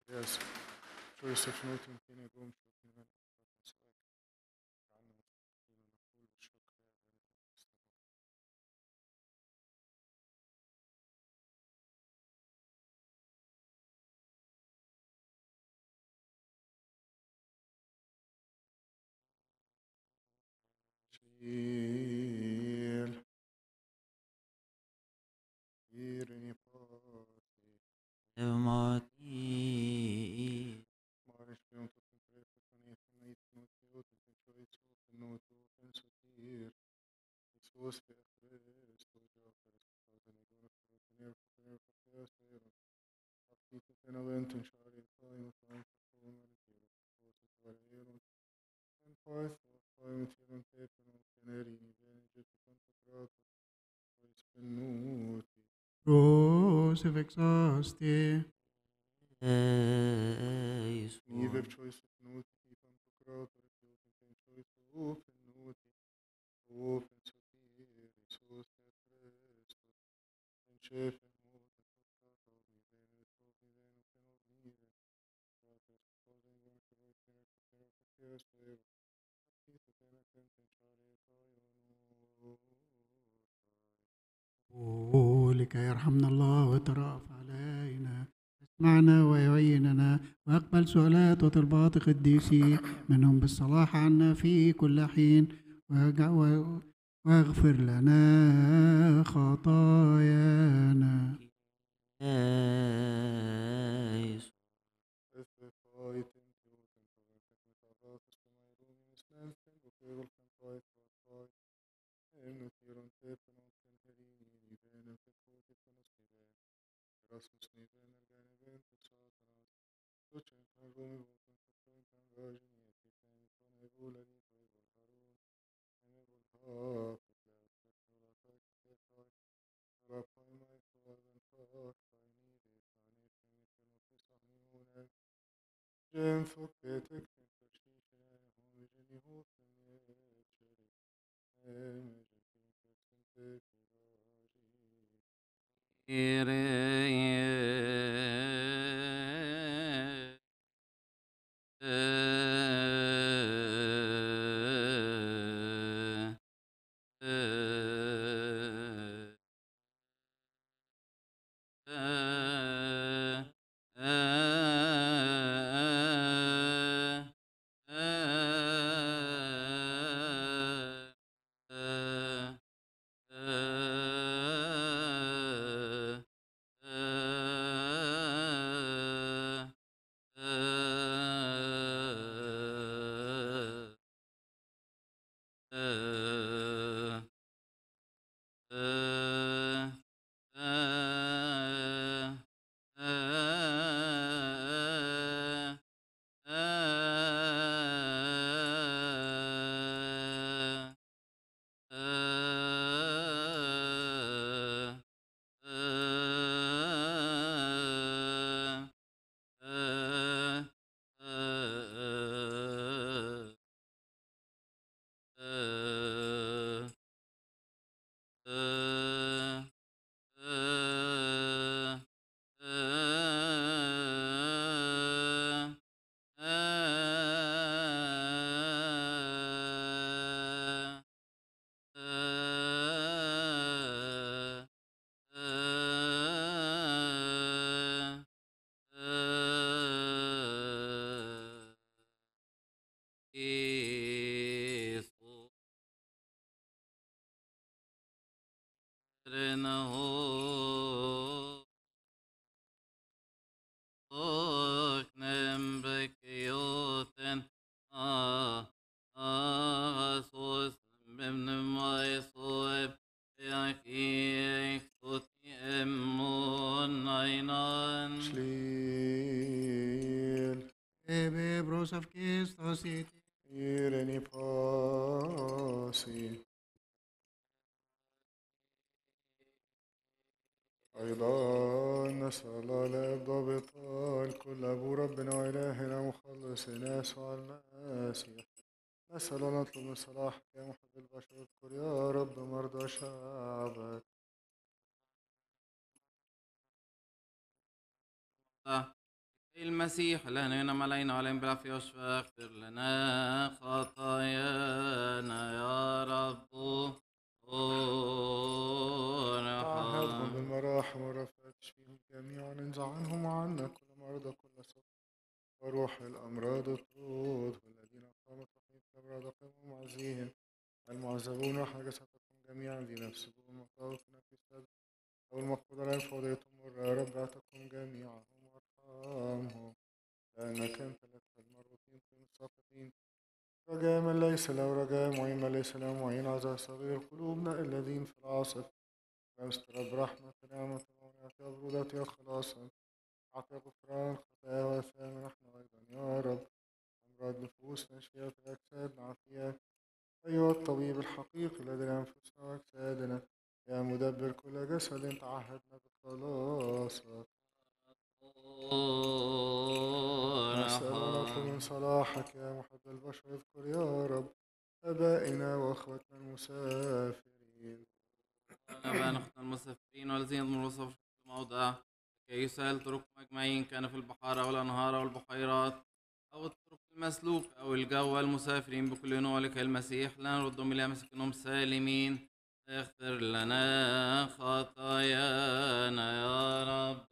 Yes, Joseph Newton كان يقوم شوفي من أسواق عنه نقول بالشكر شيل يرني باتي Mati مارش بيوم تكون بريفة ثانية ثنيت نوتي وتن شويت سوف النوتو وفن سوتير يسوس في أخريس توجه فرس فازن يقول فروتنير فكنير فكياس تيرون أبتيت فينا وينتن شعري القائمة فان تقوم الكيرو فوسس ورعيرون en paz, poi metteron tepano, tenerini, bene, getti quanto prato, poi spennuti, Crucifixaste, nive Eison poi spennuti, di tanto prato, rifiuti, ten poi su, pennuti, o pensati, risoste a presto, en cefe, muta, toccato, mi vene, che non vive, vater, cosa in buona che voi tiene, che chiesto, ero, appito, tene, tente, ciare, poi, o لكي يرحمنا الله ويترأف علينا، اسمعنا ويعيننا ويقبل سؤالات وطلبات قديسي منهم بالصلاح عنا في كل حين، واغفر لنا خطايانا. Eison Este fight into metadatas temayrum misnelten bukegol kan fight for fight enu tiron tepenon ten herini nivenem tekoti panos niven Erasmus niven ergane vente satanas Tuchen kan rumi vokun tuktoin kan gajin yetiten kon evulani toy volharun ene volha kutlas teknolatai ketai Rapai mai fadan fak faini resani temiten ofisahni Jem fok petek ten tarshisha hom jeni hofen yetsheri em jekin ketsen te kuraji Kyrie Shliel Ebe brosafkistos iti, ireni pasi أيضا نسأل الضابطان كل أبو ربنا وإلهنا مخلصنا يسوع المسيح نسأل ونطلب من صلاحك يا محب البشر اذكر يا رب مرضى شعبك المسيح لنا ينعم علينا وعليهم بالعافية والشفاء، اغفر لنا خطايانا يا رب تعهدهم ارحم. بالمراحم والرفاة، تشفيهم جميعا، انزع عنهم وعنا كل مرضى كل سوء وروح الأمراض اطرده، الذين قامت رحيم الأمراض قاموا معزيهم، المعذبون حاجستكم جميعا ذي نفسكم المطاوفين في السبت أو المقبوض عليهم فوضيتم مر يا رب اعتقهم جميعهم وارحمهم، لأنك أنت لك المربوطين في الساقطين، رجاء من ليس له رجاء، معين من ليس له معين، عزاء صغير قلوبنا الذين في العاصف، فاسترب رحمة نعمة ومنعتها برودتها خلاصا، أعطي غفران خطايا وأثام نحن أيضا يا رب، أمراض نفوسنا شفيات الأجساد عافية، أيها الطبيب الحقيقي الذي لأنفسنا وأجسادنا، يا مدبر كل جسد تعهدنا بخلاصك، نسأل ونطلب من صلاحك يا محب البشر، اذكر يا رب آبائنا وأخوتنا المسافرين أبانا أختنا المسافرين والذين يضمروا في كل موضع، كي يسهل طرقهم أجمعين، كان في البحار أو الأنهار أو البحيرات أو الطرق المسلوك أو الجو، المسافرين بكل نوع لكي المسيح لا نردهم إلى مسكنهم سالمين، اغفر لنا خطايانا يا رب.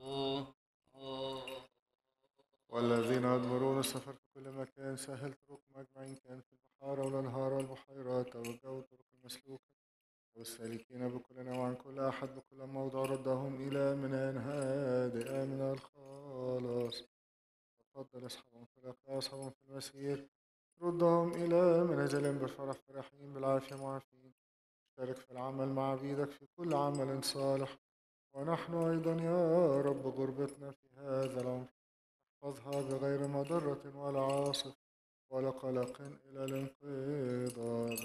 والذين يضمرون السفر في كل مكان، سهل طرقهم أجمعين، كان في البحار أو الأنهار أو البحيرات أو الجو، الطرق المسلوكة والسالكين بكل نوع، كل أحد بكل موضع، ردهم إلى منان هادئ من الخلاص، تفضل اصحابهم في الأخلاق، اصحابهم في المسير، ردهم إلى منازلهم بالفرح فرحين، بالعافية معافين، اشترك في العمل مع عبيدك في كل عمل صالح، ونحن أيضا يا رب غربتنا في هذا العمر احفظها بغير مضرة ولا عاصف ولا قلق إلى الانقضاض.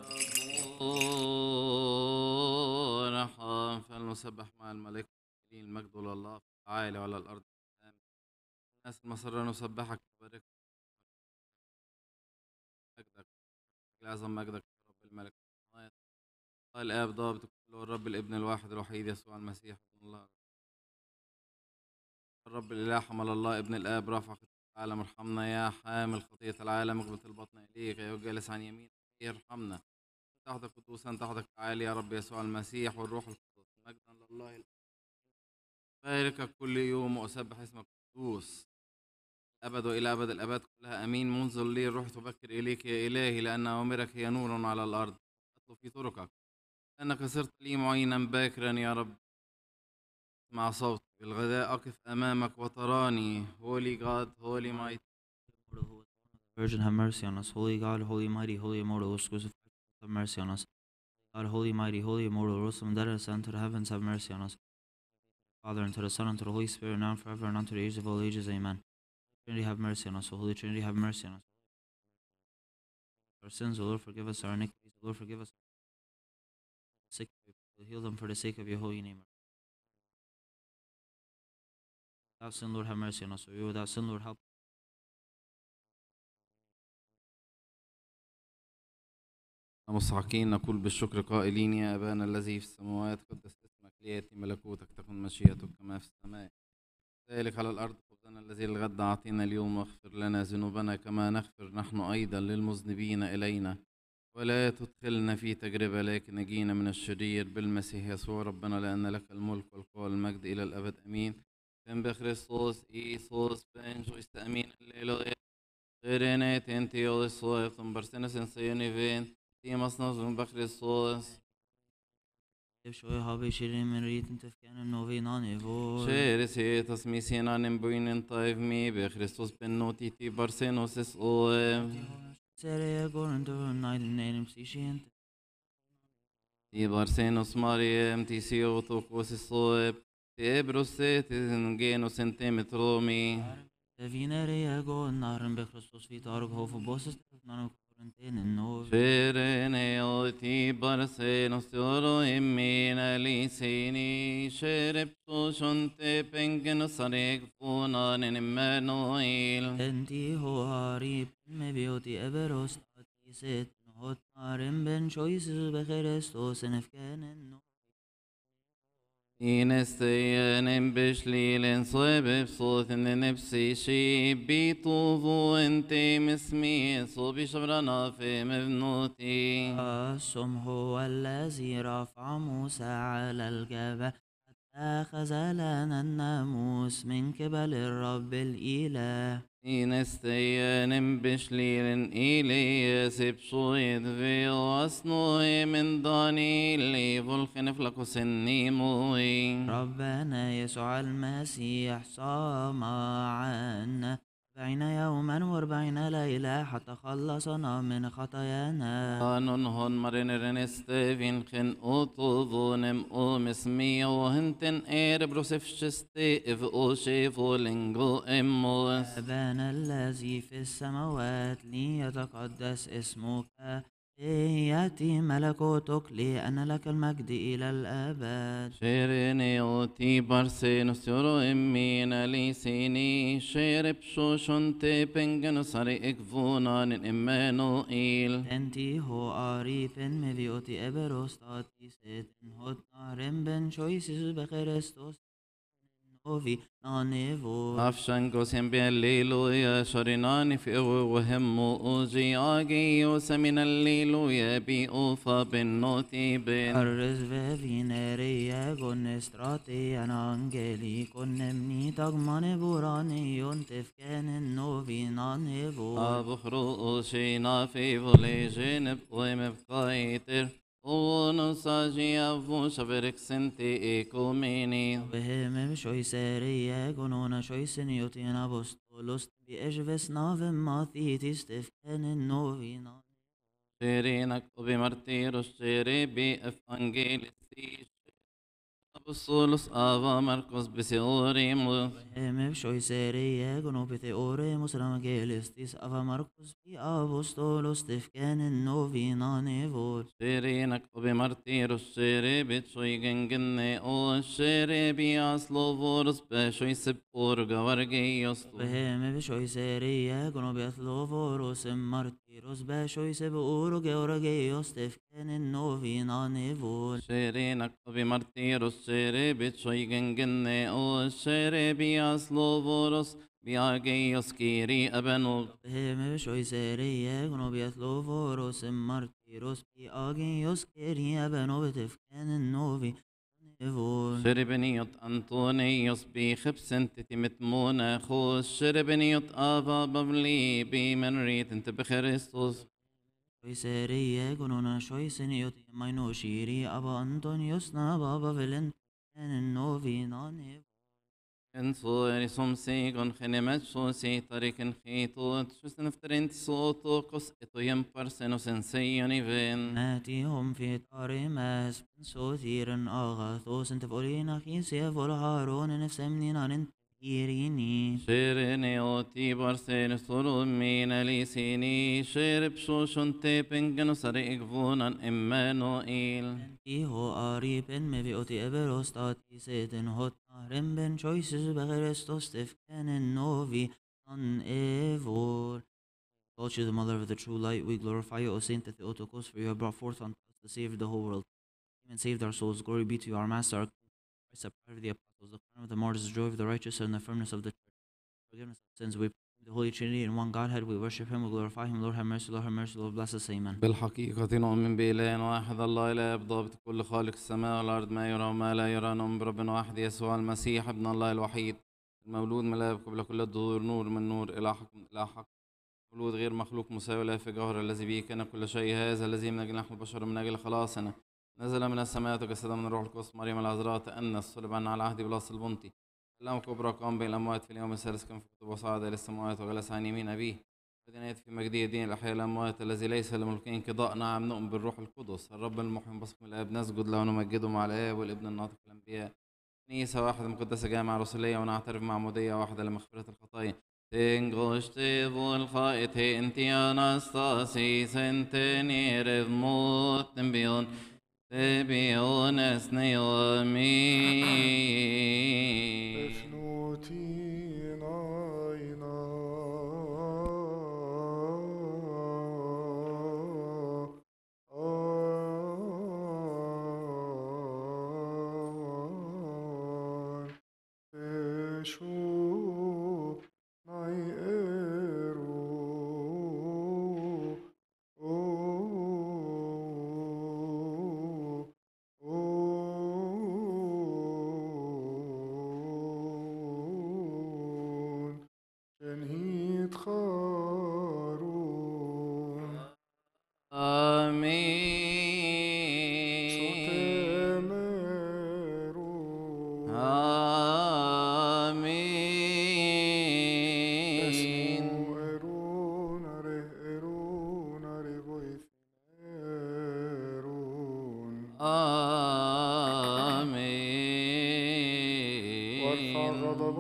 ارحم. فلنسبح مع الملائكة المجد لله في العالي وعلى الأرض. الناس المسرة نسبحك وبارك مجدك لأعظم مجدك يا رب الملك. قال الآب ضابط الكل والرب الابن الواحد الوحيد يسوع المسيح ابن الله، الرب الإله حمل الله ابن الآب رافع خطية العالم، ارحمنا يا حامل خطية العالم، اغبط البطن إليك يا جالس عن يمين ارحمنا. تحتك قدوسا تحتك تعالي يا رب يسوع المسيح والروح القدس، مجدا لله. باركك كل يوم وأسبح اسمك القدوس أبد وإلى أبد الأبد كلها أمين. منذ لي الروح تبكر إليك يا إلهي، لأن أوامرك هي نور على الأرض، أطلب في طرقك لأنك صرت لي معينا باكرا يا رب. مع صوت الغداء أقف أمامك وتراني. Holy God, Holy Mighty. Virgin, have mercy on us. Holy God, Holy Mighty, Holy Immortal, exclusive, have mercy on us. God, Holy Mighty, Holy Immortal, rose from the dead and ascended to the heavens, have mercy on us. Father, and to the Son, and to the Holy Spirit, now and forever, and unto the ages of all ages. Amen. Trinity, have mercy on us. O Holy Trinity, have mercy on us. Our sins, O Lord, forgive us. Our iniquities, O Lord, forgive us. Sick, heal them for the sake of your holy name. Without sin, Lord, have mercy on us. O you without sin, Lord, help. مستحقين نقول بالشكر قائلين يا أبانا الذي في السماوات قدس اسمك، ليأتي ملكوتك، تكن مشيئتك كما في السماء ذلك على الأرض. خبزنا الذي الغد أعطينا اليوم، واغفر لنا ذنوبنا كما نغفر نحن أيضا للمذنبين إلينا، ولا تدخلنا في تجربة لكن نجينا من الشرير بالمسيح يسوع ربنا، لأن لك الملك والقوة والمجد إلى الأبد أمين. كان بخريستوس إيسوس بنجو أمين الليلويا غيرنا تنتي والصوف تنبرسنا سنسيوني فين تيمس نظم بخريستوس شوي هابي شيرين من ريت انت في كان نوفي ناني فول شيرسي تسميسينا نمبوين طيف مي بخريستوس بنوتي تي برسينوس اسقوم سيريا قرندو نايد نينم سيشين تي برسينوس مريم تي سيوتوكوس الصوب تي بروسي تنجينو سنتيمترومي فيناريا قول نارن بخريستوس في تارك هوف بوسس نانو كورنتين النوفي شيريني تي برسينوس تورو إمينا ليسيني شربتو شنتي بنجنو صريق فونان إمانويل انتي هو عريب مبيوتي ابروس تاتي ست نهوت نارن بن شويس بخريستوس نفكان النوفي Inesteyen bishlilen soebe psothen nefsi shi bituvu ente mesmi sobi shabrana fe mevnuti. السم هو الذي رفع موسى على الجبل حتى خذلنا الناموس من قبل الرب الإله. Inesteyen bishlilen Elias ipsoid veo asnoe men dani levol kheneflakos ennimoi. ربنا يسوع المسيح صام عنا 40 يوما و40 ليلة حتى خلصنا من خطايانا. Anon hon marineren estevin chen otovonem omesmia ohenten brosefcheste ev oshevo lengo emos. أبانا الذي في السماوات ليتقدس اسمك ليأتي ملكوتك لأن لك المجد إلى الأبد. Sherene oti barsenos yoro emmina lisini shere pshoshonte pengenosare ekvonan Emmanuel. Tenti ho aripen me vioti eberostati seten hot naren ben choisis be Christos novi nanevo. Afshango siempre alleluia sharinani fi وهم اوجي اجي وسمن alleluia بي اوفا بالنوتي بن. Arres vevineria con estrati an angeli con nemni tagmane burani yontef kenen novi nanevo. ابخرو شينا في فولي جنب ويم بقايتر ونساجي افو شبرك سنتي ايكوميني. Vehemem shoiseria gonona shoisenioti apostolos bi ežves navem mathitis tefkenen novina. شيرينك وبمرتيروس شيري بي اف انجيلستي ابوسولوس افا ماركوس بسيوريموس. Vehemem shoiseria gonopite oremus evangelistis ava Marcus bi apostolos tefkenen novina nevot. شيرينك وبمرتيروس شيري بتشوي جنجني او شيري بي اسلوفورس بشوي سبورغا ورجيوس. Vehemem shoiseria gonobiat lovoros martiros be shoise uro georgios tefkenen novina nevot. شيرينك وبمرتيروس شيري بتشوي جنجني او شيري بي اسلوفورس بياجيوس كيري ابنو. Veheme shoiseria gonobiat lovoros martiros bi agios keria benovet fkenen novi nevol. شربنيوت أنطونيوس بخبسنت تمتمونا خوش شربنيوت آفا ببلي بمن ريت انت بخريستوس. Shoiseria gonona shoiseniot maino shiri aba Antonios na baba velen fkenen novi nevol. انصوري سومسيغون خنمت شوسي طريق خيطوت شوسن افترنت صوتو قس اتو يمبرسنو سنسيوني فين. ناتيهم في طارماس سوثيرن آغاثوس انت فولينا خيسيا فولهارون نفسمنينا ننتهيريني. شيرني اوتي بارسين سورو مين ليسيني شيرب شوشون تيبنجنو سريق فونان إمانوئيل. Iho aripen me vioti eberostati seten hot naren ben choices begerestos tefkenen novi an evor. God, you the mother of the true light, we glorify you, O Saint Theotokos, for you have brought forth unto us to save the whole world. Even saved our souls. Glory be to you, our Master, our King, Christ, the pride of the apostles, the crown of the martyrs, the joy of the righteous, and the firmness of the church. Forgiveness of sins, we pray the Holy Trinity in one Godhead, we worship Him, we glorify Him. Lord have mercy, Lord have mercy, Lord bless us, amen. بالحقيقة نؤمن بإله واحد الله إله بضابط كل خالق السماء والأرض ما يرى وما لا يرى نؤمن برب واحد يسوع المسيح ابن الله الوحيد المولود من الآب قبل كل الظهور نور من نور إلى حق من إلى حق مولود غير مخلوق مساوي له في جوهر الذي به كان كل شيء هذا الذي من أجل نحن البشر من أجل خلاصنا نزل من السماء وجسد من الروح القدس مريم العذراء تأنس صلب عنا على عهد بلاس البنطي كلام كبرى قام بين الأموات في اليوم الثالث كان في كتب وصعد إلى السماوات وجلس عن يمين أبيه بدنيات في مجدية دين الأحياء الأموات الذي ليس لملك انقضاء نعم نؤمن بالروح القدس الرب المحيي بصق من الآب نسجد له ونمجده مع الآب والابن الناطق الأنبياء كنيسة واحدة مقدسة جامعة رسولية ونعترف معمودية واحدة لمغفرة الخطايا تنغشتي والخائط انتي أناستاسي سنتني رفموت تنبيون تبيون اسني ومين افنوتين عينا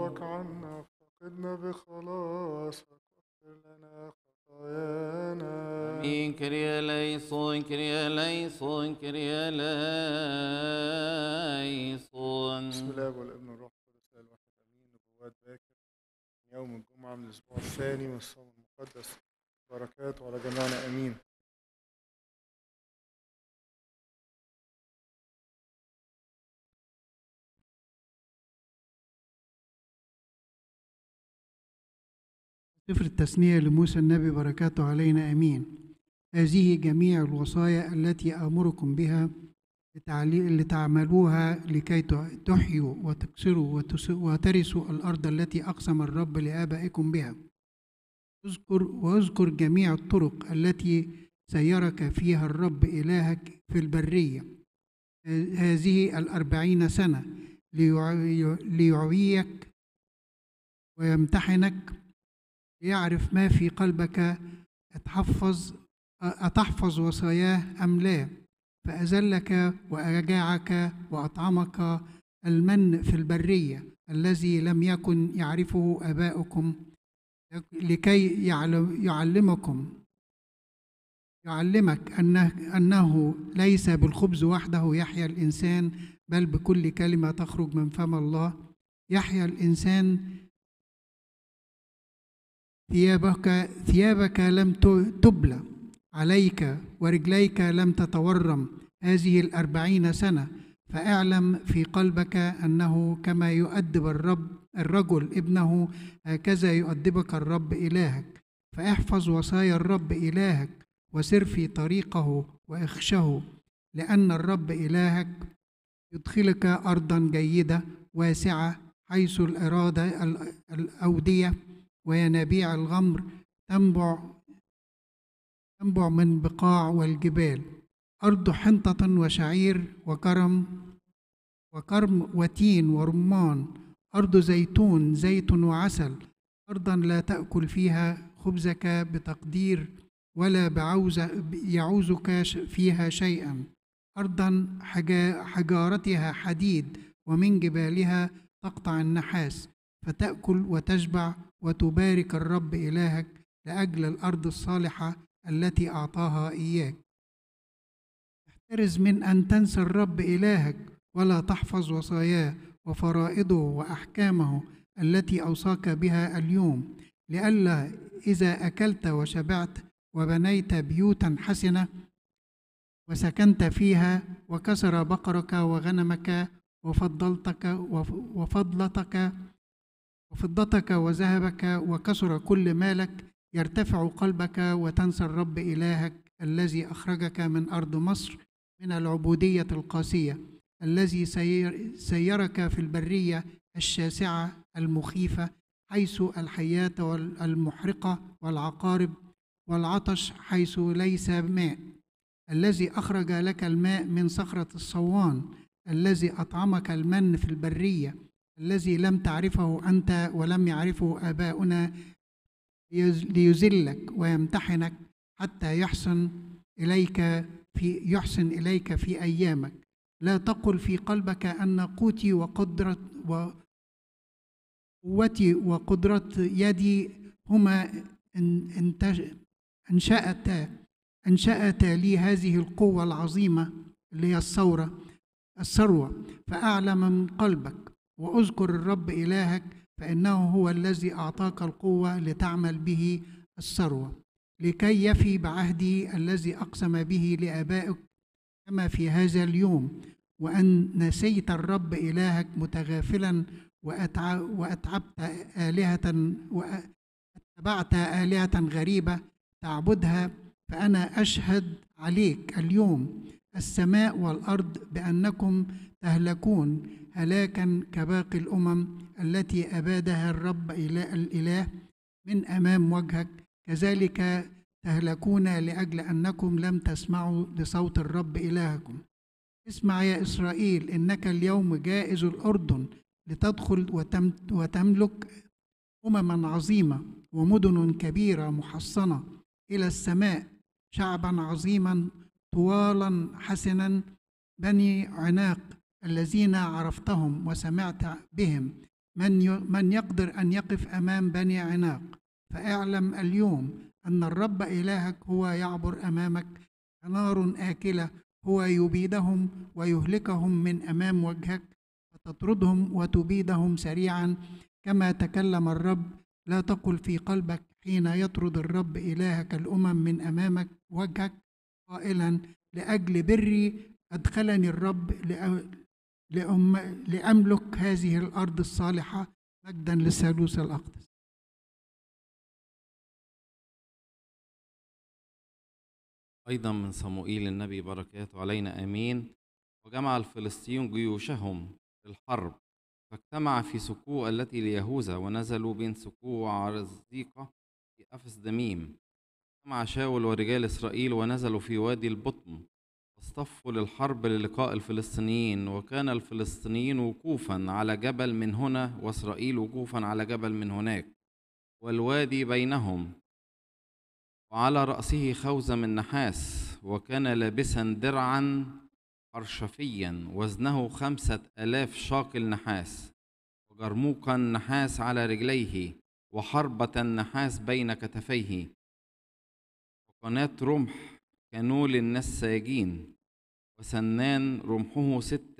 غضبك عنا، افتقدنا بخلاصك، واغفر لنا خطايانا. آمين. كريا ليسون كريا ليسون كريا ليسون. بسم الله والابن والروح القدس الواحد امين. نبوات باكر من يوم الجمعه من الاسبوع الثاني من الصوم المقدس، بركاته على جميعنا امين. سفر التثنية لموسى النبي، بركاته علينا امين. هذه جميع الوصايا التي آمركم بها لتعملوها لكي تحيوا وتكسروا وترثوا الأرض التي أقسم الرب لآبائكم بها. واذكر جميع الطرق التي سيرك فيها الرب إلهك في البرية هذه 40 سنة، ليعويك ويمتحنك ليعرف ما في قلبك، أتحفظ وصاياه أم لا. فأذلك وأجاعك وأطعمك المن في البرية الذي لم يكن يعرفه آباؤكم، لكي يعلمك أنه ليس بالخبز وحده يحيا الإنسان، بل بكل كلمة تخرج من فم الله. يحيا الإنسان. ثيابك لم تبلى عليك، ورجليك لم تتورم هذه 40 سنة. فاعلم في قلبك أنه كما يؤدب الرجل ابنه، هكذا يؤدبك الرب إلهك. فاحفظ وصايا الرب إلهك، وسر في طريقه واخشه، لأن الرب إلهك يدخلك أرضا جيدة واسعة، حيث الإرادة الأودية وينابيع الغمر تنبع من بقاع والجبال، أرض حنطة وشعير وكرم وتين ورمان، أرض زيتون زيت وعسل، أرضا لا تأكل فيها خبزك بتقدير، ولا يعوزك فيها شيئا، أرضا حجارتها حديد، ومن جبالها تقطع النحاس، فتأكل وتشبع، وتبارك الرب إلهك لأجل الأرض الصالحة التي أعطاها إياك. احترز من أن تنسى الرب إلهك، ولا تحفظ وصاياه وفرائضه وأحكامه التي أوصاك بها اليوم، لئلا إذا أكلت وشبعت وبنيت بيوتا حسنة وسكنت فيها، وكسر بقرك وغنمك وفضتك وذهبك، وكسر كل مالك، يرتفع قلبك وتنسى الرب إلهك الذي أخرجك من أرض مصر، من العبودية القاسية، الذي سيرك في البرية الشاسعة المخيفة، حيث الحيات المحرقة والعقارب والعطش، حيث ليس ماء، الذي أخرج لك الماء من صخرة الصوان، الذي أطعمك المن في البرية، الذي لم تعرفه أنت ولم يعرفه آباؤنا، ليذلك ويمتحنك حتى يحسن إليك في أيامك. لا تقل في قلبك أن قوتي قوتي وقدرة يدي هما أنشأتا لي هذه القوة العظيمة اللي هي الثروة. فأعلم من قلبك واذكر الرب إلهك، فإنه هو الذي أعطاك القوة لتعمل به الثروة، لكي يفي بعهدي الذي أقسم به لآبائك كما في هذا اليوم. وأن نسيت الرب إلهك متغافلا وأتبعت آلهة غريبة تعبدها، فأنا أشهد عليك اليوم السماء والأرض بأنكم تهلكون هلاكا كباقي الأمم التي أبادها الرب الإله من أمام وجهك، كذلك تهلكون لأجل أنكم لم تسمعوا لصوت الرب إلهكم. اسمع يا إسرائيل، إنك اليوم جائز الأردن لتدخل وتملك أمما عظيمة ومدن كبيرة محصنة إلى السماء، شعبا عظيما طوالا حسنا، بني عناق الذين عرفتهم وسمعت بهم، من يقدر أن يقف أمام بني عناق؟ فاعلم اليوم أن الرب إلهك هو يعبر أمامك كنار آكلة، هو يبيدهم ويهلكهم من أمام وجهك، فتطردهم وتبيدهم سريعا كما تكلم الرب. لا تقل في قلبك حين يطرد الرب إلهك الأمم من أمامك وجهك قائلا لأجل بري أدخلني الرب لأملك هذه الأرض الصالحة. مجدا للثالوث الأقدس. أيضا من صموئيل النبي بركاته علينا آمين. وجمع الفلسطينيون جيوشهم للحرب، فاجتمع في سكوء التي ليهوذا، ونزلوا بين سكوء وعرزيقة في أفس دميم. اجتمع شاول ورجال إسرائيل ونزلوا في وادي البطم، واصطفوا للحرب للقاء الفلسطينيين. وكان الفلسطينيين وقوفا على جبل من هنا، وإسرائيل وقوفا على جبل من هناك، والوادي بينهم، وعلى رأسه خوذة من نحاس، وكان لابسا درعا حرشفيا وزنه 5000 شاقل نحاس، وجرموقا نحاس على رجليه، وحربة نحاس بين كتفيه، وقناة رمح كانول النساجين، وسنان رمحه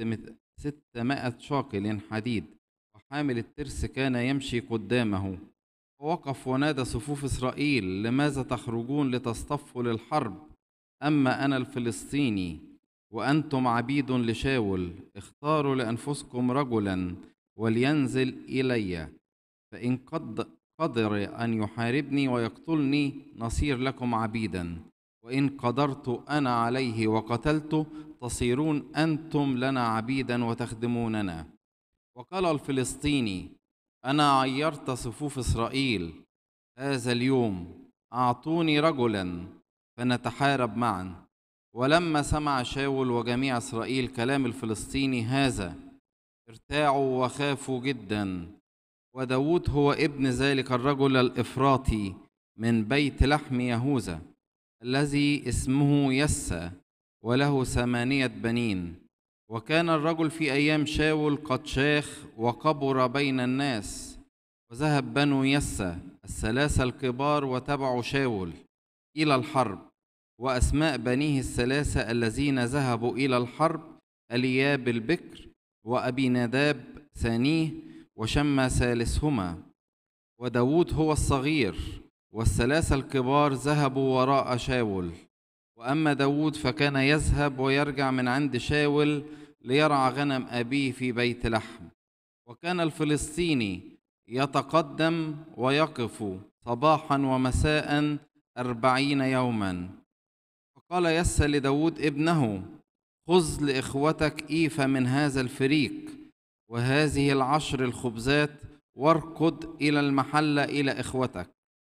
600 شاقل حديد، وحامل الترس كان يمشي قدامه. ووقف ونادى صفوف إسرائيل: لماذا تخرجون لتصطفوا للحرب؟ أما أنا الفلسطيني وأنتم عبيد لشاول. اختاروا لأنفسكم رجلا ولينزل إلي، فإن قدر أن يحاربني ويقتلني نصير لكم عبيدا، وإن قدرت أنا عليه وقتلته تصيرون أنتم لنا عبيدا وتخدموننا. وقال الفلسطيني: أنا عيرت صفوف إسرائيل هذا اليوم، أعطوني رجلا فنتحارب معا. ولما سمع شاول وجميع إسرائيل كلام الفلسطيني هذا ارتاعوا وخافوا جدا. وداود هو ابن ذلك الرجل الإفراطي من بيت لحم يهوذا الذي اسمه يسى، وله 8 بنين. وكان الرجل في أيام شاول قد شاخ وكبر بين الناس. وذهب بنو يسى 3 الكبار وتبعوا شاول إلى الحرب. وأسماء بنيه 3 الذين ذهبوا إلى الحرب: ألياب البكر، وأبي نداب ثانيه، وشمى ثالثهما. وداود هو الصغير، وال3 الكبار ذهبوا وراء شاول. وأما داود فكان يذهب ويرجع من عند شاول ليرعى غنم أبيه في بيت لحم. وكان الفلسطيني يتقدم ويقف صباحا ومساء 40 يوما. فقال يسى لداود ابنه: خذ لإخوتك إيفة من هذا الفريق وهذه 10 الخبزات، واركض إلى المحلة إلى إخوتك،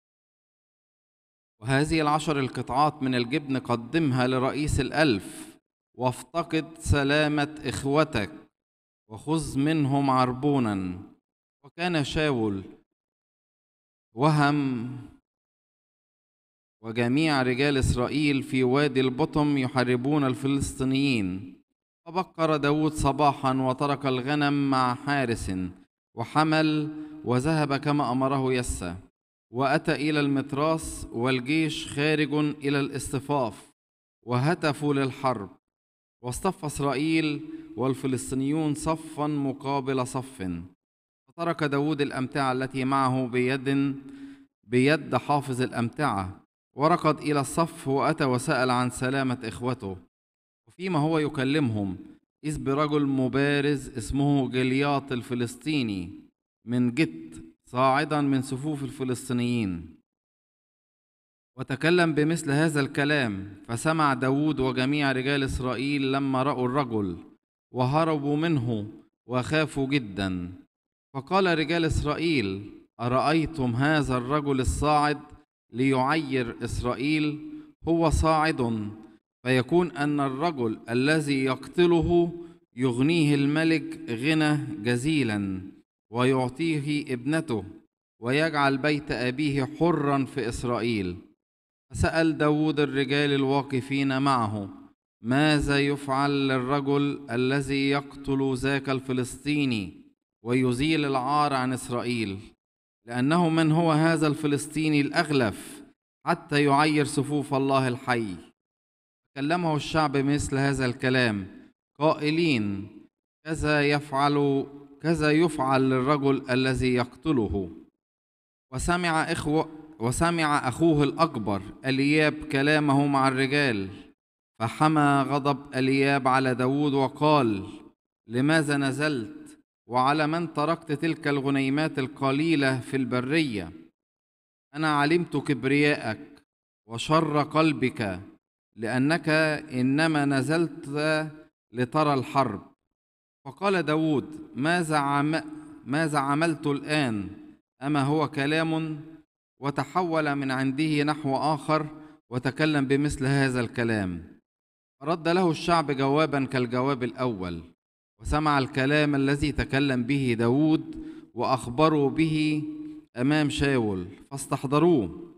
وهذه 10 القطعات من الجبن قدمها لرئيس 1000، وافتقد سلامة إخوتك وخذ منهم عربونا. وكان شاول وهم وجميع رجال إسرائيل في وادي البطم يحاربون الفلسطينيين. فبكر داود صباحا وترك الغنم مع حارس وحمل وذهب كما أمره يسى، وأتى إلى المتراس والجيش خارج إلى الاصطفاف، وهتفوا للحرب. واصطف إسرائيل والفلسطينيون صفا مقابل صف. فترك داود الأمتعة التي معه بيد حافظ الأمتعة، وركض إلى الصف وأتى وسأل عن سلامة إخوته. وفيما هو يكلمهم إذ برجل مبارز اسمه جلياط الفلسطيني من جت صاعدا من صفوف الفلسطينيين، وتكلم بمثل هذا الكلام. فسمع داود وجميع رجال إسرائيل لما رأوا الرجل، وهربوا منه وخافوا جدا. فقال رجال إسرائيل: أرأيتم هذا الرجل الصاعد ليعير إسرائيل؟ هو صاعد فيكون أن الرجل الذي يقتله يغنيه الملك غنى جزيلا، ويعطيه ابنته، ويجعل بيت أبيه حرا في إسرائيل. فسأل داود الرجال الواقفين معه: ماذا يفعل للرجل الذي يقتل ذاك الفلسطيني؟ ويزيل العار عن إسرائيل، لأنه من هو هذا الفلسطيني الأغلف حتى يعير صفوف الله الحي؟ كلمه الشعب مثل هذا الكلام قائلين: كذا يفعل للرجل الذي يقتله. وسمع أخوه الأكبر إلياب كلامه مع الرجال، فحمى غضب إلياب على داود وقال: لماذا نزلت؟ وعلى من تركت تلك الغنيمات القليلة في البرية؟ أنا علمت كبرياءك وشر قلبك، لأنك إنما نزلت لترى الحرب. فقال داود: ماذا عملت الآن؟ أما هو كلام؟ وتحول من عنده نحو آخر وتكلم بمثل هذا الكلام. فرد له الشعب جوابا كالجواب الأول، وسمع الكلام الذي تكلم به داود وأخبروا به أمام شاول فاستحضروه.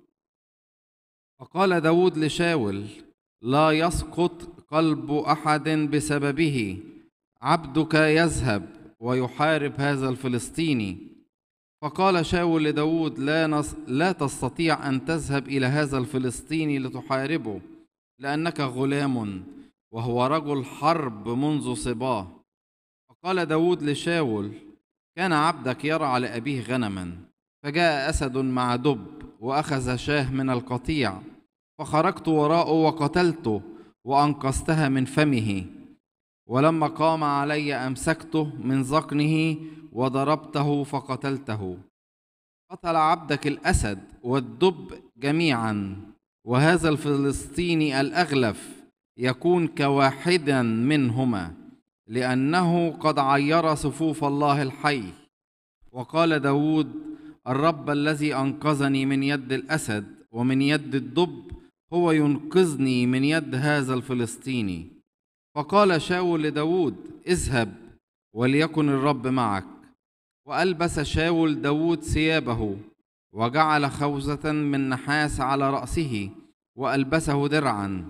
فقال داود لشاول: لا يسقط قلب أحد بسببه، عبدك يذهب ويحارب هذا الفلسطيني. فقال شاول لداود: لا تستطيع أن تذهب إلى هذا الفلسطيني لتحاربه، لأنك غلام وهو رجل حرب منذ صباه. فقال داود لشاول: كان عبدك يرعى لأبيه غنما، فجاء أسد مع دب وأخذ شاه من القطيع، فخرجت وراءه وقتلته وأنقذتها من فمه، ولما قام علي أمسكته من ذقنه وضربته فقتلته. قتل عبدك الأسد والدب جميعا، وهذا الفلسطيني الأغلف يكون كواحدا منهما، لأنه قد عير صفوف الله الحي. وقال داود: الرب الذي أنقذني من يد الأسد ومن يد الدب هو ينقذني من يد هذا الفلسطيني. فقال شاول لداود: اذهب وليكن الرب معك. وألبس شاول داود ثيابه، وجعل خوذة من نحاس على رأسه، وألبسه درعا.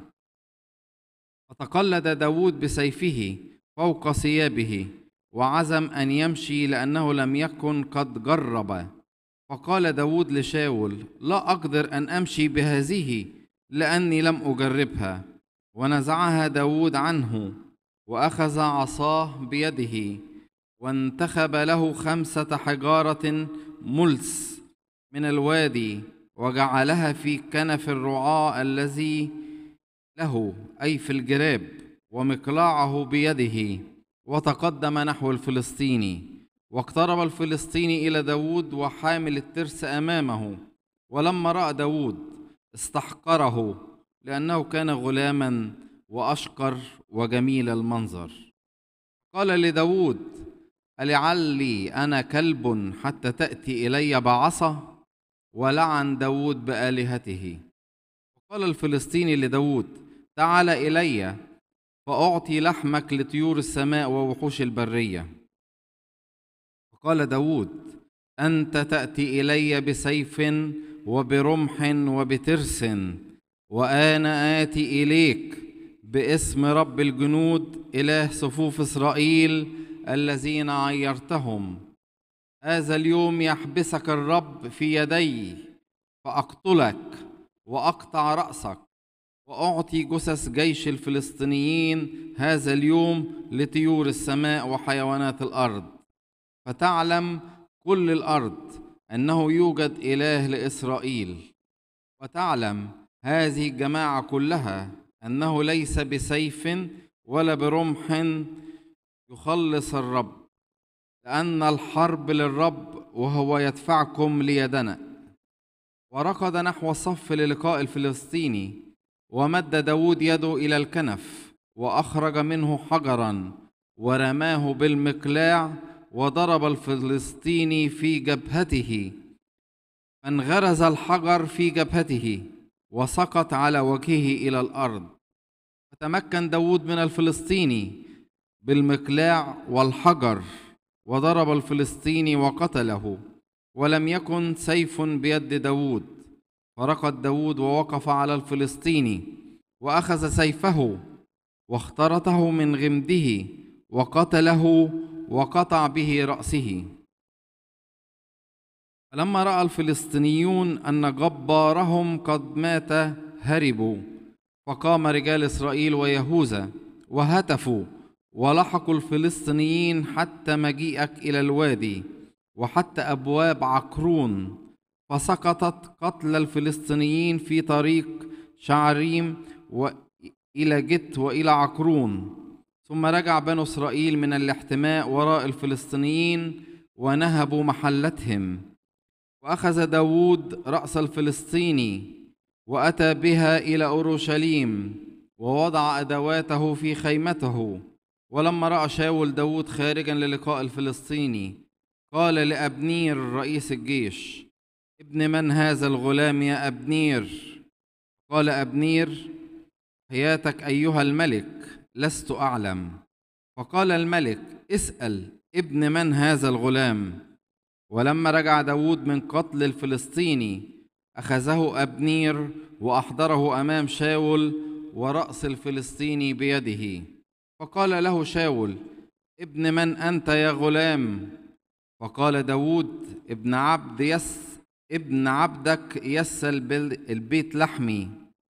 فتقلد داود بسيفه فوق ثيابه، وعزم أن يمشي لأنه لم يكن قد جرب. فقال داود لشاول: لا أقدر أن أمشي بهذه لأني لم أجربها. ونزعها داود عنه، وأخذ عصاه بيده، وانتخب له 5 حجارة ملس من الوادي، وجعلها في كنف الرعاء الذي له، أي في الجراب، ومقلاعه بيده، وتقدم نحو الفلسطيني. واقترب الفلسطيني إلى داود وحامل الترس أمامه، ولما رأى داود استحقره، لأنه كان غلاما وأشقر وجميل المنظر. قال لداود: ألعلي أنا كلب حتى تأتي إلي بعصا؟ ولعن داود بآلهته. وقال الفلسطيني لداود: تعال إلي فأعطي لحمك لطيور السماء ووحوش البرية. وقال داود: أنت تأتي إلي بسيف وبرمح وبترس، وأنا آتي إليك باسم رب الجنود إله صفوف إسرائيل الذين عيرتهم. هذا اليوم يحبسك الرب في يدي، فأقتلك وأقطع رأسك، وأعطي جثث جيش الفلسطينيين هذا اليوم لطيور السماء وحيوانات الأرض. فتعلم كل الأرض أنه يوجد إله لإسرائيل، وتعلم هذه الجماعة كلها أنه ليس بسيف ولا برمح يخلص الرب، لأن الحرب للرب وهو يدفعكم ليدنا. وركض نحو الصف للقاء الفلسطيني، ومد داود يده إلى الكنف وأخرج منه حجرا ورماه بالمقلاع، وضرب الفلسطيني في جبهته، فانغرز الحجر في جبهته وسقط على وجهه إلى الأرض. فتمكن داود من الفلسطيني بالمقلاع والحجر، وضرب الفلسطيني وقتله، ولم يكن سيف بيد داود. فركض داود ووقف على الفلسطيني، وأخذ سيفه واخترته من غمده وقتله، وقطع به رأسه. فلما رأى الفلسطينيون أن جبارهم قد مات هربوا، فقام رجال إسرائيل ويهوذا وهتفوا ولحقوا الفلسطينيين حتى مجيئك إلى الوادي وحتى أبواب عقرون، فسقطت قتل الفلسطينيين في طريق شعريم وإلى جت وإلى عقرون. ثم رجع بنو إسرائيل من الاحتماء وراء الفلسطينيين ونهبوا محلتهم. وأخذ داود رأس الفلسطيني وأتى بها إلى أورشليم ووضع أدواته في خيمته. ولما رأى شاول داود خارجا للقاء الفلسطيني قال لأبنير رئيس الجيش: ابن من هذا الغلام يا أبنير؟ قال أبنير: حياتك أيها الملك لست أعلم. فقال الملك: اسأل ابن من هذا الغلام. ولما رجع داود من قتل الفلسطيني أخذه أبنير وأحضره أمام شاول ورأس الفلسطيني بيده. فقال له شاول: ابن من أنت يا غلام؟ فقال داود: ابن عبدك يس البيت لحمي.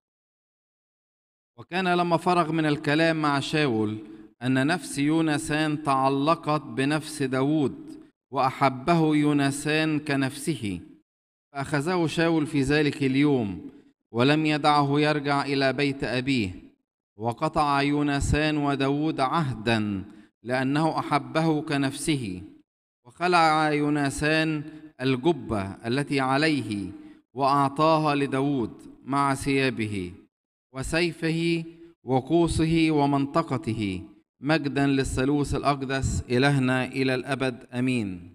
وكان لما فرغ من الكلام مع شاول أن نفس يونسان تعلقت بنفس داود وأحبه يونسان كنفسه، فأخذه شاول في ذلك اليوم ولم يدعه يرجع إلى بيت أبيه. وقطع يونسان وداود عهدا لأنه أحبه كنفسه. وخلع يونسان الجبة التي عليه وأعطاها لداود مع ثيابه وسيفه وقوسه ومنطقته، مجدا للثالوث الأقدس إلهنا إلى الأبد آمين.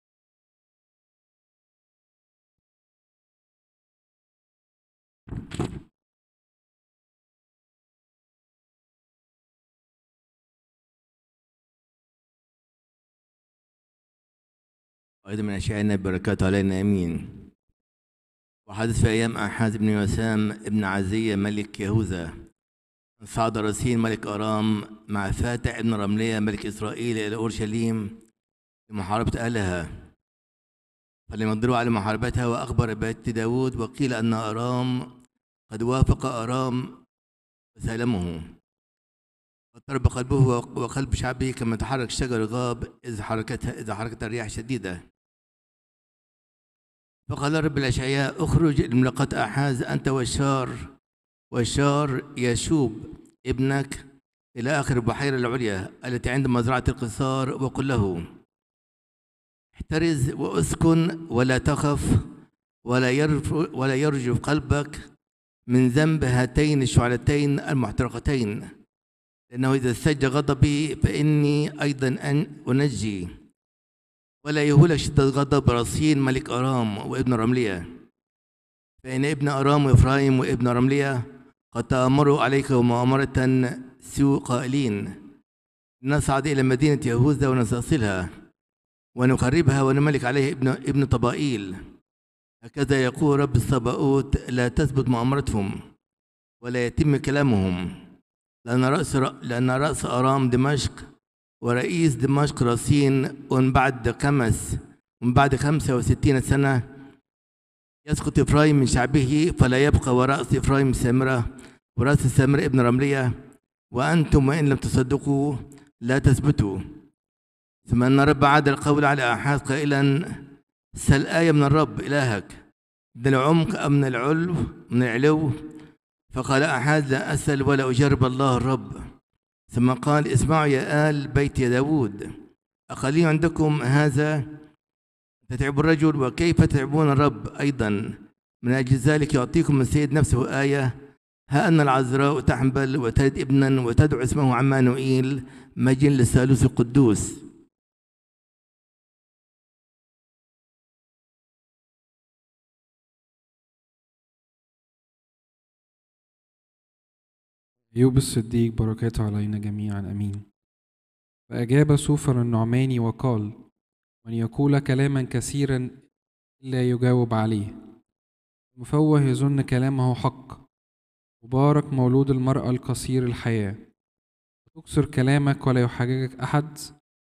وأيضا من أشيائنا بركاته علينا آمين. وحدث في أيام أحاز بن يوسام ابن عزية ملك يهوذا صعد رسين ملك أرام مع فاتح ابن رملية ملك إسرائيل إلى أورشليم لمحاربة أهلها، فلم يقدروا على محاربتها. وأخبر بيت داود وقيل أن أرام قد وافق أرام وسالمه، واضطرب قلبه وقلب شعبه كما تحرك شجر غاب إذا حركت الرياح شديدة. فقال رب الأشعياء: اخرج لملاقاة أحاز أنت وشار يشوب ابنك إلى آخر البحيرة العليا التي عند مزرعة القصار، وقل له: احترز واسكن ولا تخف ولا يرجف قلبك من ذنب هاتين الشعلتين المحترقتين، لأنه إذا استج غضبي فإني أيضا أنجي، ولا يهولك شدة غضب رصين ملك أرام وابن رملية، فإن ابن أرام وإفرايم وابن رملية قد تأمروا عليك مؤامرة سوء قائلين: نصعد إلى مدينة يهوذا ونستأصلها ونخربها ونملك عليها ابن طبائيل. هكذا يقول رب الصباؤوت: لا تثبت مؤامرتهم ولا يتم كلامهم، لأن رأس أرام دمشق ورئيس دمشق رصين، ومن بعد 65 سنة يسقط إفرايم من شعبه، فلا يبقى ورأس إفرايم سامرة ورأس السامرة ابن رملية، وأنتم وإن لم تصدقوا لا تثبتوا. ثم أن الرب عاد القول على أحاز قائلا: سل آية من الرب إلهك من العمق أم من العلو؟ فقال أحاز: لا أسأل ولا أجرب الله الرب. ثم قال: اسمعوا يا آل بيت يا داود، أقليل عندكم هذا تتعب الرجل، وكيف تتعبون الرب أيضا؟ من أجل ذلك يعطيكم السيد نفسه آية: ها أن العذراء تحمل وتلد ابنا وتدعو اسمه عمانوئيل، مجد للثالوث القدوس. أيوب الصديق بركاته علينا جميعا آمين. فأجاب سوفر النعماني وقال: من يقول كلاما كثيرا إلا يجاوب عليه، مفوه يظن كلامه حق، مبارك مولود المرأة القصير الحياة. تكثر كلامك ولا يحججك أحد،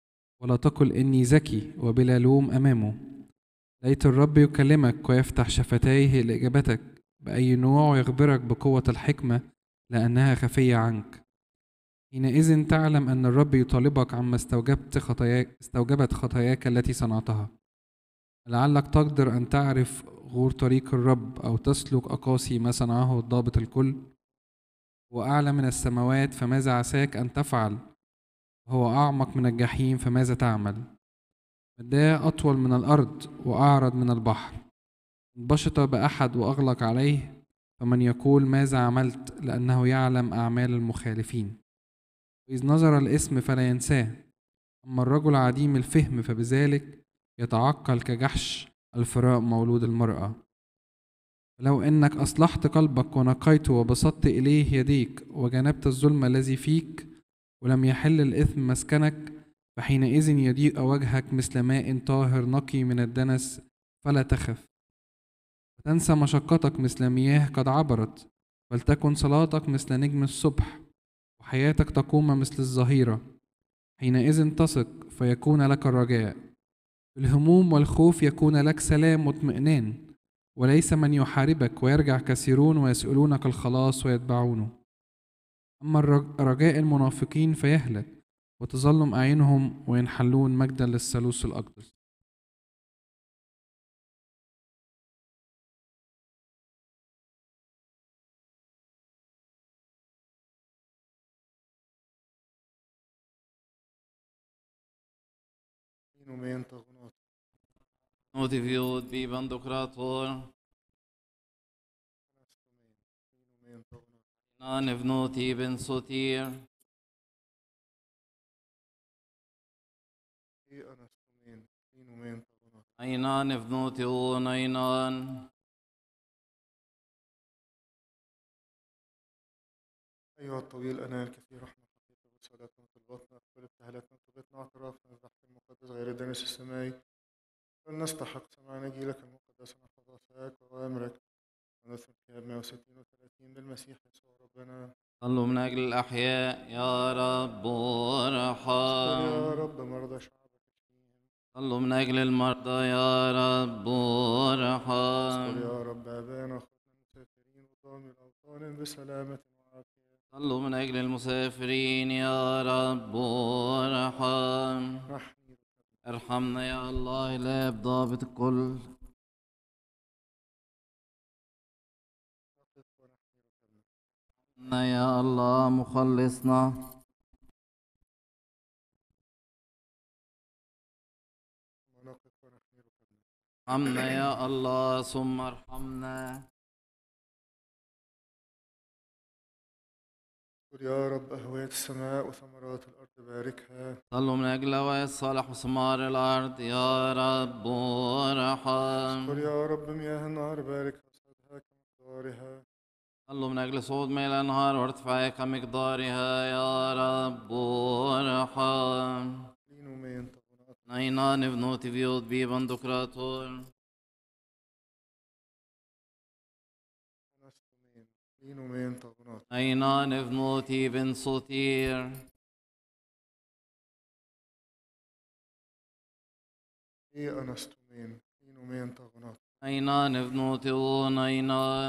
ولا تقل إني ذكي وبلا لوم أمامه. ليت الرب يكلمك ويفتح شفتيه لإجابتك بأي نوع ويخبرك بقوة الحكمة لأنها خفية عنك. حينئذ تعلم أن الرب يطالبك عما استوجبت خطاياك التي صنعتها. لعلك تقدر أن تعرف غور طريق الرب أو تسلك أقاصي ما صنعه الضابط الكل. وأعلى من السماوات فماذا عساك أن تفعل؟ وهو أعمق من الجحيم فماذا تعمل؟ مداه أطول من الأرض وأعرض من البحر. إن بشط بأحد وأغلق عليه فمن يقول ماذا عملت، لأنه يعلم أعمال المخالفين. وإذ نظر الاسم فلا ينساه. أما الرجل عديم الفهم فبذلك يتعقل كجحش الفراء مولود المرأة. لو إنك أصلحت قلبك ونقيته وبسطت إليه يديك وجنبت الظلم الذي فيك ولم يحل الإثم مسكنك، فحينئذ يضيء وجهك مثل ماء طاهر نقي من الدنس، فلا تخف. وتنسى مشقتك مثل مياه قد عبرت، فلتكن صلاتك مثل نجم الصبح وحياتك تقوم مثل الظهيرة. حينئذ تثق فيكون لك الرجاء. الهموم والخوف يكون لك سلام واطمئنان، وليس من يحاربك ويرجع كثيرون ويسألونك الخلاص ويتبعونه. أما رجاء المنافقين فيهلك وتظلم أعينهم وينحلون مجدا للثالوث الأقدس. Notifiot biban dokrator. Nevnoti ben sotir. Ainan nevnoti on ainan. أيها الطويل أنا الكثير رحمة خفيفة وسعادتنا في البطن أقبل ابتهالاتنا وتوبتنا اعترافنا بالبحث المقدس غير الدنس السماوي فلنستحق سماع نجيلك المقدس نحفظ وصاياك وأوامرك ونثبت فيها 136 بالمسيح يسوع ربنا. صلوا من أجل الأحياء يا رب ارحم. يا رب مرضى شعبك اشفيهم. صلوا من أجل المرضى يا رب ارحم. يا رب آبانا أخوتنا المسافرين وطامي الأوطان بسلامة وعافية. صلوا من أجل المسافرين يا رب ارحم. ارحمنا يا الله الآب ضابط الكل. يا الله مخلصنا. ارحمنا يا الله ثم ارحمنا. يا رب أهوية السماء وثمرات الأرض باركها. صلوا من أجل هواء الصالح وثمار الأرض يا رب ارحم. يا رب مياه النهر باركها صعدها كمقدارها. صلوا من أجل صعود مياه الأنهار وارتفاعها كمقدارها يا رب ارحم. ناينا نبنوتي فيوت بيبان دكراتور. ناينا نبنوتي بن صوتير. ناينا نبنوتي وناينا.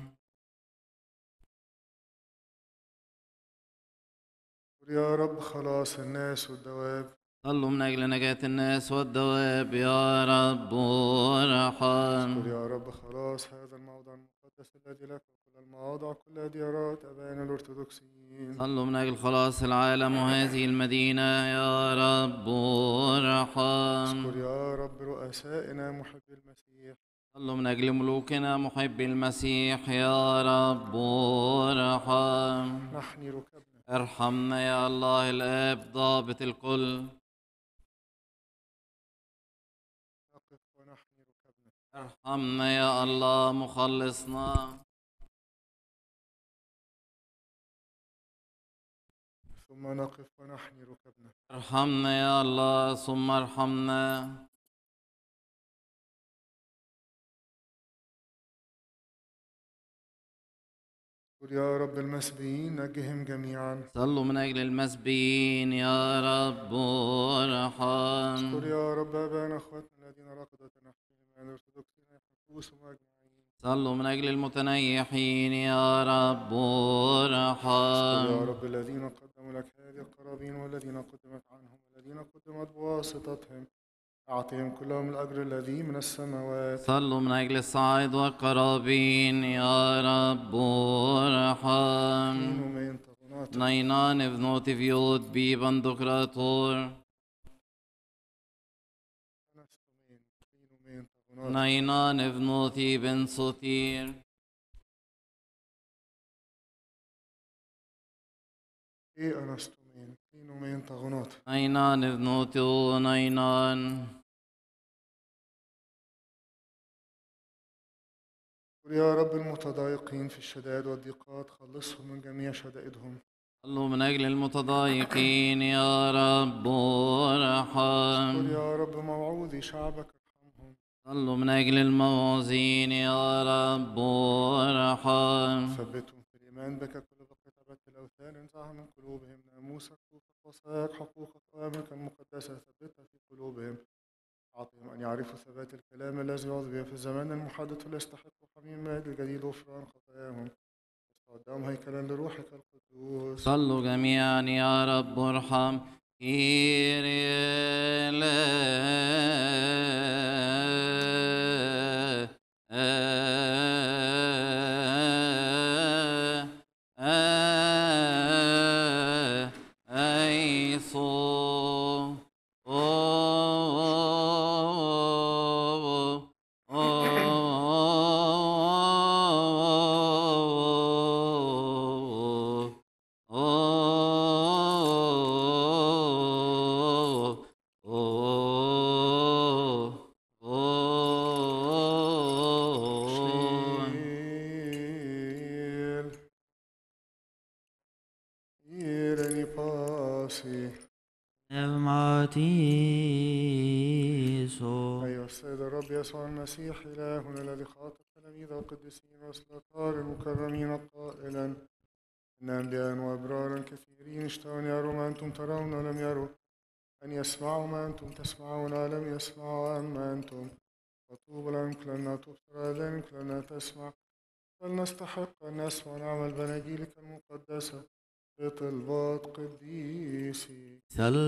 يا رب خلاص الناس والدواب. صلوا من أجل نجاة الناس والدواب يا رب ارحم. يا رب خلاص هذا الموضع المقدس الذي لك وكل المواضع كل ديارات أبائنا الأرثوذكسيين. صلوا من أجل خلاص العالم وهذه المدينة يا رب ارحم. يا رب رؤسائنا محبي المسيح. صلوا من أجل ملوكنا محبي المسيح يا رب ارحم. نحني ركبنا. ارحمنا يا الله الآب ضابط الكل. نقف ونحني ركبنا. ارحمنا يا الله مخلصنا. ثم نقف ونحني ركبنا. ارحمنا يا الله ثم ارحمنا. اذكر يا رب المسبيين نجهم جميعا. صلوا من أجل المسبيين يا رب ارحم. اذكر يا رب آباءنا أخواتنا الذين رقدوا تنحيهم عن الأرثوذكسيين يحفظوهم أجمعين. صلوا من أجل المتنيحين يا رب اذكر يا ارحم. رب الذين قدموا لك هذه القرابين والذين قدمت عنهم والذين قدمت بواسطتهم، أعطهم كلهم الأجر الذي من السماوات. صلوا من أجل الصعيد والقرابين يا رب ارحم. من تغنات نينان ابنوتي فيود بي بندقراطور. نينان ابنوتي بن سوتير. إيه أنستمين كينو من تغنات. نينان ابنوتي نينان. قل يا رب المتضايقين في الشدائد والضيقات خلصهم من جميع شدائدهم. صلوا من أجل المتضايقين يا رب ارحم. قل يا رب موعوذي شعبك ارحمهم. صلوا من أجل الموازين يا رب ارحم. ثبتهم في الإيمان بك كل بقية عبادة الأوثان انزعها من قلوبهم. ناموسك ووصاياك حقوقك وأمرك المقدسة ثبتها في قلوبهم. أعطهم أن يعرفوا ثبات الكلام الذي يعظ به في الزمان المحدث ويستحقوا حميم مائد الجديد غفران خطاياهم. قدام هيكلا لروحك القدوس. صلوا جميعا يا رب ارحم. أيها السيد الرب يسوع المسيح إلهنا الذي خاطب تلاميذه القديسين والأسلاطار المكرمين قائلا إن أنبياء وأبرارا كثيرين اشتهوا أن يروا ما أنتم ترون ولم يروا، أن يسمعوا ما أنتم تسمعون ولم يسمعوا، أما أنتم فطوبى لأنكم لأنها تبصر آذانكم لأنها تسمع، فلنستحق أن نسمع ونعمل بناجيلك المقدسة بطلبات قديسي.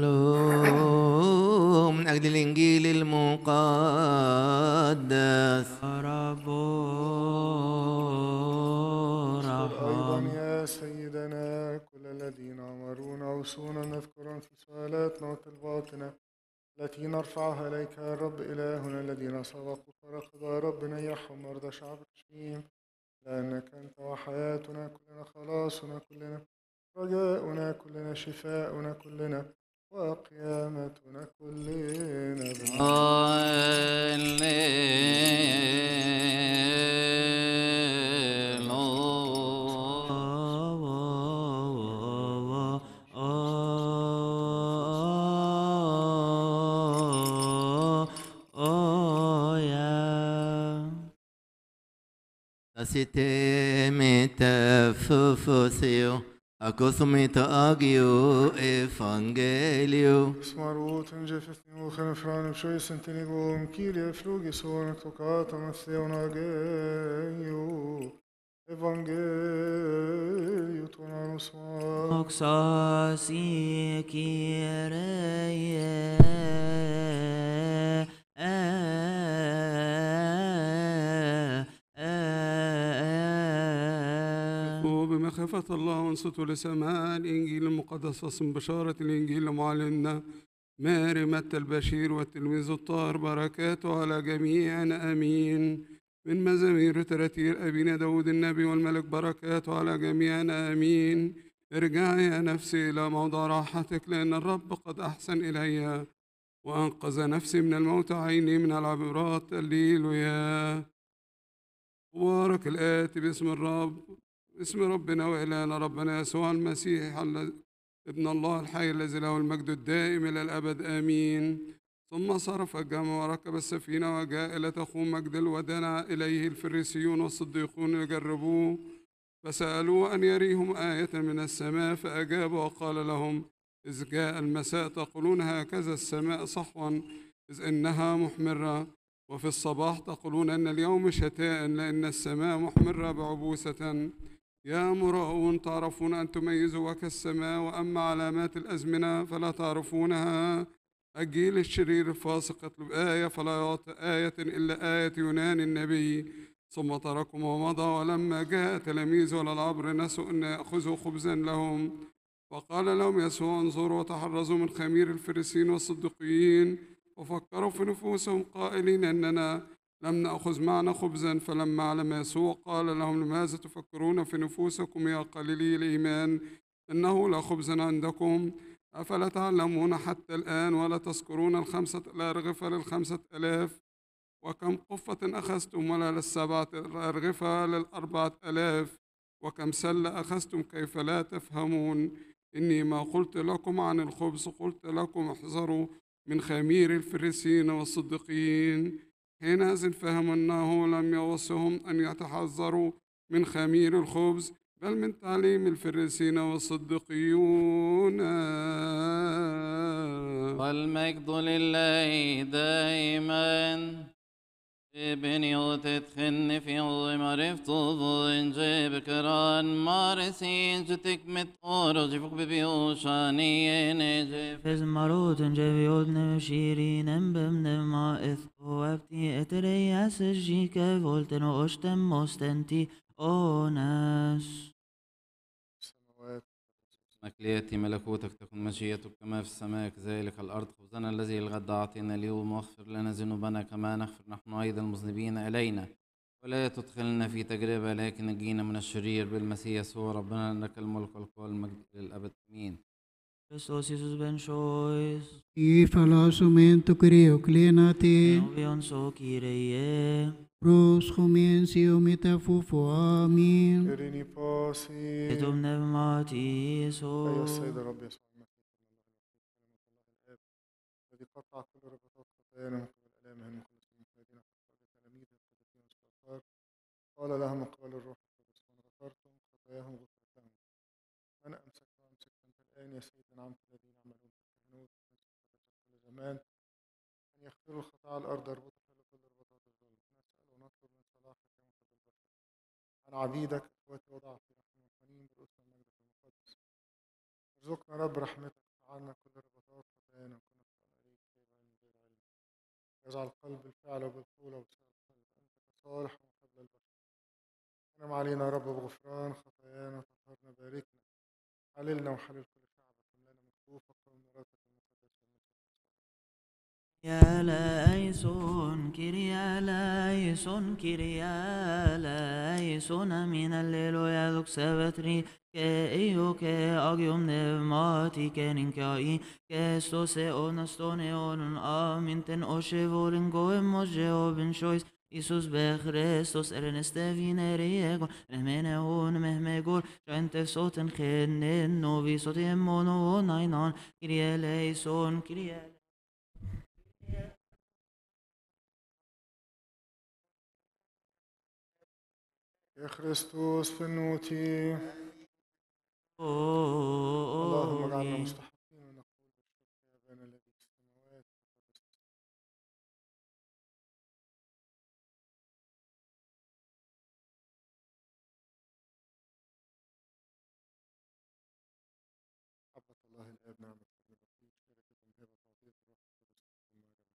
صلوا من أجل الإنجيل المقدس. يا رب أيضا ارحم. يا سيدنا كل الذين أمرونا أوصونا نذكرهم في سؤالاتنا وطلباتنا التي نرفعها إليك يا رب إلهنا، الذين سبقوا فرقدوا يا رب نيحهم مرضى شعبك اشفيهم، لأنك أنت وحياتنا كلنا، خلاصنا كلنا، رجاؤنا كلنا، شفاؤنا كلنا، وقيامتنا كلنا. Asite metafofoseo, acosumita agio evangelio. Smarut en Jefferson och en fran sjö sentinigum kilie flugi son tocata matheon ageo evangelio tonanus ma. Oxasi Kyrie بمخافة الله وانصتوا لسماع الإنجيل المقدس واسم بشارة الإنجيل لمعلمنا ماري متى البشير والتلميذ الطاهر، بركاته على جميعنا آمين. من مزامير تراتيل أبينا داود النبي والملك، بركاته على جميعنا آمين. ارجعي يا نفسي إلى موضع راحتك، لأن الرب قد أحسن إلي وأنقذ نفسي من الموت، عيني من العبرات. هللويا. مبارك الآتي باسم الرب، باسم ربنا وإلهنا ربنا يسوع المسيح ابن الله الحي الذي له المجد الدائم إلى الأبد آمين. ثم صرف الجمع وركب السفينة وجاء إلى تخوم مجد، ودنا إليه الفريسيون والصديقون يجربوه، فسألوه أن يريهم آية من السماء، فأجاب وقال لهم: إذ جاء المساء تقولون هكذا السماء صحوا إذ إنها محمرة، وفي الصباح تقولون أن اليوم شتاء لأن السماء محمرة بعبوسة. يا مراؤون، تعرفون أن تميزوا وجه السماء، وأما علامات الأزمنة فلا تعرفونها. الجيل الشرير الفاسق يطلب آية فلا يعطى آية إلا آية يونان النبي. ثم تركهم ومضى، ولما جاء تلاميذه على العبر نسوا أن يأخذوا خبزا لهم. فقال لهم يسوع: انظروا وتحرزوا من خمير الفريسيين والصدقيين. وفكروا في نفوسهم قائلين أننا لم نأخذ معنا خبزا. فلما علم يسوع قال لهم: لماذا تفكرون في نفوسكم يا قليلي الإيمان؟ إنه لا خبزا عندكم. أفلا تعلمون حتى الآن ولا تذكرون 5 الأرغفة ل5,000؟ وكم قفة أخذتم ولا ل7 الأرغفة ل4,000؟ وكم سلة أخذتم كيف لا تفهمون؟ إني ما قلت لكم عن الخبز قلت لكم احذروا من خمير الفريسيين والصدقيين. حينئذ فهموا أنه لم يوصهم أن يتحذروا من خمير الخبز، بل من تعليم الفريسيين والصدقيون. والمجد لله دائما. بنيوت تخن في معرفة ضن جيب كران مارسين جتك متقور جفق ببيوشاني نجيب فز مرود جبيود نمشيرين بمن ما إثقو أبتي إتري أسجي كفولتن وأشتم مستنتي أوناس. السماوات اسمك ليأتي ملكوتك، تكن مشيئتك كما في السماء كذلك على الأرض. خبزنا الذي الغد أعطينا اليوم، واغفر لنا ذنوبنا كما نغفر نحن أيضا المذنبين إلينا، ولا تدخلنا في تجربة لكن نجينا من الشرير بالمسيح يسوع ربنا، لك الملك والقوة والمجد للأبد آمين. Christos Jesus ben chois. Y falasumento creo clenate, Novion so Kyrie. pros comencio metafufo amin. إريني باسي Etum pneumati أيها so. السيد الرب يسوع المسيح كلمة الله الآب الذي قطع كل ربطات خطايانا من قبل آلامهم من كل سنة مخلدين حتى تلاميذ القديسين والاستغفار. قال لهم قال الروح القدس: من غفرتم خطاياهم غفرت لهم. من أمسك أنت الآن يا سيد نعمت الذين يعملون في الكهنوت كل زمان أن يغفروا الخطايا الأرض يربطك لكل ربطات الظلم. نسأل ونطلب من صلاحك يا مخرج البشر عن عبيدك إخواتي وضعفي رحم القنين برؤوسنا المجد المقدس. ارزقنا رب رحمتك عنا كل ربطات خطايانا كنا نسأل عليك كيف من غير علم. يجعل قلب الفعل وبالقول وبسائر القلب أنت كصالح وقبل البشر. انعم علينا رب بغفران خطايانا طهرنا باركنا حللنا وحلل كل شعبك لنا مكفوفك ومراتك المقدسة يا لايسون كيريا لايسون كيريا لايسون من الليل يذوق سبتري كأيو كأجيوم نماتي كننكاي كستوسي أونستوني أونن آمين تن أشيفورن قوي مجيو بن شويس Isus بخريستوس ارنستفين ريغون رحمنهون مهمغور شانت صوتن خنن نوفي صوت يمونو ناينان كيريا لايسون كيريا يا خريستوس في النوتي. اللهم اجعلنا مستحقين ونقول بالشكر يا ابانا الذي في السماوات. محبة الله الآب نعمة الابن الوحيد شركة هبة تعطية الروح القدس.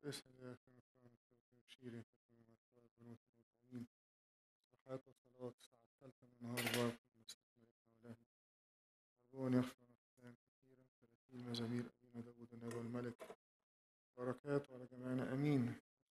اسأل يا أخي مكرم تبشيري تكون مسؤول بنوت المؤمنين صحات وصلوات الساعة الثالثة من النهار بارك مستثمرنا ولهنا ربون يغفر نفسان كثيرا 30 مزامير أبينا داود النبي الملك بركات على جميعنا أمين.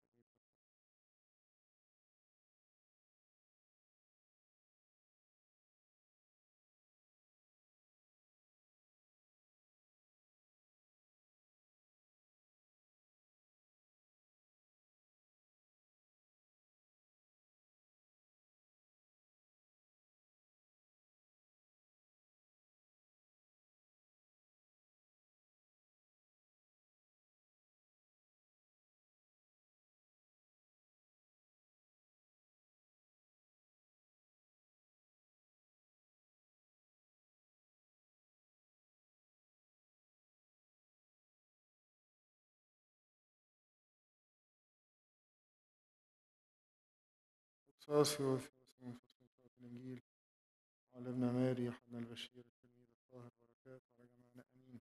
قصاصي وثيوس من فصل الإنجيل علمنا ماري يوحنا البشير التلميذ الطاهر بركات على جميعنا أمين.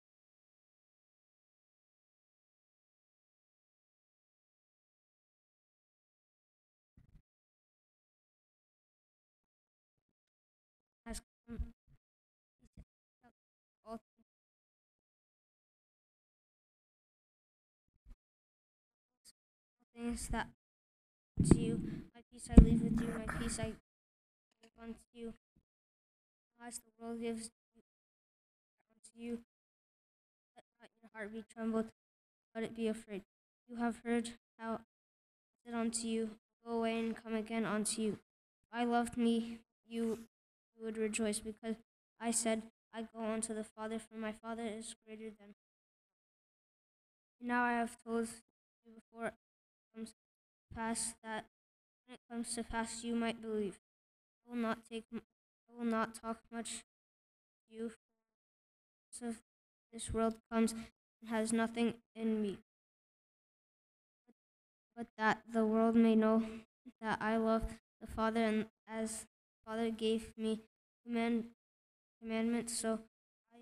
has come all things that to you. My peace I leave with you, my peace I give unto you. As the world gives unto you, let not your heart be trembled, let it be afraid. You have heard how I said unto you, go away and come again unto you. If I loved me, you would rejoice, because I said, I go unto the Father, for my Father is greater than. And now I have told you before it comes to pass, that when it comes to pass you might believe. I will not talk much to you, for this world comes and has nothing in me, but that the world may know that I love the Father, and as the Father gave me commandments, so I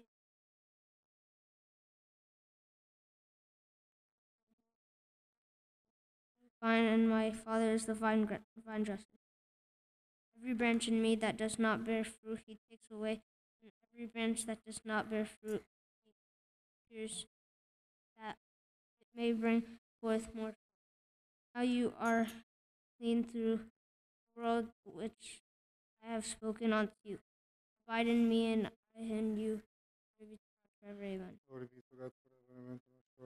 vine, and my Father is the vine dresser. Every branch in me that does not bear fruit, he takes away, and every branch that does not bear fruit, he pures, that it may bring forth more fruit. Now you are clean through the word which I have spoken unto you. Abide in me, and I in you. Glory be to God forever. Amen. Glory be to God forever. Amen.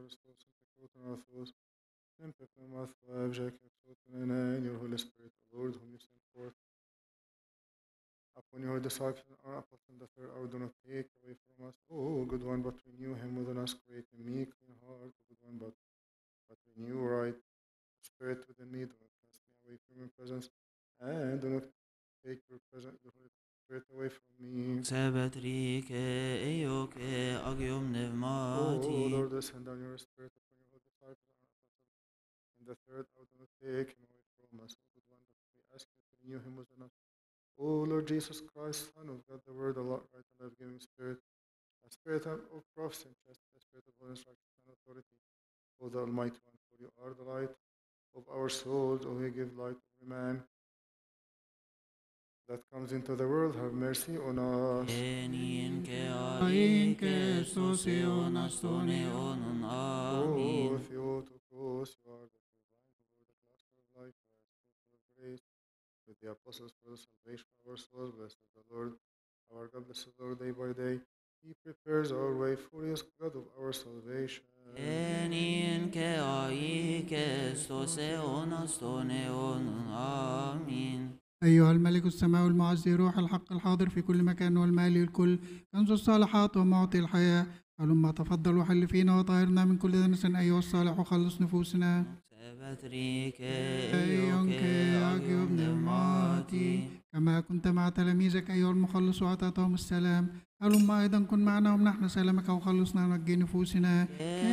And your Holy Spirit, O Lord, whom you sent forth upon your disciples and our apostles in the third hour, do not take away from us, O good one, but renew him within us, create in me clean heart, O good one, but renew right spirit within me, do not cast me away from your presence, and do not take your presence, the Holy Spirit, away from me. O Lord, send down your spirit upon your holy disciples and our apostles in the third hour, do not take him away from us, O good one, but we ask you to renew him within us. O Lord Jesus Christ, Son of God, the Word, the right and life-giving Spirit, a spirit of prophecy and justice, a spirit of holiness, righteousness, and authority, O the Almighty One, for you are the light of our souls, O you give light to every man that comes into the world, have mercy on us. O Theotokos, you are the divine Word, the Master of life, full of grace, with the apostles for the salvation of our souls, blessed is the Lord, our God, blessed is the Lord day by day. He prepares our way for He is God of our salvation. أيها الملك السماوي المعزي روح الحق الحاضر في كل مكان والمالي الكل كنز الصالحات ومعطي الحياة هلما تفضل وحل فينا وطهرنا من كل دنس أيها الصالح وخلص نفوسنا كما كنت مع تلاميذك أيها المخلص وأعطيتهم السلام هلما أيضا كن معنا ومنحنا سلامك وخلصنا ونجي نفوسنا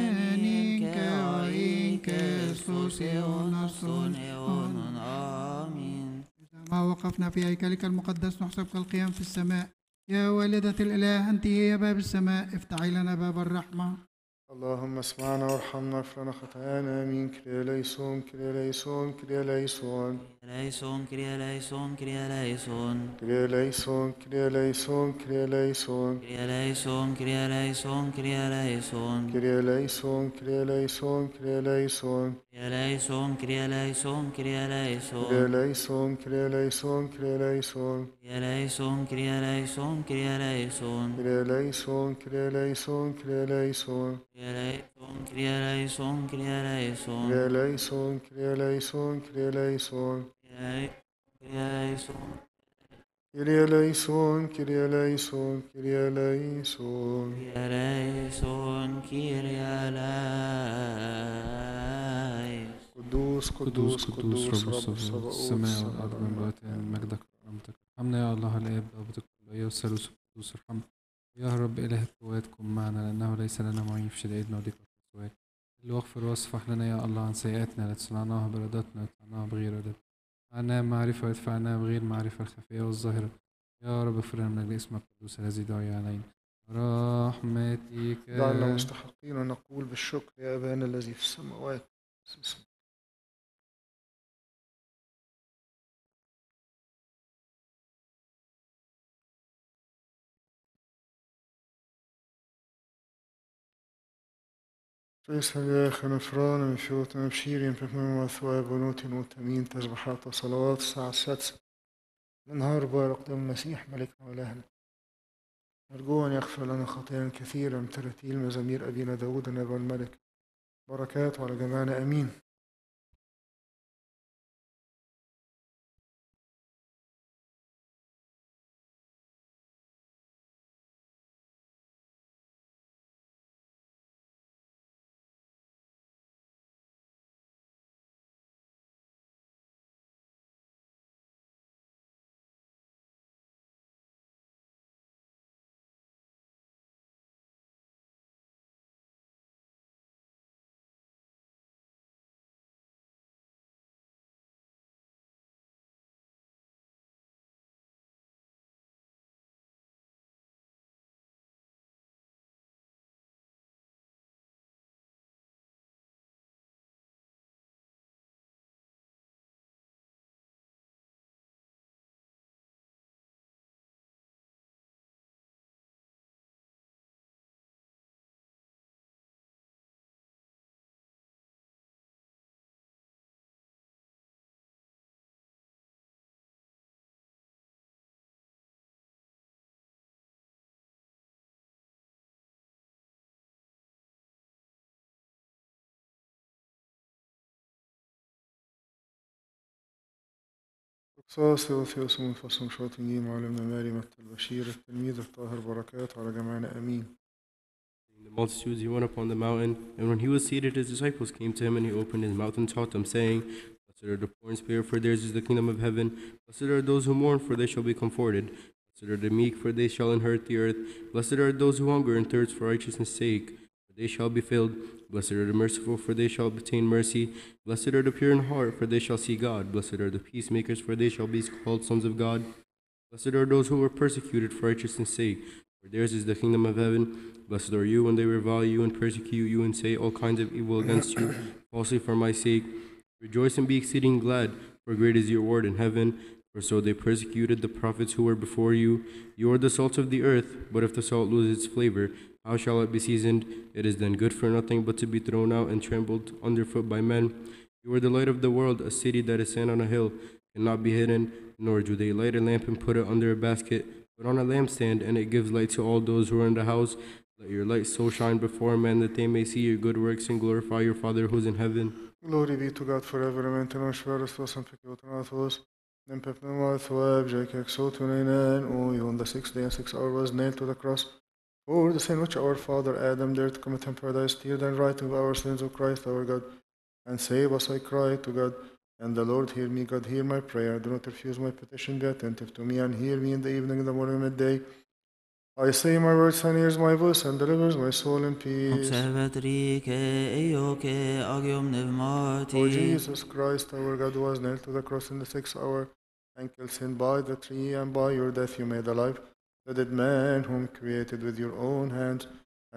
ما وقفنا في هيكلك المقدس نحسب كالقيام في السماء يا والدة الإله أنت هي باب السماء افتحي لنا باب الرحمة اللهم اسمعنا وارحمنا واغفر لنا خطايانا. آمين. كريا ليسون كريا ليسون كريا ليسون Eleison, Kyrie eleison, Kyrie eleison. كريا ليسون كريا ليسون كريا ليسون Kyrie eleison, Kyrie eleison, Kyrie eleison. كريا ليسون كريا ليسون كريا ليسون Kyrie eleison, Kyrie eleison, Kyrie eleison. كريا ليسون كريا ليسون كريا ليسون Kyrie eleison, Kyrie eleison, Kyrie eleison. كريا ليسون كريا ليسون كريا ليسون Kyrie eleison, Kyrie eleison, Kyrie كريا eleison. ليسون كريا ليسون كريا ليسون Kyrie كريا ليسون eleison, كريا ليسون كريا ليسون Kyrie eleison, Kyrie eleison. قدوس قدوس قدوس قدوس قدوس رب رب السماوات الصباؤوت السماء السماء والأرض والأرض. مملوءتان مجدك ورحمتك. ارحمنا يا الله الآب ضابط الكلية والثالوث القدوس ارحمنا. يا رب إله القوات كن معنا، لأنه ليس لنا معين في شدائدنا وضيق سواك. اللي واغفر واصفح لنا يا الله عن سيئاتنا التي صنعناها بإرادتنا وصنعناها بغير إرادتنا. عنا معرفة وادفعنا بغير معرفة الخفية والظاهرة. يا رب اغفر لنا من أجل اسمك القدوس الذي دعي علينا. رحمتك جعلنا مستحقين أن نقول بالشكر يا أبانا الذي في السماوات. فيصل يا أخي نفران من فيوت مبشير بكم وثواب بنوت متمين تسبحات وصلوات الساعة 6 من نهار بارك دم المسيح ملكنا وإلهنا. نرجو أن يغفر لنا خطايا كثيرة من تراتيل مزامير أبينا داود النبي الملك. بركاته على جميعنا. آمين. رقصاص وثيوس منفصل شاطئين معلمنا ماري متى البشير التلميذ الطاهر. بركاته على جميعنا. آمين. The multitudes he went up on the mountain, and when he was seated, his disciples came to him, and he opened his mouth and taught them, saying, Blessed are the poor in spirit, for theirs is the kingdom of heaven. Blessed are those who mourn, for they shall be comforted. Blessed are the meek, for they shall inherit the earth. Blessed are those who hunger and thirst for righteousness' sake, for they shall be filled. Blessed are the merciful, for they shall obtain mercy. Blessed are the pure in heart, for they shall see God. Blessed are the peacemakers, for they shall be called sons of God. Blessed are those who are persecuted for righteousness' sake, for theirs is the kingdom of heaven. Blessed are you when they revile you and persecute you and say all kinds of evil against you, falsely for my sake. Rejoice and be exceeding glad, for great is your reward in heaven. For so they persecuted the prophets who were before you. You are the salt of the earth, but if the salt loses its flavor, how shall it be seasoned? It is then good for nothing but to be thrown out and trampled underfoot by men. You are the light of the world. A city that is set on a hill cannot be hidden, nor do they light a lamp and put it under a basket, but on a lampstand, and it gives light to all those who are in the house. Let your light so shine before men that they may see your good works and glorify your Father who is in heaven. Glory be to God forever. Amen. Tenors veros vos amplificator then pepnoma thwab Jake exotunainen. On the 6th day and 6th hour was nailed to the cross. For the sin which our father Adam dared to commit in paradise, steal and right of our sins, O Christ our God, and save us, I cry to God. And the Lord hear me, God hear my prayer. Do not refuse my petition, be attentive to me, and hear me in the evening, in the morning, midday. I say my words and hears my voice and delivers my soul in peace. O Jesus Christ, our God, who was nailed to the cross in the 6th hour, and killed sin by the tree, and by your death you made alive the dead man whom created with your own hands,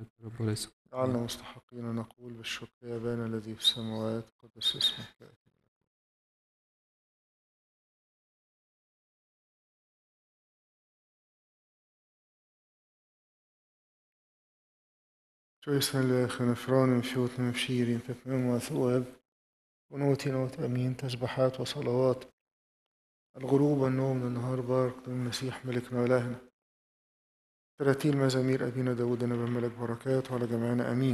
الرب وليس جعلنا مستحقين أن نقول بالشكر يا أبانا الذي في السماوات قدس اسمك يأتي. Tjusna löken från fjorton med Shirin تتمم وثواب ونوتي نوت أمين تسبحات وصلوات الغروب والنوم للنهار بارك المسيح ملكنا وإلهنا 30 مزامير أبينا داود نبي الملك بركات وعلى جميعنا أمين.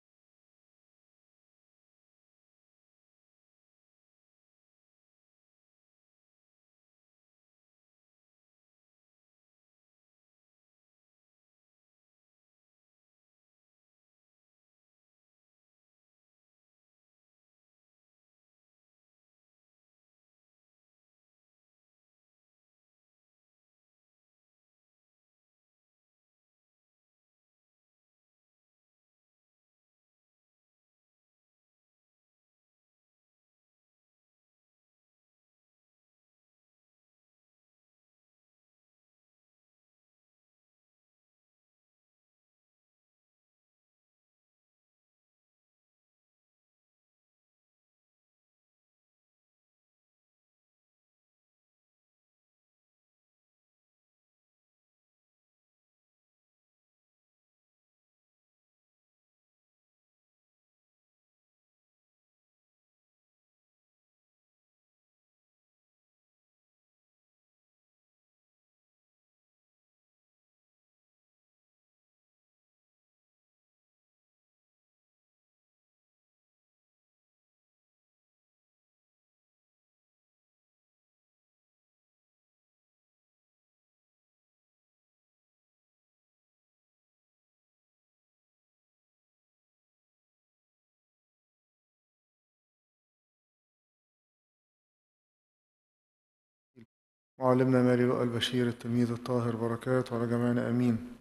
معلمنا ماري لؤى البشير التلميذ الطاهر بركات وعلى جميعنا أمين.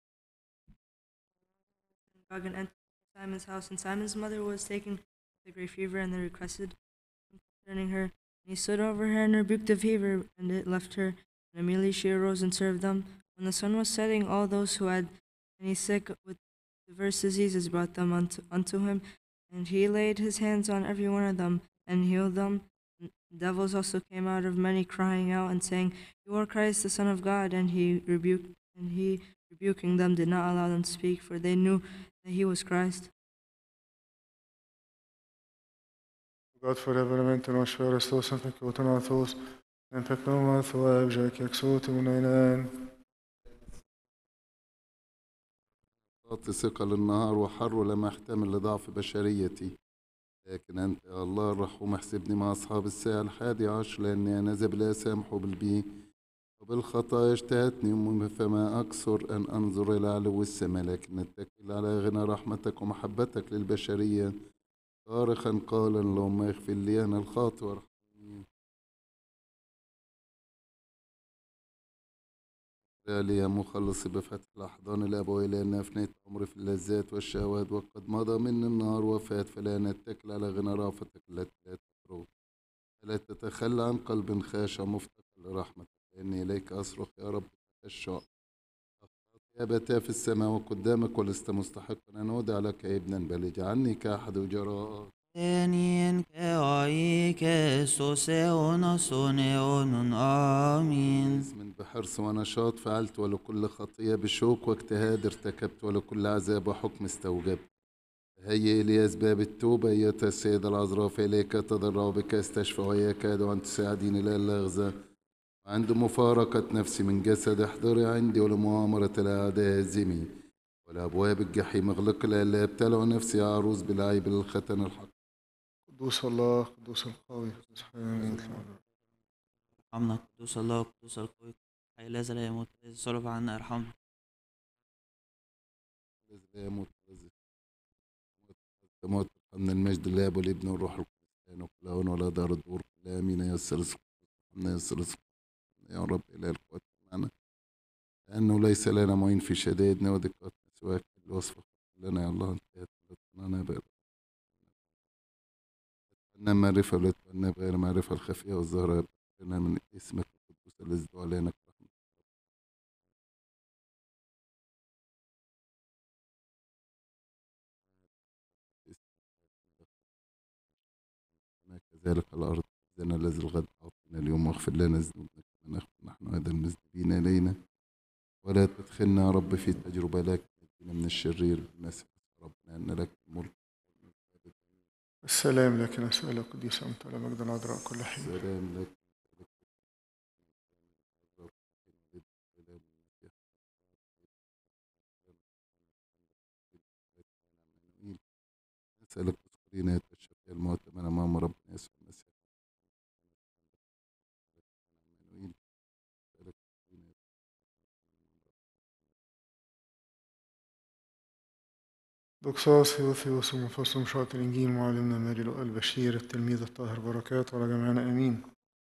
Dragon entered Simon's house, and Simon's mother was taken with a great fever, and they requested him concerning her. And he stood over her and rebuked the fever, and it left her. And immediately she arose and served them. When the sun was setting, all those who had any sick with diverse diseases brought them unto him, and he laid his hands on every one of them and healed them. And devils also came out of many, crying out and saying, "You are Christ, the Son of God." And he rebuking them did not allow them to speak, for they knew that he was Christ. God forever elementen och Kristus som fick åt Athos en peknoma ثواب جاك يكسوت من عينان. أعطي ثقة للنهار وحر لما أحتمل لضعف بشريتي، لكن أنت يا الله الرحوم احسبني مع أصحاب الساعة 11 لأني أنا لا سامح بالبي وبالخطايا اجتهتني أمي فما أكثر أن أنظر إلى علو السماء، لكن أتكل على غنى رحمتك ومحبتك للبشرية صارخا قالا اللهم اغفر لي أنا الخاطئ وارحمني. لي يا مخلصي بفتح الأحضان الأبوية لأن أفنيت عمري في اللذات والشهوات وقد مضى مني النهار وفاة، فلا نتكل على غنى رأفتك التي لا تفرغ، فلا تتخلى عن قلب خاشع مفتقر لرحمتك، فإني إليك أصرخ يا رب تخشع. يا بتا في السماء وقدامك ولست مستحقا أن أودع لك ابنا، بل اجعلني كأحد أجراء آمين. من بحرص ونشاط فعلت ولكل خطية بشوق واجتهاد ارتكبت ولكل عذاب وحكم استوجبت. هيئ لي أسباب التوبة أيتها السيدة العذراء، فإليك تضرع بك استشفى وإياك أدعو أن تساعديني لا أغزى. وعند مفارقة نفسي من جسد احضري عندي ولمؤامرة الأعداء هزمي، ولأبواب الجحيم اغلق لا يبتلع نفسي يا عروس بالعيب للختن الحق. قدوس الله قدوس القوي قدوس حي ارحمنا قدوس الله قدوس القوي حي لا زال يموت الذي صلب عنا ارحمنا. لا يموت موت من المجد الاب والابن والروح القدس وكل هون ولا دار الدور كلها امين. يسر يسر يا رب اله القوات معنا، لانه ليس لنا معين في شدائدنا ودقاتنا سواك الوصف لنا يا الله انتهت لنا بقى أن معرفة لا تتبنى بغير معرفة الخفية والظاهرة لنا من اسمك القدوس الذي دعا لنا كذلك على الأرض خبزنا الذي الغد أعطنا اليوم واغفر لنا ذنوبنا كما نغفر نحن أيضا المذنبين إلينا ولا تدخلنا يا رب في تجربة لكن نجينا من الشرير بالمسيح ربنا أن لك الملك. السلام لك نسأل قديس أنت على مجد العذراء كل حين. السلام لك نسألك تذكرين الشفيع المؤتمن أمام ربنا يسوع المسيح. دكساس ثيوثيوس ومفصل مشاط الإنجيل معلمنا ماري لؤى البشير التلميذ الطاهر بركات على جميعنا آمين.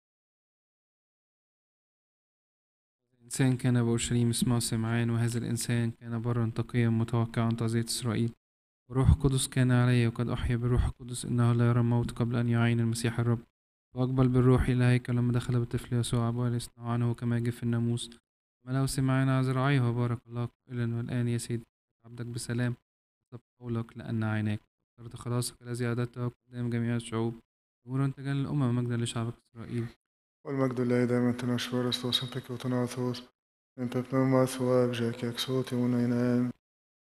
الإنسان كان بأورشليم اسمه سمعان، وهذا الإنسان كان برا تقيا متوقعا تعزية إسرائيل، وروح القدس كان عليه، وقد أحيا بالروح القدس إنه لا يرى الموت قبل أن يعاين المسيح الرب. وأقبل بالروح إلى الهيكل لما دخل بالطفل يسوع أبوه ليصنع عنه كما يجب في الناموس. ملأه سمعان على ذراعيه وبارك الله قائلا: والآن يا سيد عبدك بسلام، اطلب قولك لأن عيناك اخترت خلاصك الذي أعددته قدام جميع الشعوب، نورا تجلى للأمم مجدا لشعبك إسرائيل. والمجد لله دائما تنشور استوس انتك وتناثوس انت بنوم ثواب جاكيك صوتي ونينام.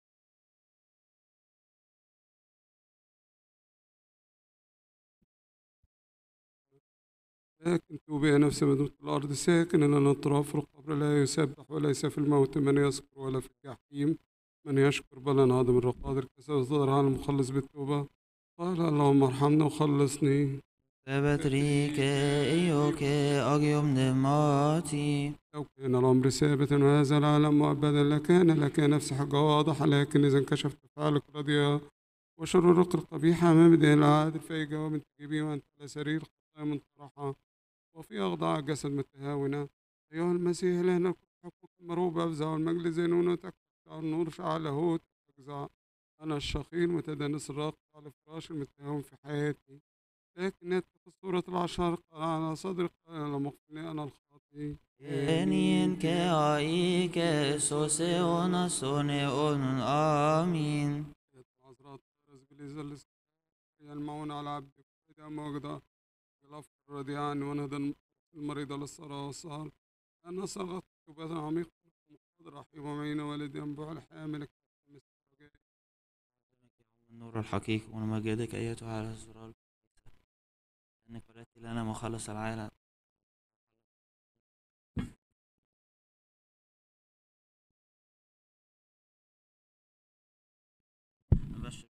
لكن توبي نفس مدمة الأرض ساكن إن أطراف القبر لا يسبح وليس في الموت من يذكر ولا في الجحيم من يشكر بل انهضم الرقادر كسر على المخلص بالتوبة. قال اللهم ارحمنا وخلصني. ثبت إيوك أجيوم دماتي. لو كان الأمر ثابتا وهذا العالم مؤبدا لكان نفس حاجة واضحة، لكن إذا انكشف تفاعلك رديئة وشرورك القبيحة أمام دين العادل فأي جواب تجيبيه وأنت على سرير خطايا منطرحة وفي أخضاع جسد متهاونة. أيها المسيح لنا حكمك المروب أفزع والمجد زينونتك النور شعل هوت أجزع. أنا الشقيق متدنس الراقص على فراش المتهاون في حياتي، لكن يتقي صورة العشر على صدرك على مغفرني أنا الخاطئ. إنين كأي كسوسي ونصوني أون آمين. عذراء ترز بليزل يلمعون على عبدك إذا موجدة غلف الرديان ونهدى المريض للصلاة والسهر. أنا صغت توبة عميقة مقتدر رحيم ومعين والدي ينبوع الحامل النور الحقيقي ونمجدك أيتها على الزرار أنك ولدت لنا مخلص العالم. نبشر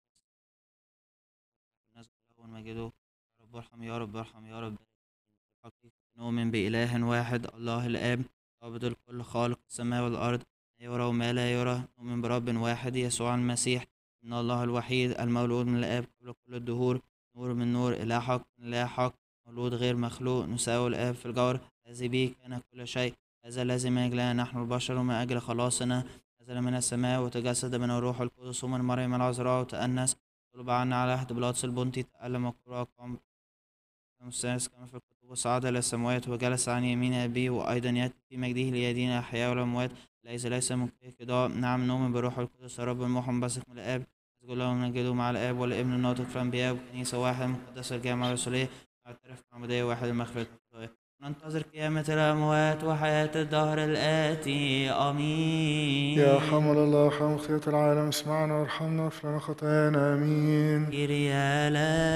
الناس كلها ونمجده. يا رب ارحم يا رب ارحم يا رب. الحقيقة نؤمن بإله واحد الله الآب ضابط الكل خالق السماء والأرض لا يرى وما لا يرى. نؤمن برب واحد يسوع المسيح إن الله الوحيد المولود من الآب قبل كل الدهور، نور من نور، إله حق من إله حق، مولود غير مخلوق، نساوي الآب في الجور، الذي به كان كل شيء. هذا الذي من أجلنا نحن البشر ومن أجل خلاصنا نزل من السماء وتجسد من الروح القدس ومن مريم العذراء وتأنس طلب عنا على عهد بيلاطس البنطي، تألم وقام الثالث كما في الكتب وصعد إلى السماوات وجلس عن يمين أبيه وأيضا يأتي في مجده ليدين الأحياء والأموات ليس من كده. نعم نؤمن بروح القدس رب المحن بثق من الآب نسجد له ونجده مع الآب والابن الناطق في الأنبياء وكنيسة واحدة مقدسة الجامعة الرسولية نعترف بعمودية واحدة المغفرة الخطايا ننتظر قيامة الأموات وحياة الدهر الآتي آمين. يا حمل الله وارحم خطية العالم اسمعنا وارحمنا واغفر لنا خطايانا آمين. كيريا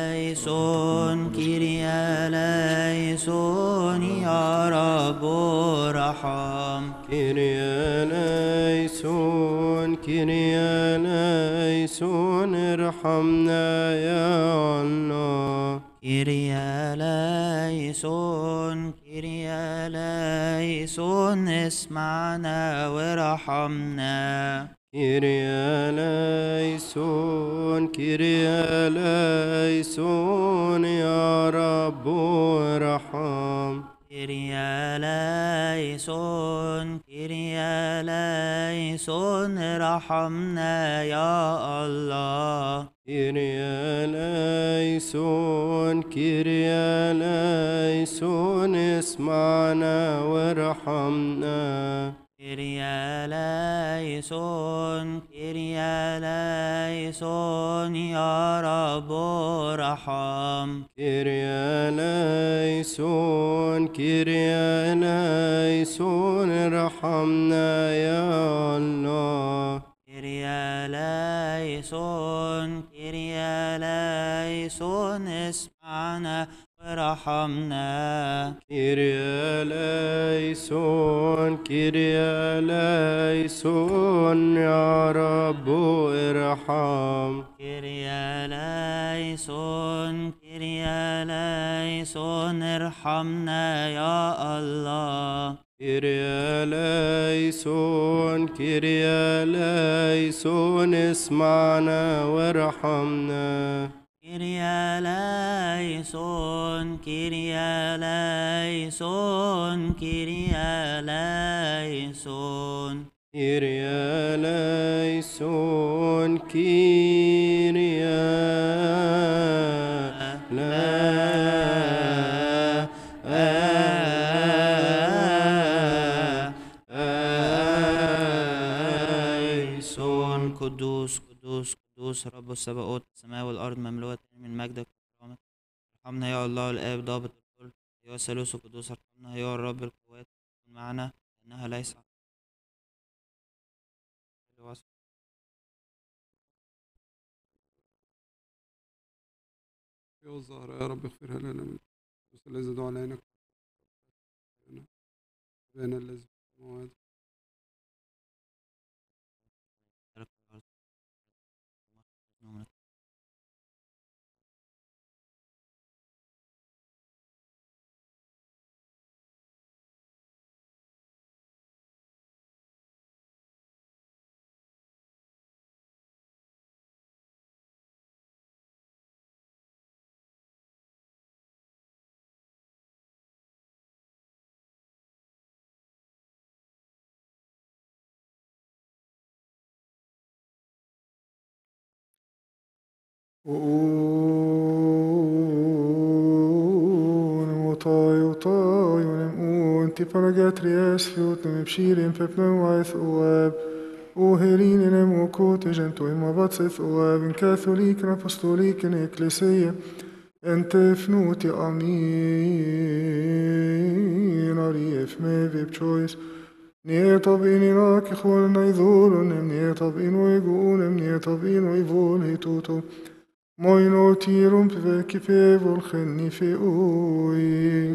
ليسون كيريا ليسون يا رب ارحم. كيريا ليسون كيريا ليسون ارحمنا يا الله. كيريا ليسون كيريا ليسون اسمعنا وارحمنا. كيريا ليسون كيريا ليسون يا رب ارحم. كيريا ليسون كيريا ليسون ارحمنا يا الله. كيريا ليسون كيريا ليسون اسمعنا وارحمنا. Kyrie eleison, Kyrie eleison, يا رب ارحم. Kyrie eleison, Kyrie eleison, ارحمنا يا الله. Kyrie eleison, Kyrie eleison, اسمعنا وارحمنا. Kyrie eleison, Kyrie eleison, يا رب ارحم. Kyrie eleison, Kyrie eleison, ارحمنا يا الله. Kyrie eleison, Kyrie eleison, اسمعنا وارحمنا. Kyrie eleison, Kyrie eleison, Kyrie eleison. Kyrie eleison, Kyrie eleison. قدوس قدوس قدوس رب السباوت، السماء والأرض مملوءة من مجدك وكرامتك. ارحمنا يا الله الآب ضابط الكل، أيها الثالوث القدوس ارحمنا يا الرب القوات، كن معنا إنها ليس يا الزهراء يا رب اغفرها لنا من الذي دعا علينا أبانا الذي في السماوات. Ti paragatries fiutnem psirim pepnem waith oab, o herinen o kotigen to ima vatseth oab, in katholiken apostoliken ecclesia, en tefnuti amin, arief me vip choice, nietab in inak ikhwan naidhulunem, nietab in oigunem, nietab in oivul hituto, moino tirum peveki pevol chenni fe oi.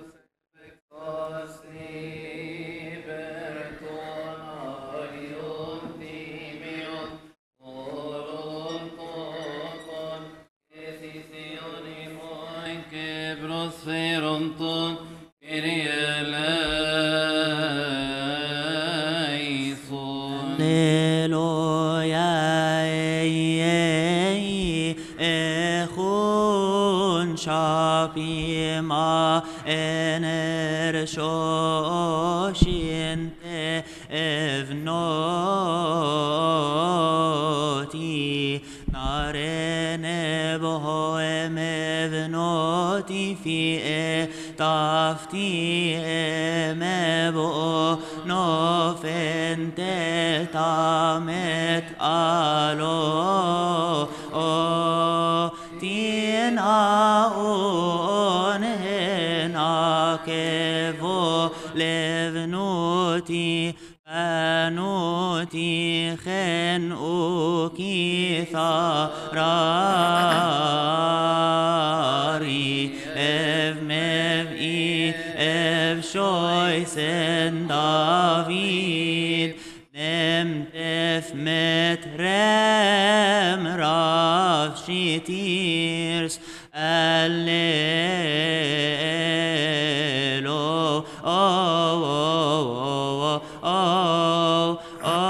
Shapima enershoshin evnoti narene bohem evnoti fi tafti emebo nofente tamet alo kevo levnuti anuti chen uki tharari ev mevi ev shoysen David nem tef metrem rav shitirs Allelo, oh, oh, oh, oh,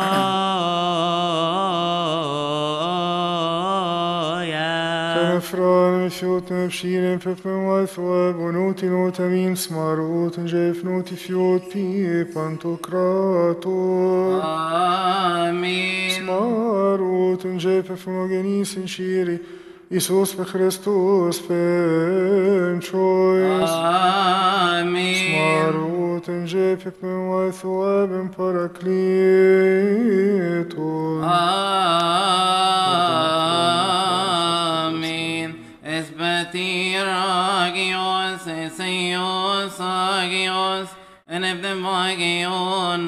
oh, yeah. Kenefran, fjotne, pshiren, peppen, waithwa, bonoti, notamin, smarot, jefnoti, fjot, pie, pantokrator. Amin. Smarot, jefefonogenis, shiri, Isus pe Christus, pen choice. Amin. Smarut, Theoten Jepipim Waithuabim Parakleton. Amen. Esbatir agios, eseios agios, and if them agion.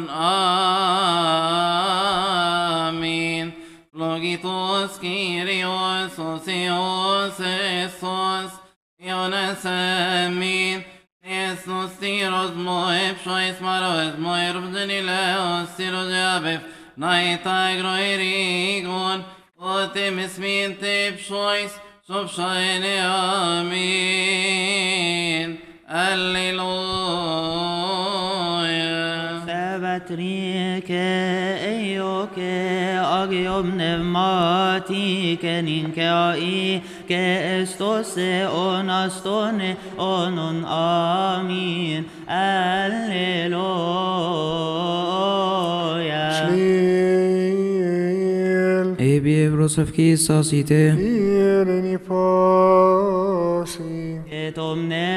Amen. Logitos Kyrios, Osios, Esos, Ionas, Amen. Esnos tiros moeb, shois maros, moeb, genileos, tiros jabef, naita groirigon, otemis mintep shois, sob shoine, Amen. Alleluia. Sabatrike eioke agiom pneumatike ninke ai ke estose onastone onon amin. Alleluia. Shliel. Ebi Ebrosavki sasite. Ireni pasi. Etom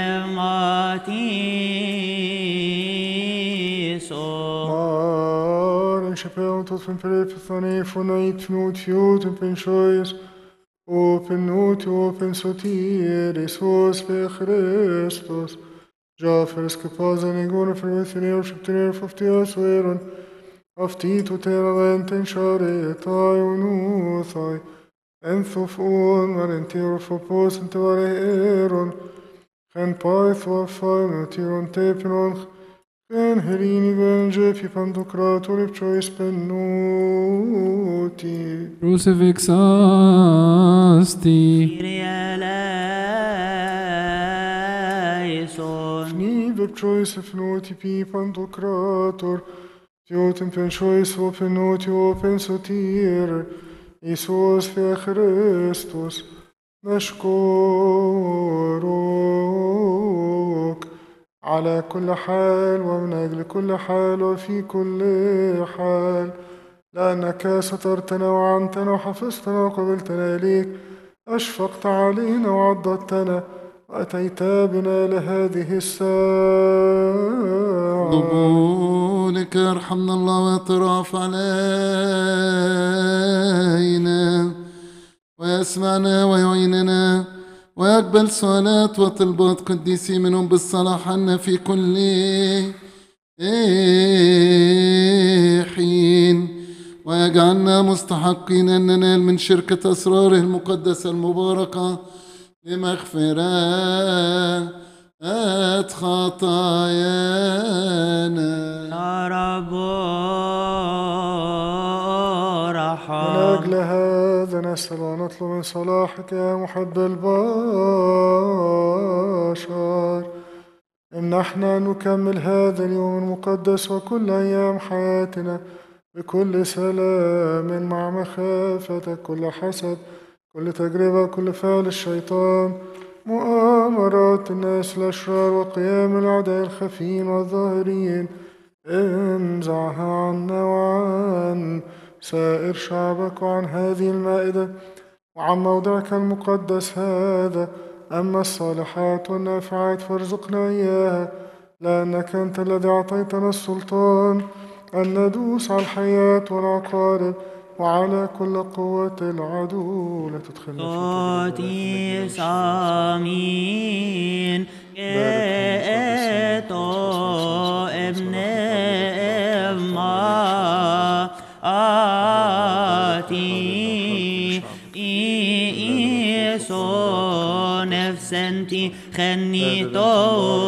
pneumatiso. Maren schepelt tot van prepethane vanuit nood joden pensiois. Open nood open sotir Isus pe Christus. Jaffer skepazen igone verwithineel schepteneer foftias weron. Aftito teralenten sharetai unuthai. Enthof marentiro fopos entoareron. Gen paith wafai natiron tepinon. Gen herini ben jefi pandokrator choice pennuti. Crucifix asti. Kyrie eleison. Nive choice fnoti pi pandokrator. Tioten pen choice open noti open sotir. Isus في Christus نشكرك على كل حال ومن أجل كل حال وفي كل حال لأنك سترتنا وعنتنا وحفظتنا وقبلتنا إليك أشفقت علينا وعضدتنا وأتيت بنا لهذه الساعة. قبولك ارحمنا الله واطراف علينا ويسمعنا ويعيننا ويقبل صلاة وطلبات قديسي منهم بالصلاح عنا في كل حين ويجعلنا مستحقين أن ننال من شركة أسراره المقدسة المباركة لمغفرة خطايانا. يا رب رحم. من أجل هذا نسأل ونطلب من صلاحك يا محب البشر امنحنا أن نكمل هذا اليوم المقدس وكل أيام حياتنا بكل سلام مع مخافتك، كل حسد، كل تجربة، كل فعل الشيطان، مؤامرات الناس الأشرار وقيام الأعداء الخفيين والظاهرين، انزعها عنا وعن سائر شعبك وعن هذه المائدة وعن موضعك المقدس هذا. أما الصالحات والنافعات فارزقنا إياها، لأنك أنت الذي أعطيتنا السلطان أن ندوس على الحياة والعقارب وعلى كل قوة العدو. لا تدخلنا في تجربة. آمين. جئت ابن أما آتي إيسو نفسنتي خنيتو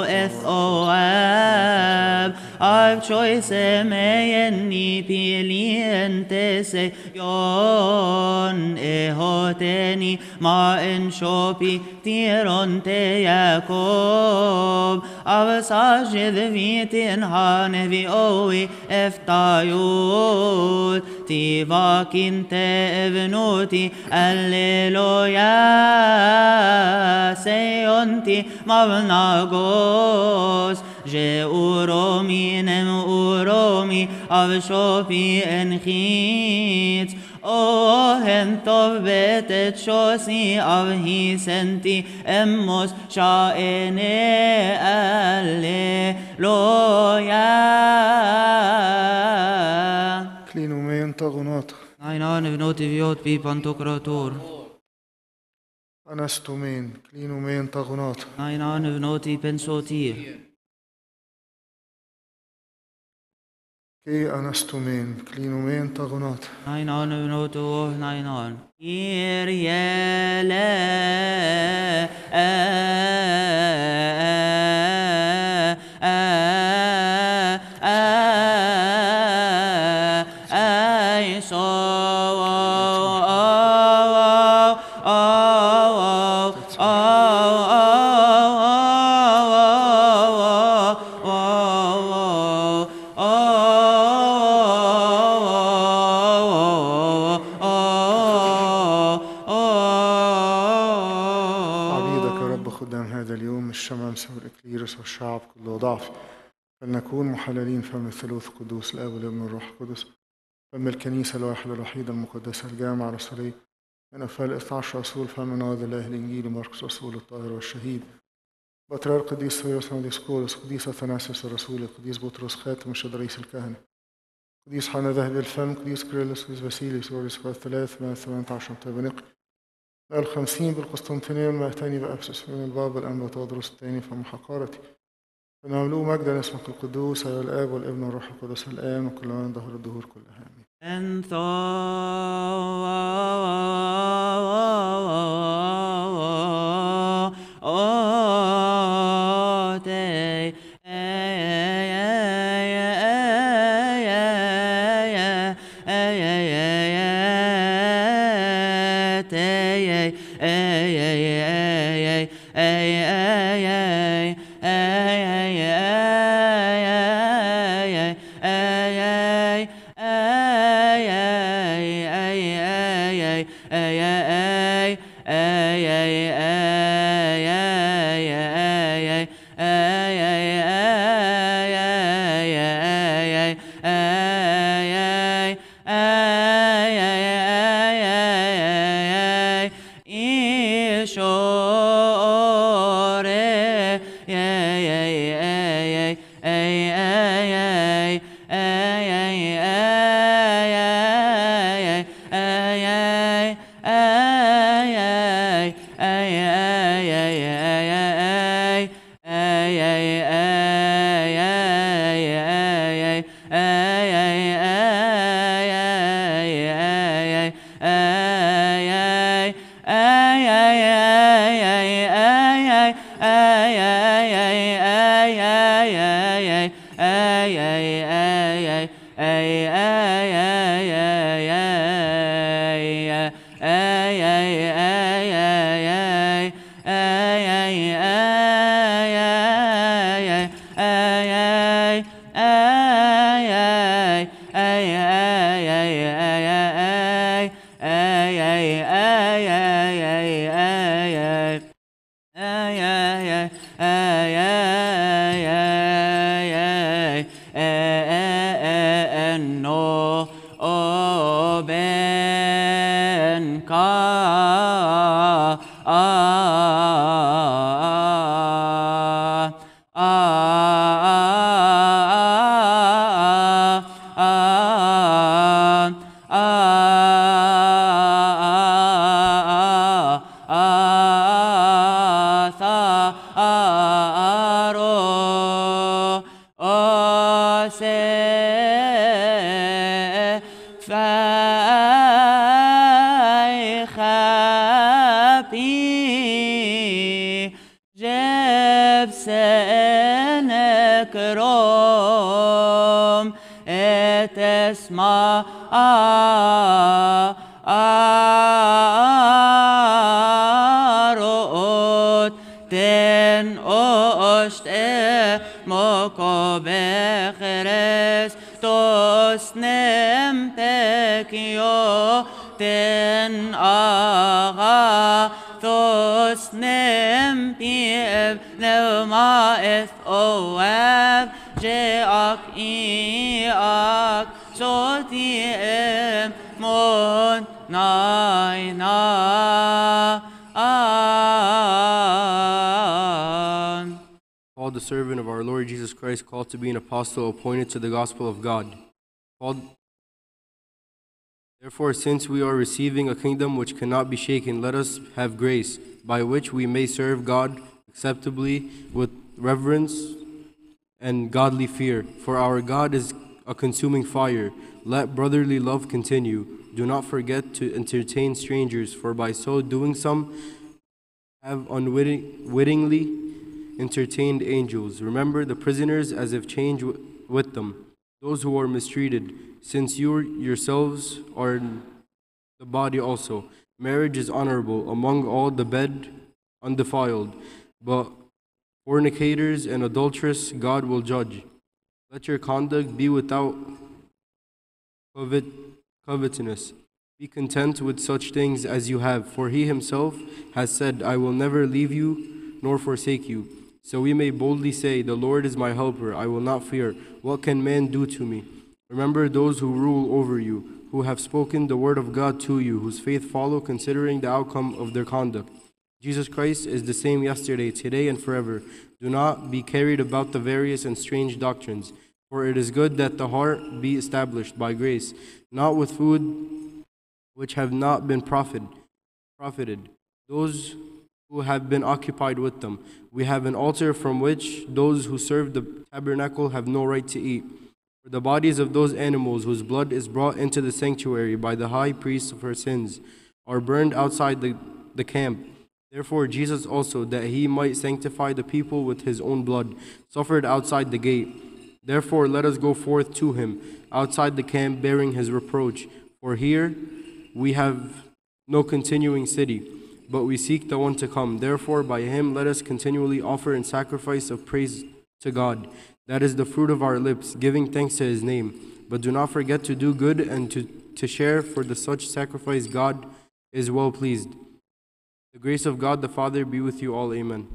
إثواب I've choice ميني بلينتسي يون إهوتني ما إن شوبي تيرون تياكوب أبساجد فيتين هان في أوي افتايوت تيفاكين تبنوتي الليلويا سيونتي مبناغوس جاورومي نمورومي أبشوفي انخيت أوهن طبت شوسي أبهي سنتي أموس شائني الليلويا تغناطة Nainan vnotiviot pi pantokrator. أنستومين كلينومين تغناطة Nainan vnoti pensotir. كي أنستومين كلينومين تغناطة Nainan vnoto nainan. عبيدك يا رب خدام هذا اليوم الشمامسة والإكليروس والشعب كله ضعف فلنكون محللين فم الثالوث القدوس الآب والابن والروح القدس فم الكنيسة الواحدة الوحيدة المقدسة الجامعة الرسولية من أفعال 12 رسول فم نواذ الله الإنجيل مرقس رسول الطاهر والشهيد بطريرك قديس ثيوس وديسكورس قديس أثناسيوس الرسول قديس بطرس خاتم رئيس الكهنة قديس حنا ذهب الفم قديس كريلوس قديس باسيليوس وريس الثلاث من 18 طيبنق 50 بالقسطنطينية والمائتين بأبسس من الباب الأنبا تودروس الثاني فم حقارتي فنعملوه مجدا اسمك القدوس أيها الآب والابن والروح القدس الآن وكل من ظهر الدهور كلها آمين. Paul, the servant of our Lord Jesus Christ, called to be an apostle, appointed to the gospel of God, called Therefore, since we are receiving a kingdom which cannot be shaken, let us have grace, by which we may serve God acceptably with reverence and godly fear. For our God is a consuming fire. Let brotherly love continue. Do not forget to entertain strangers, for by so doing some have unwittingly entertained angels. Remember the prisoners as if chained with them, those who are mistreated, since you yourselves are the body also. Marriage is honorable among all, the bed undefiled, but fornicators and adulterers God will judge. Let your conduct be without covetousness. Be content with such things as you have, for he himself has said, I will never leave you nor forsake you. So we may boldly say, the Lord is my helper, I will not fear. What can man do to me? Remember those who rule over you, who have spoken the word of God to you, whose faith follow, considering the outcome of their conduct. Jesus Christ is the same yesterday, today, and forever. Do not be carried about the various and strange doctrines, for it is good that the heart be established by grace, not with food which have not been profited, those who have been occupied with them. We have an altar from which those who serve the tabernacle have no right to eat. For the bodies of those animals whose blood is brought into the sanctuary by the high priest for sins are burned outside the camp. Therefore Jesus also, that he might sanctify the people with his own blood, suffered outside the gate. Therefore let us go forth to him outside the camp, bearing his reproach. For here we have no continuing city, but we seek the one to come. Therefore by him let us continually offer in sacrifice of praise to God. That is the fruit of our lips, giving thanks to his name. But do not forget to do good and to share, for the such sacrifice God is well pleased. The grace of God the Father be with you all. Amen.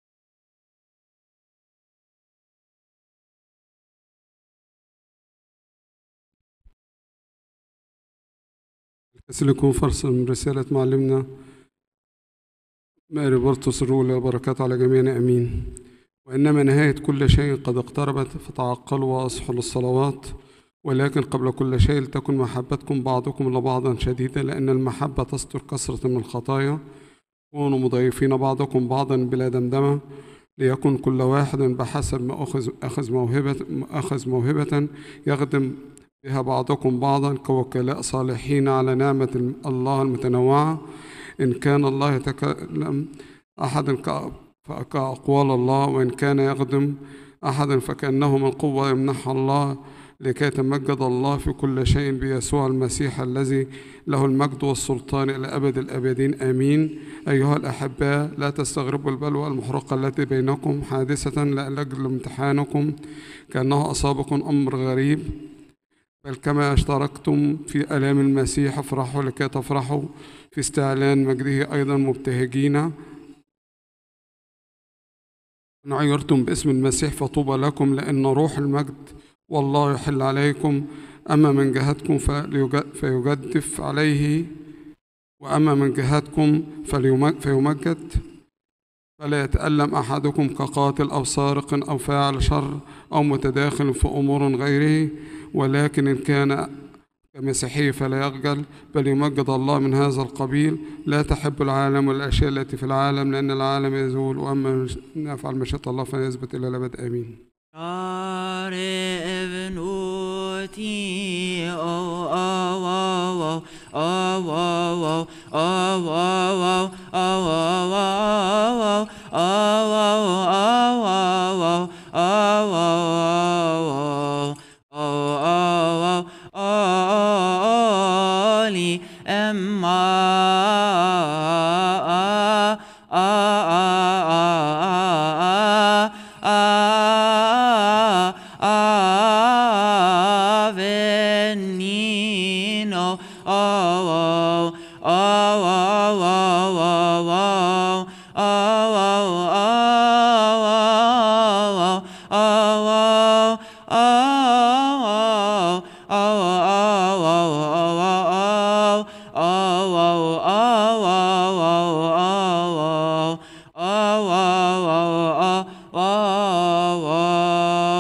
لكم فرصة من رسالة معلمنا ماري بطرس الأولى، بركات على جميعنا آمين. وإنما نهاية كل شيء قد اقتربت، فتعقلوا وأصحوا للصلوات. ولكن قبل كل شيء لتكن محبتكم بعضكم لبعضا شديدة، لأن المحبة تستر كثرة من الخطايا. كونوا مضايفين بعضكم بعضا بلا دمدمة، ليكن كل واحد بحسب ما أخذ موهبة يخدم بها بعضكم بعضا كوكلاء صالحين على نعمة الله المتنوعة. إن كان الله يتكلم أحد كأقوال الله، وإن كان يخدم أحد فكأنه من قوة يمنحها الله، لكي يتمجد الله في كل شيء بيسوع المسيح الذي له المجد والسلطان إلى أبد الآبدين آمين. أيها الأحباء، لا تستغربوا البلوى المحرقة التي بينكم حادثة لأجل امتحانكم كأنه أصابكم أمر غريب، بل كما اشتركتم في آلام المسيح افرحوا لكي تفرحوا في استعلان مجده أيضا مبتهجين. إن عيرتم باسم المسيح فطوبى لكم، لأن روح المجد والله يحل عليكم. أما من جهتكم فيجدف عليه، وأما من جهتكم فيمجد. فلا يتألم أحدكم كقاتل أو سارق أو فاعل شر أو متداخل في أمور غيره، ولكن إن كان كمسيحي فلا يخجل، بل يمجد الله من هذا القبيل. لا تحب العالم والأشياء التي في العالم، لأن العالم يزول، وأما نفعل مشيئة الله فيثبت إلى الأبد آمين.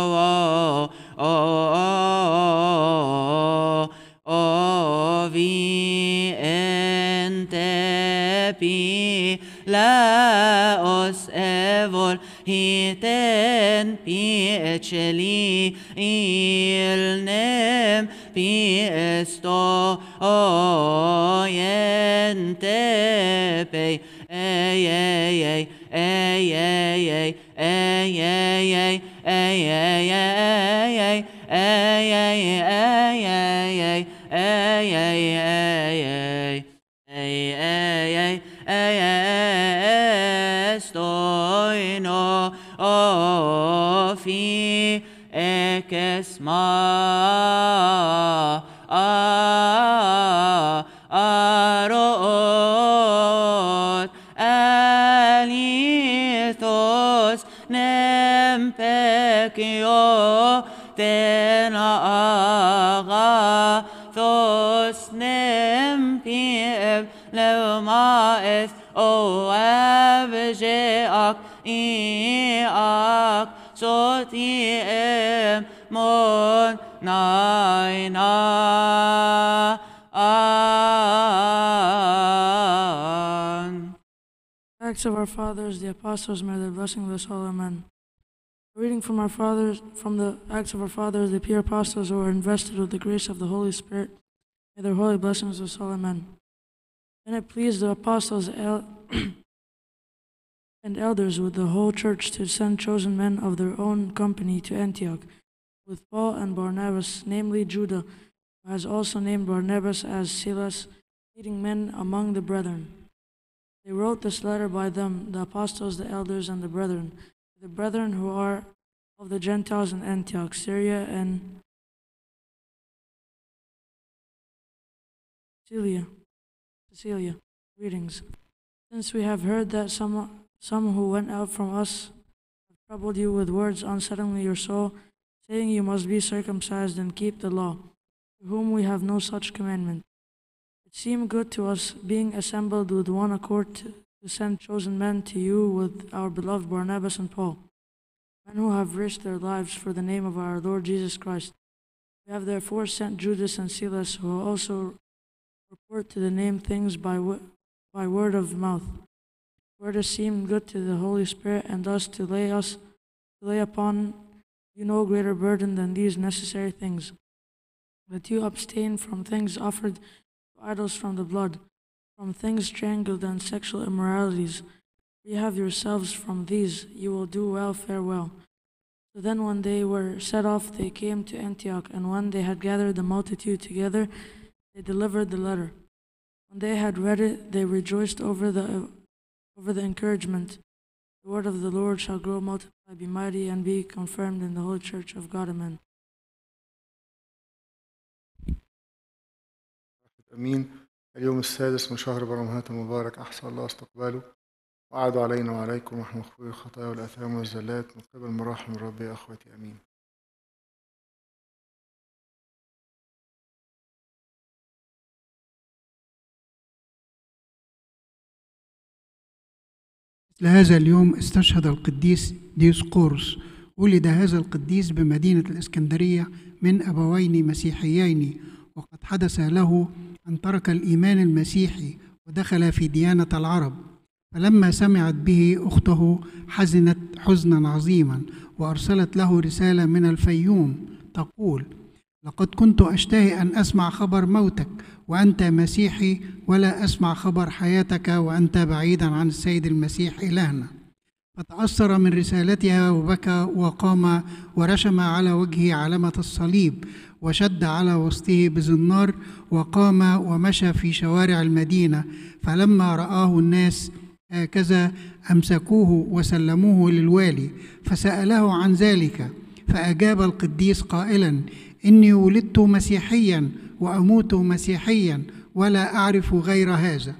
Amen. pieceli ilnem piesto oentepei ei estoy no fi ekesma arot alithos nempekio tena agathos nempiev leumaeth o abjeak iak sotiem mon naina an. Acts of our fathers, the apostles, may their blessing of us all, amen. Reading from our fathers, from the Acts of our fathers, the pure apostles who are invested with the grace of the Holy Spirit, may their holy blessings of us all, amen. And it pleased the apostles and elders with the whole church to send chosen men of their own company to Antioch, with Paul and Barnabas, namely Judah, who has also named Barnabas as Silas, leading men among the brethren. They wrote this letter by them, the apostles, the elders, and the brethren who are of the Gentiles in Antioch, Syria, and Cecilia. Greetings. Since we have heard that some who went out from us have troubled you with words unsettling your soul, saying you must be circumcised and keep the law, to whom we have no such commandment. It seemed good to us, being assembled with one accord, to send chosen men to you with our beloved Barnabas and Paul, men who have risked their lives for the name of our Lord Jesus Christ. We have therefore sent Judas and Silas, who also report to the name things by word of mouth. Word has seemed good to the Holy Spirit and us to lay upon you no greater burden than these necessary things, that you abstain from things offered to idols, from the blood, from things strangled, and sexual immoralities. Rehave yourselves from these, you will do well, farewell. So then when they were set off, they came to Antioch, and when they had gathered the multitude together, they delivered the letter. When they had read it, they rejoiced over the encouragement. The word of the Lord shall grow, multiply, be mighty, and be confirmed in the whole church of God. Amen. أمين. اليوم السادس من شهر برمهات المبارك، أحسن الله استقباله، وعد علينا وعليكم رحمة مغفور الخطايا والآثام والزلات من قبل مراحم الرب يا أخوتي. أمين. مثل هذا اليوم استشهد القديس ديوسقورس. ولد هذا القديس بمدينة الإسكندرية من أبوين مسيحيين، وقد حدث له أن ترك الإيمان المسيحي ودخل في ديانة العرب. فلما سمعت به أخته حزنت حزنا عظيما، وأرسلت له رسالة من الفيوم تقول: لقد كنت أشتهي أن أسمع خبر موتك وأنت مسيحي، ولا أسمع خبر حياتك وأنت بعيدا عن السيد المسيح إلهنا. فتأثر من رسالتها وبكى، وقام ورشم على وجهه علامة الصليب، وشد على وسطه بزنار، وقام ومشى في شوارع المدينة. فلما رآه الناس هكذا أمسكوه وسلموه للوالي، فسأله عن ذلك. فأجاب القديس قائلا: إني ولدت مسيحيا وأموت مسيحيا، ولا أعرف غير هذا.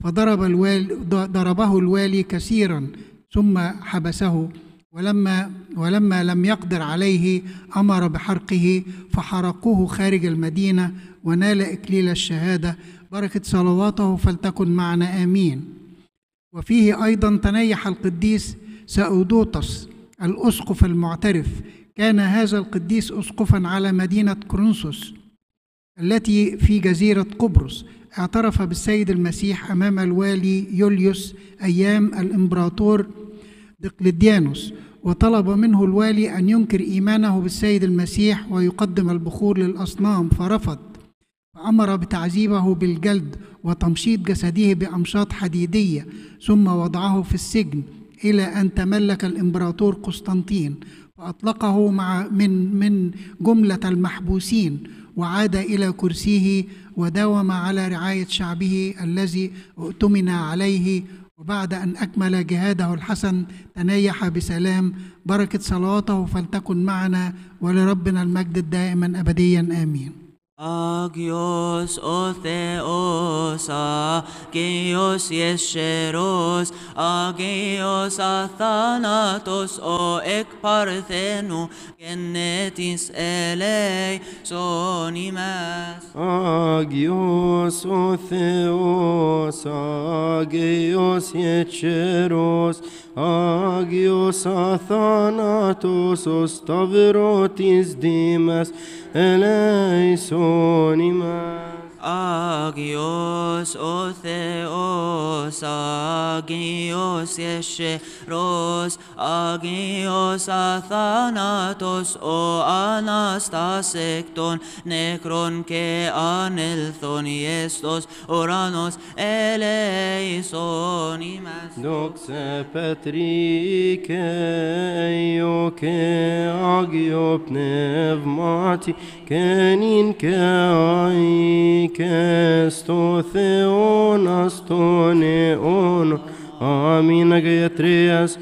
ضربه الوالي كثيرا ثم حبسه، ولما لم يقدر عليه أمر بحرقه، فحرقوه خارج المدينة ونال إكليل الشهادة. بركة صلواته فلتكن معنا آمين. وفيه أيضا تنيح القديس سأودوطس الأسقف المعترف. كان هذا القديس أسقفا على مدينة كورنثوس التي في جزيرة قبرص. اعترف بالسيد المسيح أمام الوالي يوليوس أيام الإمبراطور دقلديانوس، وطلب منه الوالي أن ينكر إيمانه بالسيد المسيح ويقدم البخور للأصنام فرفض، فأمر بتعذيبه بالجلد وتمشيط جسده بأمشاط حديدية، ثم وضعه في السجن إلى أن تملك الإمبراطور قسطنطين، فأطلقه من جملة المحبوسين، وعاد إلى كرسيه وداوم على رعاية شعبه الذي اؤتمن عليه. وبعد أن أكمل جهاده الحسن تنيح بسلام. بركة صلواته فلتكن معنا، ولربنا المجد الدائما أبديا آمين. Agios o Theos, Agios Yesheros, Agios Athanatos o Ekparthenu, Genetis Elei Sonimas. Agios o Theos, Agios Yesheros, Agios Athanatos o Stavrotis Dimas eleisonimas. Agios o Theos, Agios Yesheros, Agios Athanatos o Anastasekton, Necron ke anelthon Iestos, Oranos eleisonimas. Doxe Petri ke io ke agio pneumati, kenin ke ai και στο Θεόν αστον αιώνων. Αμήν αγιατρίας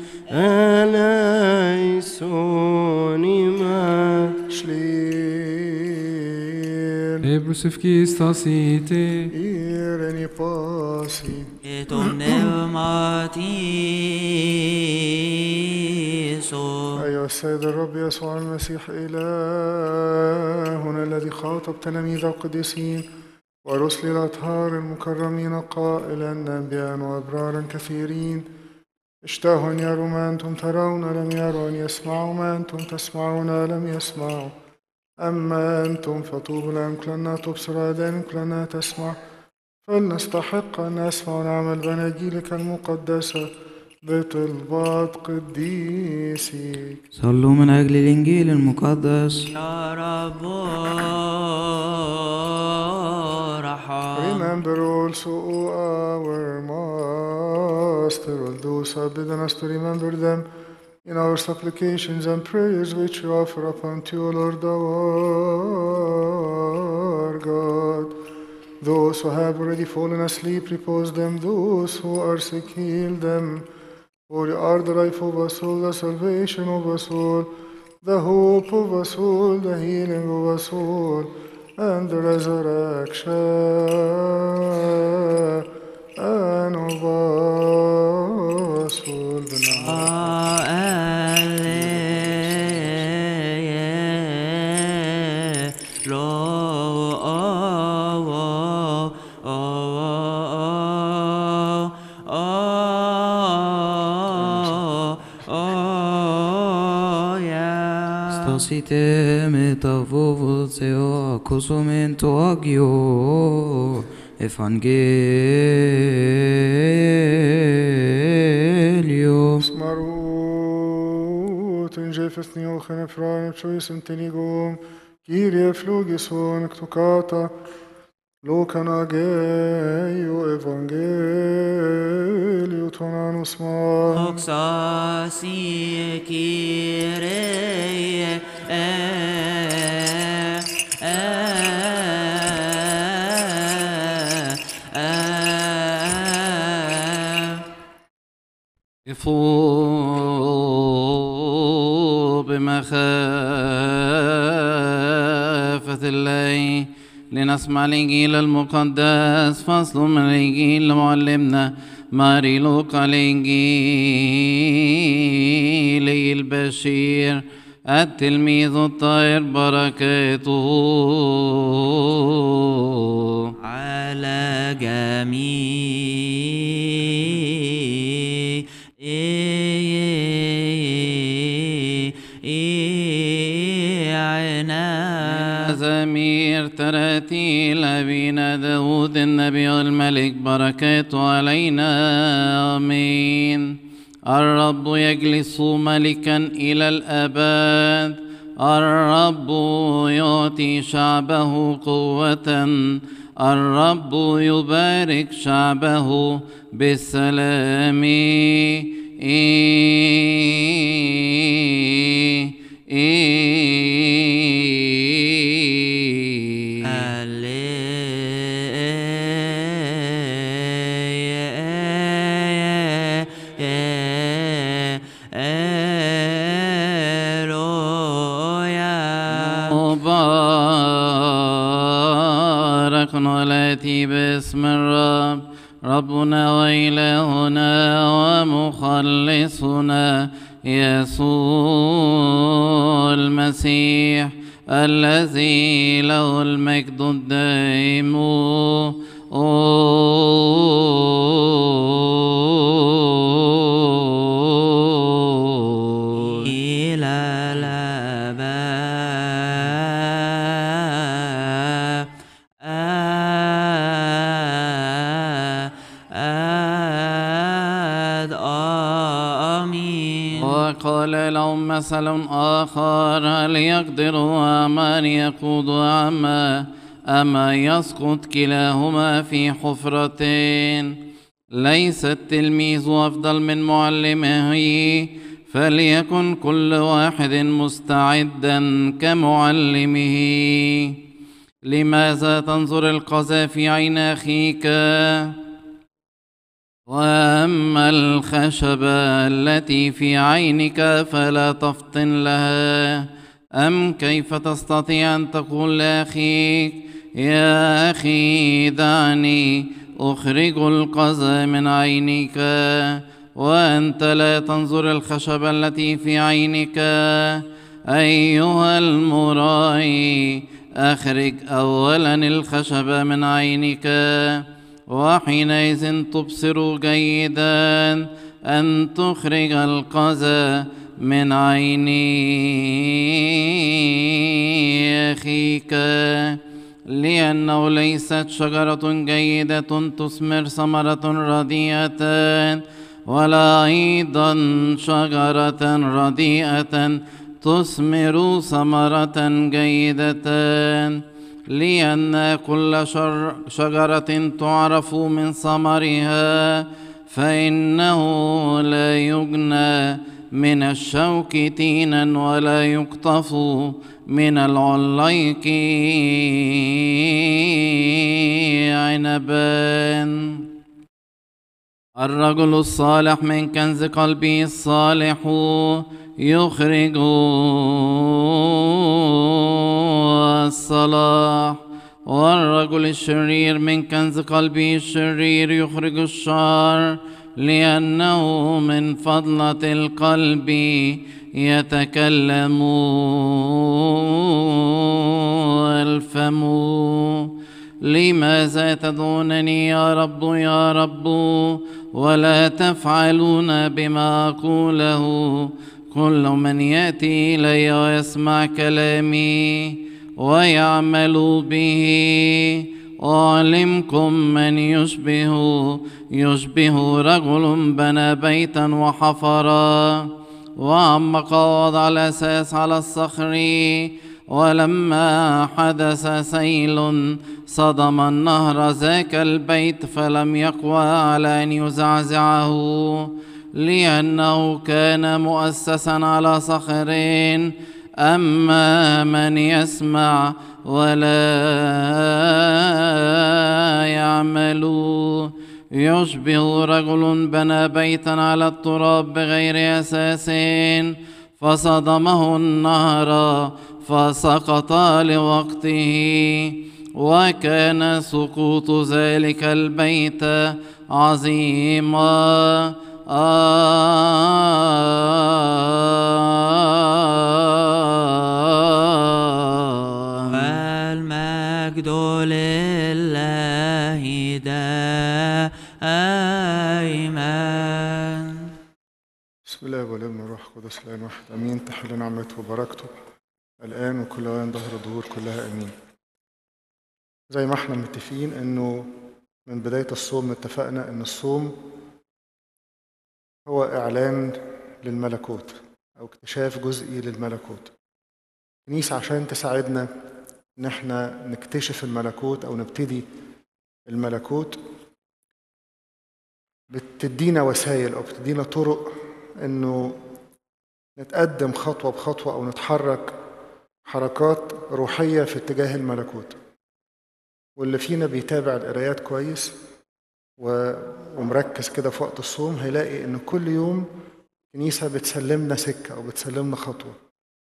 ελέησον ημάς. Εμπροσευχής είτε ήρενη πάση και το πνεύμα Τίσο. أيها السيد الرب يسوع المسيح إلهنا الذي خاطب تلاميذ القديسين ورسل الأطهار المكرمين قائلا أنبياء وأبرارا كثيرين، اشتهوا أن يروا ما أنتم ترون لم يروا، أن يسمعوا ما أنتم تسمعون لم يسمعوا. أما أنتم فطوبى لأنكم لنا تبصر آذانكم لنا تسمع، فلنستحق أن نسمع ونعمل بأناجيلك المقدسة بطلبات قديسك. صلوا من أجل الإنجيل المقدس. يا رب Remember also, O our Master, all those who have bidden us to remember them in our supplications and prayers which we offer upon to you, Lord our God. Those who have already fallen asleep, repose them. Those who are sick, heal them. For you are the life of us all, the salvation of us all, the hope of us all, the healing of us all, and the resurrection of us all. Στάσιτε με τα βόβο Θεό, ακούσομεν το Άγιο Ευαγγέλιο. Smarut in Jefes Niochen Efraim Choisem Tenigom, Kyrie Flugison Ktokata, Lokan Ageio Evangelio Tonanus Man. Oxasi Kyrie قفوا بمخافة الله لنسمع الإنجيل المقدس. فصل من الإنجيل لمعلمنا ماري لوقا الإنجيلي البشير التلميذ الطاهر بركاته على جميعنا. زمير تراتيل أبينا داود النبي الملك بركاته علينا آمين. الرب يجلس ملكا إلى الأبد. الرب يعطي شعبه قوة. الرب يبارك شعبه بالسلام. مبارك الآتي باسم الرب ربنا وإلهنا ومخلصنا يسوع المسيح الذي له المجد الدائم إلى الأبد. آمين. وقال لهم مثل آخر هل يقدر أما أن يقود أما يسقط كلاهما في حفرتين؟ ليس التلميذ أفضل من معلمه، فليكن كل واحد مستعدا كمعلمه. لماذا تنظر القذى في عين أخيك وأما الخشبة التي في عينك فلا تفطن لها؟ أم كيف تستطيع أن تقول لأخيك يا أخي دعني أخرج القذى من عينك وأنت لا تنظر الخشبة التي في عينك؟ أيها المراعي، أخرج أولا الخشبة من عينك، وحينئذ تبصر جيدا أن تخرج القذى من عين أخيك. لأنه ليست شجرة جيدة تثمر ثمرة رديئة، ولا أيضا شجرة رديئة تثمر ثمرة جيدة. لأن كل شجرة تعرف من ثمرها، فإنه لا يجنى من الشوك تينا ولا يقطف من العليق عنبا. الرجل الصالح من كنز قلبه الصالح يخرج الصلاح، والرجل الشرير من كنز قلبه الشرير يخرج الشر، لأنه من فضلة القلب يتكلم الفم. لماذا تدعونني يا رب يا رب ولا تفعلون بما أقوله؟ كل من يأتي إلي ويسمع كلامي ويعمل به أعلمكم من يشبه رجل بنى بيتا وحفرا وعمق ووضع الأساس على الصخر، ولما حدث سيل صدم النهر ذاك البيت فلم يقوى على أن يزعزعه، لأنه كان مؤسسا على صخر. أما من يسمع ولا يعمل يشبه رجل بنى بيتا على التراب بغير أساس، فصدمه النهر فسقط لوقته، وكان سقوط ذلك البيت عظيما. والمجد لله دائما. بسم الله والابن والروح القدس الآن واحد أمين. تحل نعمته وبركته الآن وكل أوان ظهر الدهور كلها أمين. زي ما احنا متفقين إنه من بداية الصوم اتفقنا إن الصوم هو إعلان للملكوت أو اكتشاف جزئي للملكوت. الكنيسة عشان تساعدنا إن احنا نكتشف الملكوت أو نبتدي الملكوت بتدينا وسائل أو بتدينا طرق إنه نتقدم خطوة بخطوة أو نتحرك حركات روحية في اتجاه الملكوت. واللي فينا بيتابع القرايات كويس ومركز كده في وقت الصوم هيلاقي إن كل يوم الكنيسة بتسلمنا سكة أو بتسلمنا خطوة.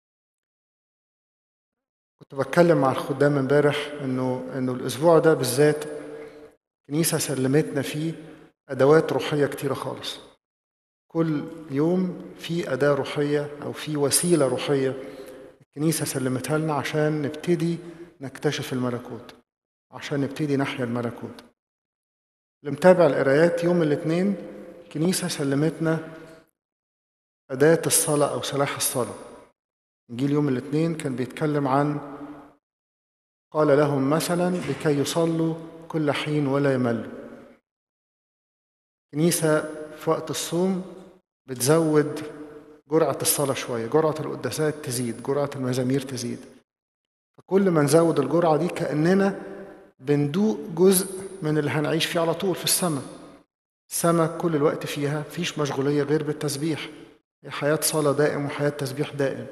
كنت بتكلم مع الخدام امبارح إنه الأسبوع ده بالذات الكنيسة سلمتنا فيه أدوات روحية كتيرة خالص. كل يوم في أداة روحية أو في وسيلة روحية الكنيسة سلمتها لنا عشان نبتدي نكتشف الملكوت، عشان نبتدي نحيا الملكوت. اللي متابع القرايات يوم الاثنين الكنيسة سلمتنا أداة الصلاة أو سلاح الصلاة. إنجيل يوم الاثنين كان بيتكلم عن قال لهم مثلا لكي يصلوا كل حين ولا يملوا. الكنيسة في وقت الصوم بتزود جرعة الصلاة شوية، جرعة القداسات تزيد، جرعة المزامير تزيد. فكل ما نزود الجرعة دي كأننا بندوق جزء من اللي هنعيش فيه على طول في السماء. السماء كل الوقت فيها مفيش مشغولية غير بالتسبيح، حياة صلاة دائم وحياة تسبيح دائم.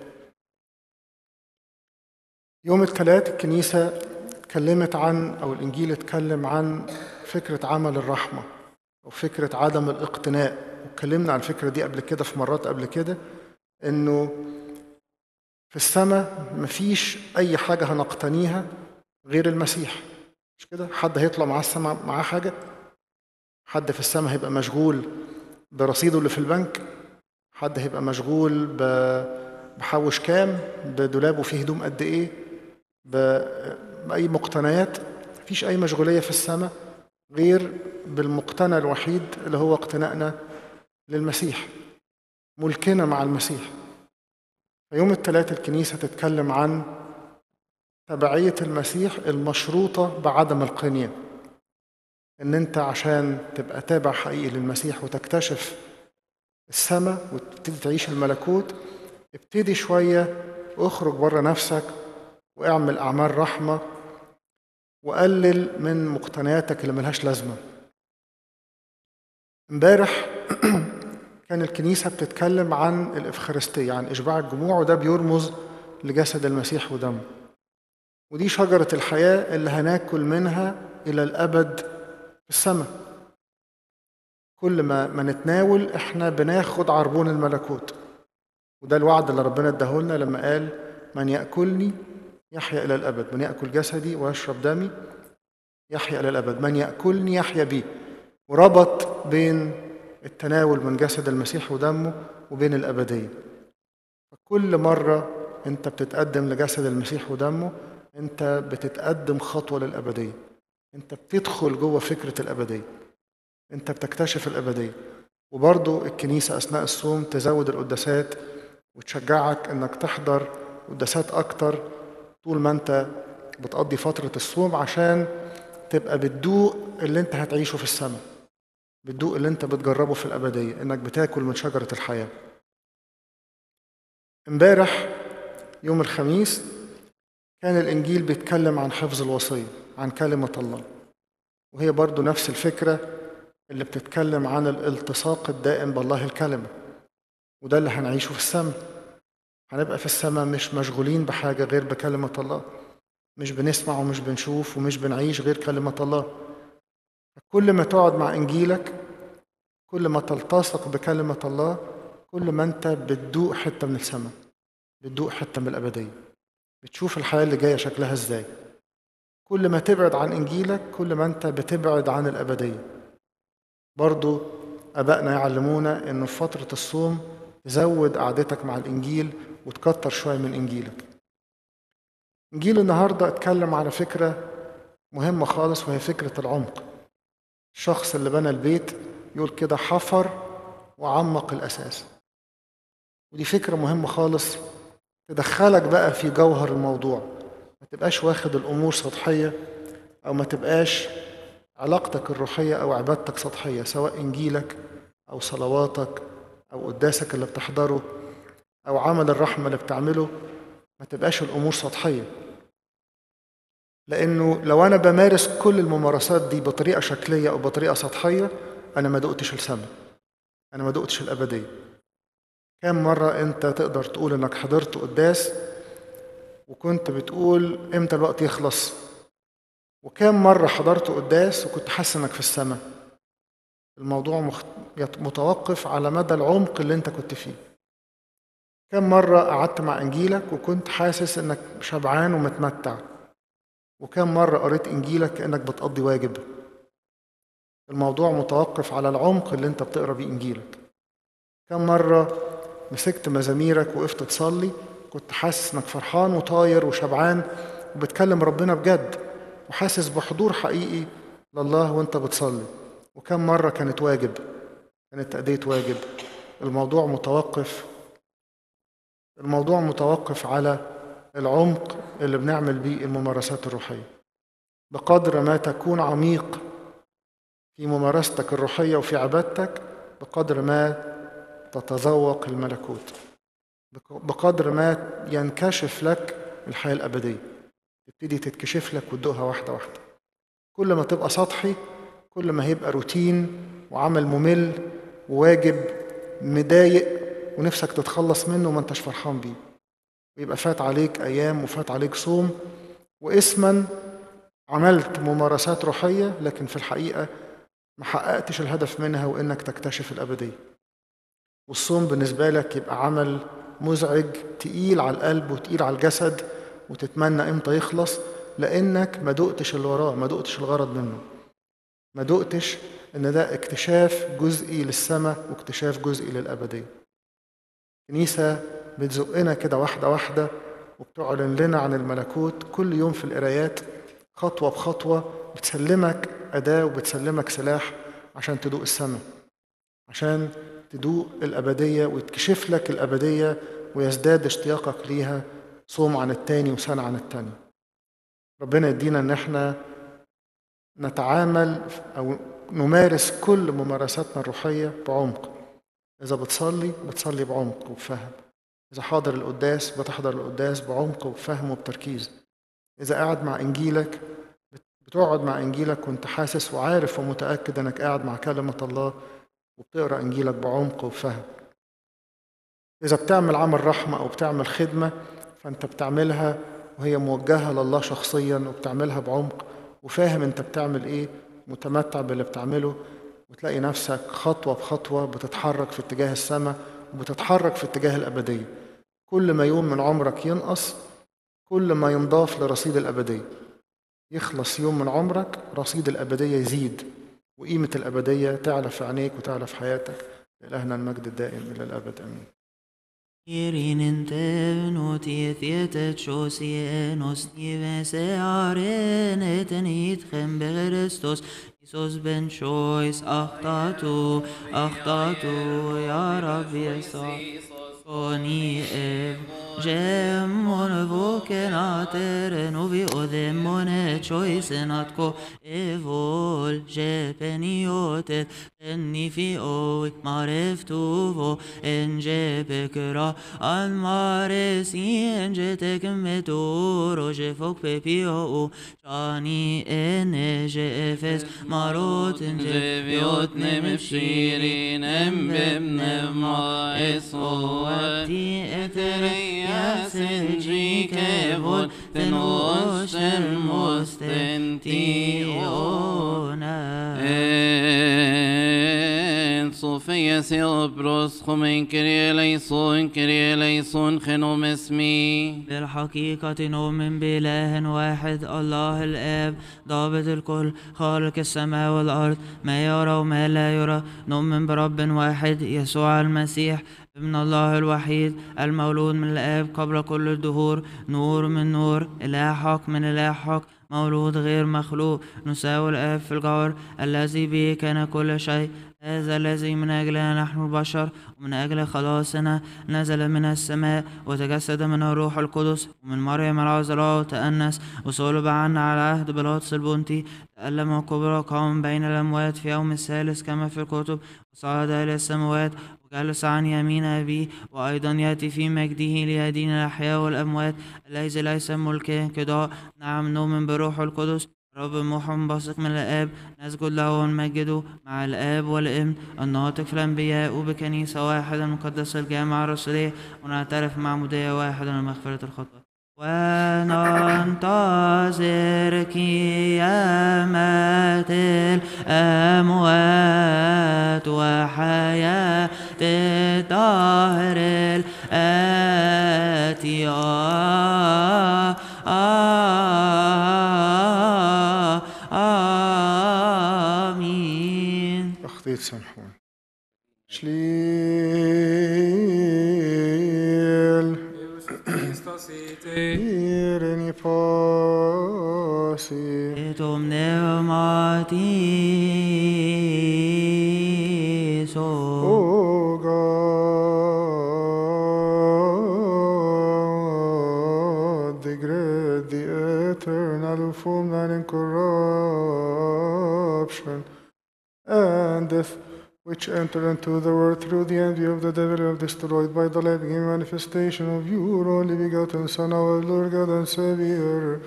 يوم الثلاث الكنيسة اتكلمت عن أو الإنجيل اتكلم عن فكرة عمل الرحمة أو فكرة عدم الاقتناء. واتكلمنا عن الفكرة دي قبل كده في مرات قبل كده، إنه في السماء مفيش أي حاجة هنقتنيها غير المسيح. مش كده؟ حد هيطلع معاه السماء معاه حاجة؟ حد في السماء هيبقى مشغول برصيده اللي في البنك؟ حد هيبقى مشغول بحوش كام؟ بدولابه فيه هدوم قد إيه؟ بأي مقتنيات؟ مفيش أي مشغولية في السماء غير بالمقتنى الوحيد اللي هو اقتنائنا للمسيح، ملكنا مع المسيح. فيوم الثلاث الكنيسة تتكلم عن تبعية المسيح المشروطة بعدم القنية. إن أنت عشان تبقى تابع حقيقي للمسيح وتكتشف السماء وتبتدي تعيش الملكوت، ابتدي شوية واخرج بره نفسك واعمل أعمال رحمة وقلل من مقتنياتك اللي ملهاش لازمة. امبارح كان الكنيسة بتتكلم عن الإفخارستية، عن إشباع الجموع، وده بيرمز لجسد المسيح ودمه. ودي شجرة الحياة اللي هناكل منها إلى الأبد في السماء. كل ما نتناول احنا بناخد عربون الملكوت. وده الوعد اللي ربنا اداهولنا لما قال من يأكلني يحيا إلى الأبد، من يأكل جسدي ويشرب دمي يحيا إلى الأبد، من يأكلني يحيا بي. وربط بين التناول من جسد المسيح ودمه وبين الأبدية. كل مرة أنت بتتقدم لجسد المسيح ودمه أنت بتتقدم خطوة للأبدية. أنت بتدخل جوه فكرة الأبدية، أنت بتكتشف الأبدية. وبرضو الكنيسة أثناء الصوم تزود القداسات وتشجعك أنك تحضر قداسات أكتر طول ما أنت بتقضي فترة الصوم، عشان تبقى بتدوق اللي أنت هتعيشه في السماء، بتدوق اللي أنت بتجربه في الأبدية، إنك بتاكل من شجرة الحياة. امبارح يوم الخميس كان الإنجيل بيتكلم عن حفظ الوصية، عن كلمة الله، وهي برضو نفس الفكرة اللي بتتكلم عن الالتصاق الدائم بالله الكلمة. وده اللي هنعيشه في السماء. هنبقى في السماء مش مشغولين بحاجة غير بكلمة الله، مش بنسمع ومش بنشوف ومش بنعيش غير كلمة الله. كل ما تقعد مع إنجيلك، كل ما تلتصق بكلمة الله، كل ما أنت بتدوق حتة من السماء، بتدوق حتة من الأبدية، بتشوف الحياة اللي جاية شكلها إزاي. كل ما تبعد عن إنجيلك كل ما أنت بتبعد عن الأبدية. برضو أبائنا يعلمونا إنه في فترة الصوم تزود قعدتك مع الإنجيل وتكتر شوية من إنجيلك. إنجيل النهاردة اتكلم على فكرة مهمة خالص، وهي فكرة العمق. الشخص اللي بنى البيت يقول كده حفر وعمق الأساس. ودي فكرة مهمة خالص تدخلك بقى في جوهر الموضوع، ما تبقاش واخد الأمور سطحية، أو ما تبقاش علاقتك الروحية أو عبادتك سطحية، سواء إنجيلك أو صلواتك أو قداسك اللي بتحضره أو عمل الرحمة اللي بتعمله ما تبقاش الأمور سطحية. لأنه لو أنا بمارس كل الممارسات دي بطريقة شكلية أو بطريقة سطحية أنا ما دقتش السماء، أنا ما دقتش الأبدية. كم مرة أنت تقدر تقول إنك حضرت قداس وكنت بتقول إمتى الوقت يخلص؟ وكم مرة حضرت قداس وكنت حاسس إنك في السماء؟ الموضوع متوقف على مدى العمق اللي أنت كنت فيه. كم مرة قعدت مع إنجيلك وكنت حاسس إنك شبعان ومتمتع؟ وكم مرة قريت إنجيلك كأنك بتقضي واجب؟ الموضوع متوقف على العمق اللي أنت بتقرأ بيه إنجيلك. كم مرة مسكت مزاميرك وقفت تصلي كنت حاسس إنك فرحان وطاير وشبعان وبتكلم ربنا بجد وحاسس بحضور حقيقي لله وأنت بتصلي؟ وكم مرة كانت واجب، كانت تأدية واجب؟ الموضوع متوقف على العمق اللي بنعمل بيه الممارسات الروحية. بقدر ما تكون عميق في ممارستك الروحية وفي عبادتك بقدر ما تتذوق الملكوت، بقدر ما ينكشف لك الحياة الأبدية، تبتدي تتكشف لك وتدوقها واحدة واحدة. كل ما تبقى سطحي كل ما هيبقى روتين وعمل ممل وواجب مضايق ونفسك تتخلص منه وما انتش فرحان بيه، ويبقى فات عليك أيام وفات عليك صوم واسما عملت ممارسات روحية لكن في الحقيقة ما حققتش الهدف منها وإنك تكتشف الأبدية. والصوم بالنسبة لك يبقى عمل مزعج تقيل على القلب وتقيل على الجسد وتتمنى إمتى يخلص، لأنك ما دقتش اللي وراه، ما دقتش الغرض منه، ما دقتش إن ده اكتشاف جزئي للسماء واكتشاف جزئي للأبدية. الكنيسة بتزقنا كده واحدة واحدة وبتعلن لنا عن الملكوت كل يوم في القرايات خطوة بخطوة، بتسلمك أداة وبتسلمك سلاح عشان تدوق السماء، عشان تدوق الأبدية ويتكشف لك الأبدية ويزداد اشتياقك ليها صوم عن التاني وسنة عن التاني. ربنا يدينا إن احنا نتعامل أو نمارس كل ممارساتنا الروحية بعمق. إذا بتصلي بعمق وبفهم. إذا حاضر القداس بتحضر القداس بعمق وبفهم وبتركيز. إذا قاعد مع إنجيلك بتقعد مع إنجيلك وأنت حاسس وعارف ومتأكد إنك قاعد مع كلمة الله وبتقرأ إنجيلك بعمق وبفهم. إذا بتعمل عمل رحمة أو بتعمل خدمة فأنت بتعملها وهي موجهة لله شخصيا وبتعملها بعمق وفاهم أنت بتعمل إيه، متمتع باللي بتعمله، وتلاقي نفسك خطوة بخطوة بتتحرك في اتجاه السماء وبتتحرك في اتجاه الأبدية. كل ما يوم من عمرك ينقص كل ما ينضاف لرصيد الأبدية. يخلص يوم من عمرك رصيد الأبدية يزيد وقيمة الأبدية تعلى في عينيك وتعلى في حياتك. إلهنا المجد الدائم إلى الأبد آمين. Irinen tevnot yethietet shosienos nives arenet nitchem berestos Isos ben chois achtatu ya Rabbi Yisrael Koni ev Gemon vokenateren uvi odemone choisenatko evol jepeniotet enni fi oi mareftuvo enge bekra al maresi enge tekmeturo jefok pepio chani ene jefes marot enge ביot נמשירין הם במנמה אסותי אתריה סנג'י כבוד תנושר מוסטנטיונה אין صوفيا سيلبروس خمين كري ليسون خنوم اسمي. بالحقيقة نؤمن بإله واحد الله الآب ضابط الكل خالق السماء والأرض ما يرى وما لا يرى. نؤمن برب واحد يسوع المسيح ابن الله الوحيد المولود من الآب قبل كل الدهور نور من نور إله حق من إله حق مولود غير مخلوق نساوي الآب في الجوهر الذي به كان كل شيء هذا الذي من أجلنا نحن البشر ومن أجل خلاصنا نزل من السماء وتجسد من الروح القدس ومن مريم العذراء وتأنس وصلب عنا على عهد بيلاطس البنطي، تألم وكبر قام بين الأموات في يوم الثالث كما في الكتب، وصعد إلى السماوات وجلس عن يمين أبيه، وأيضا يأتي في مجده ليدين الأحياء والأموات، الذي ليس ملك انقضاء. نعم نؤمن بروح القدس رب محب بثق من الآب، نسجد له ونمجده مع الآب والابن الناطق في الأنبياء، وبكنيسة واحدة مقدسة الجامعة الرسولية، ونعترف معمودية واحدة لمغفرة الخطايا، وننتظر قيامة الأموات وحياة الدهر الآتي. آمين. أخطيت سامحوني. شليل إيرني فاسي إتم نعمتي سو O God, the great, the eternal, full and incorruption, and death, which entered into the world through the envy of the devil, have destroyed by the living manifestation of your only begotten Son, our Lord God and Savior,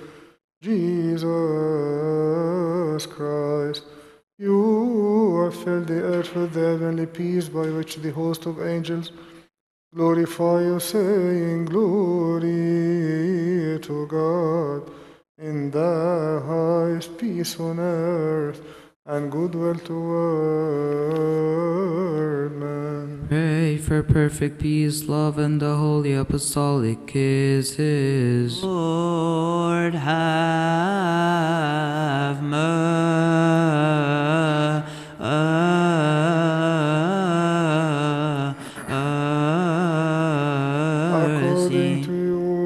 Jesus Christ. You have filled the earth with the heavenly peace, by which the host of angels glorify you, saying, Glory to God in the highest, peace on earth, and goodwill toward men. Pray for perfect peace, love, and the holy apostolic kisses. Lord, have According to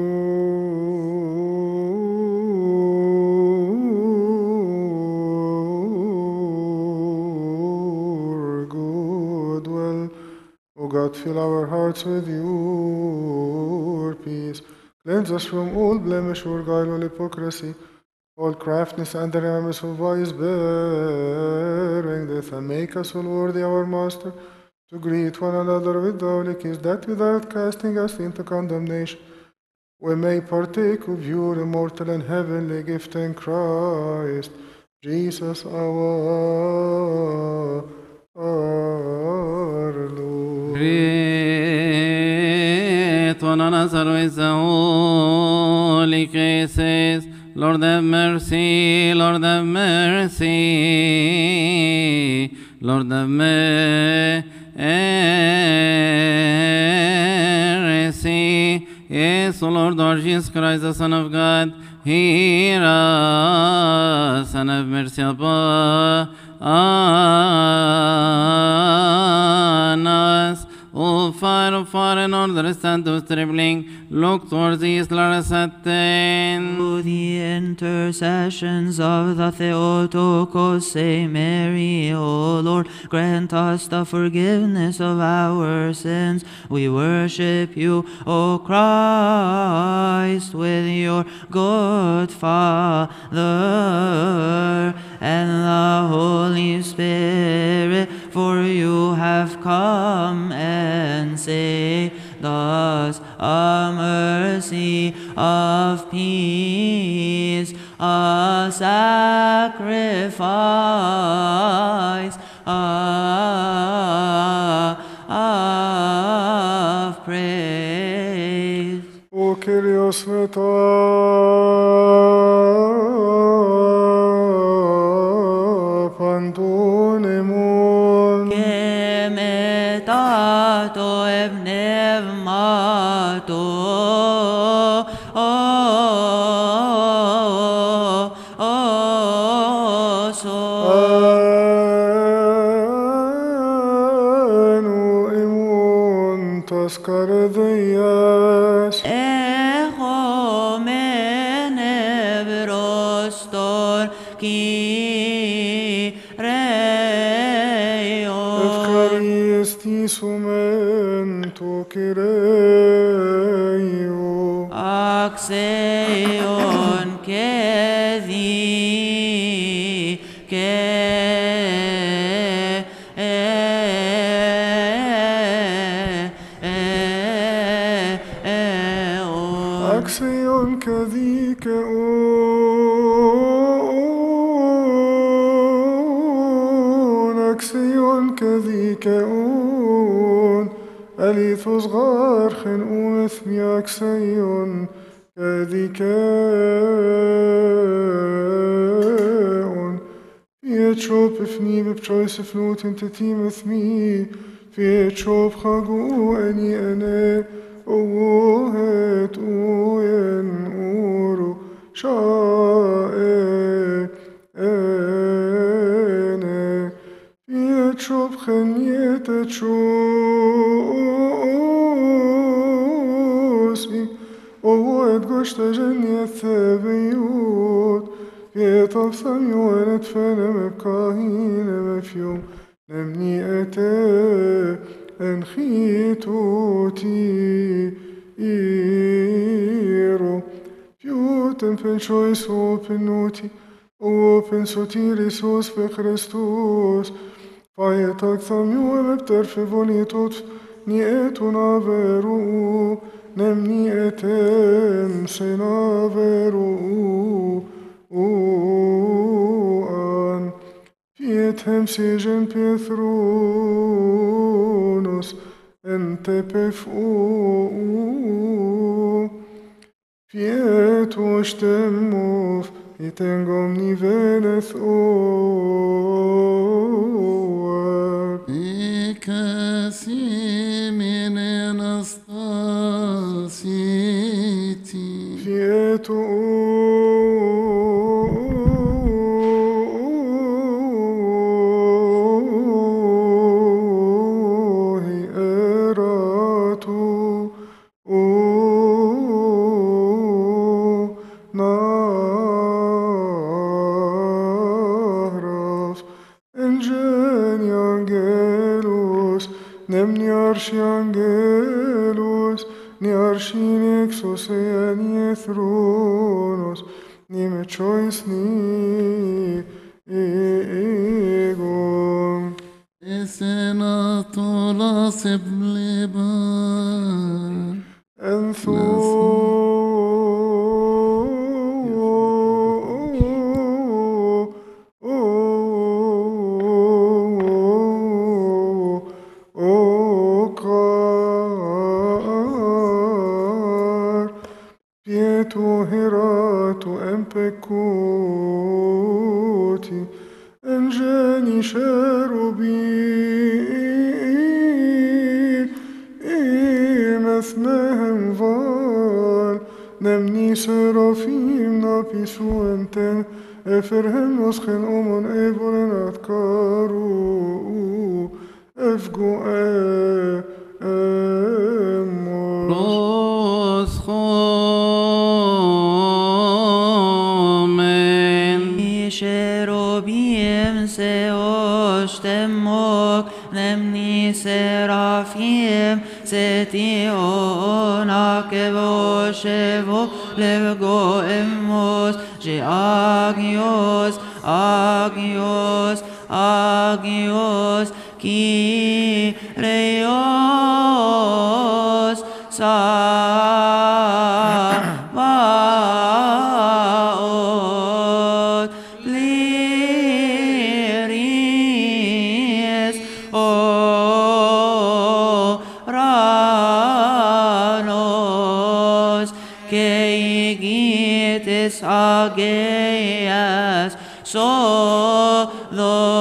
your good will, O God, fill our hearts with your peace. Cleanse us from all blemish or guile or hypocrisy, all craftiness and the remiss of vice, bearing death, and make us all worthy, our Master, to greet one another with the holy kiss, that without casting us into condemnation, we may partake of your immortal and heavenly gift in Christ Jesus our Lord. Great one another with the holy kisses. Lord have mercy, Lord have mercy, Lord have mercy. Yes, O Lord, our Jesus Christ, the Son of God, hear us and have mercy upon us. O fire of fire, in order stand to trembling, look towards the east, let us attain. Through the intercessions of the Theotokos, Saint Mary, O Lord, grant us the forgiveness of our sins. We worship you, O Christ, with your good Father and the Holy Spirit, for you have come and saved us a mercy of peace, a sacrifice of praise. O Kyrios Pantonimun, και μετά το ευνεύματο καρδίας έχομεν ευρωστον Kyrios. أكسيون كذي أكسيون كذيك أكسيون كذيك أليث صغار خن أثمي أكسيون كذيك في تشوب فني ببشويس فنوت انت تيم اثمي في تشوب خاقو أني أنا أوهت أوين أورو شائع أنا في تشوب خنية تشوسي أوهت قشت جنية ثابيوت في طفصمي ونتفن مبكاهين مفيوم نمني أتى أنخيتوتي إيرو فيوتن فن شويس وبنوتي وبن سوتيريسوس في كريستوس فايتك ثمي ومبتر في فونيتوت نيئتو نافيرو نمني أتم سنافيرو أن فيتهم سيجن بيثرونوس انت بفؤو فيتو اشتموف يتنقم نيفينث أوك إكاسي من نستاسيتي فيتو Angelos, ni archinexos ni ethronos, ni mechois ni egon. Esenatolas ebleban. Entho. Pecoti, engeni cherubi, imethmehem val, nemni serafim napisu enten, eferhem noschen omon eboren atkaru, efgu Nemni serafim setion akevo shevo levgo emos je agios agios agios ki reos sabaot liris oranos keigitis ageas sodo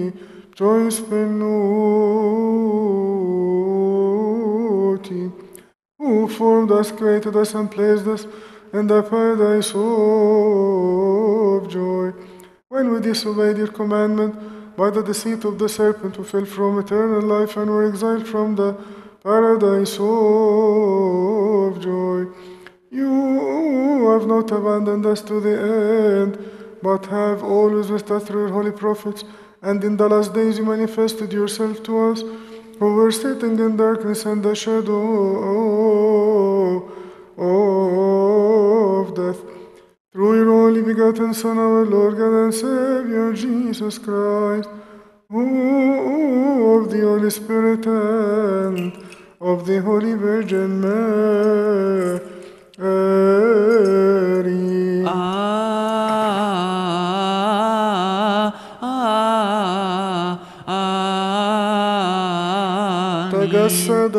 Joyce Benuti, who formed us, created us, and placed us in the paradise of joy. When we disobeyed your commandment by the deceit of the serpent, who fell from eternal life and were exiled from the paradise of joy. You have not abandoned us to the end, but have always with us through your holy prophets, and in the last days you manifested yourself to us, who were sitting in darkness and the shadow of death. Through your only begotten Son, our Lord God and Savior, Jesus Christ, who of the Holy Spirit and of the Holy Virgin Mary. تجسد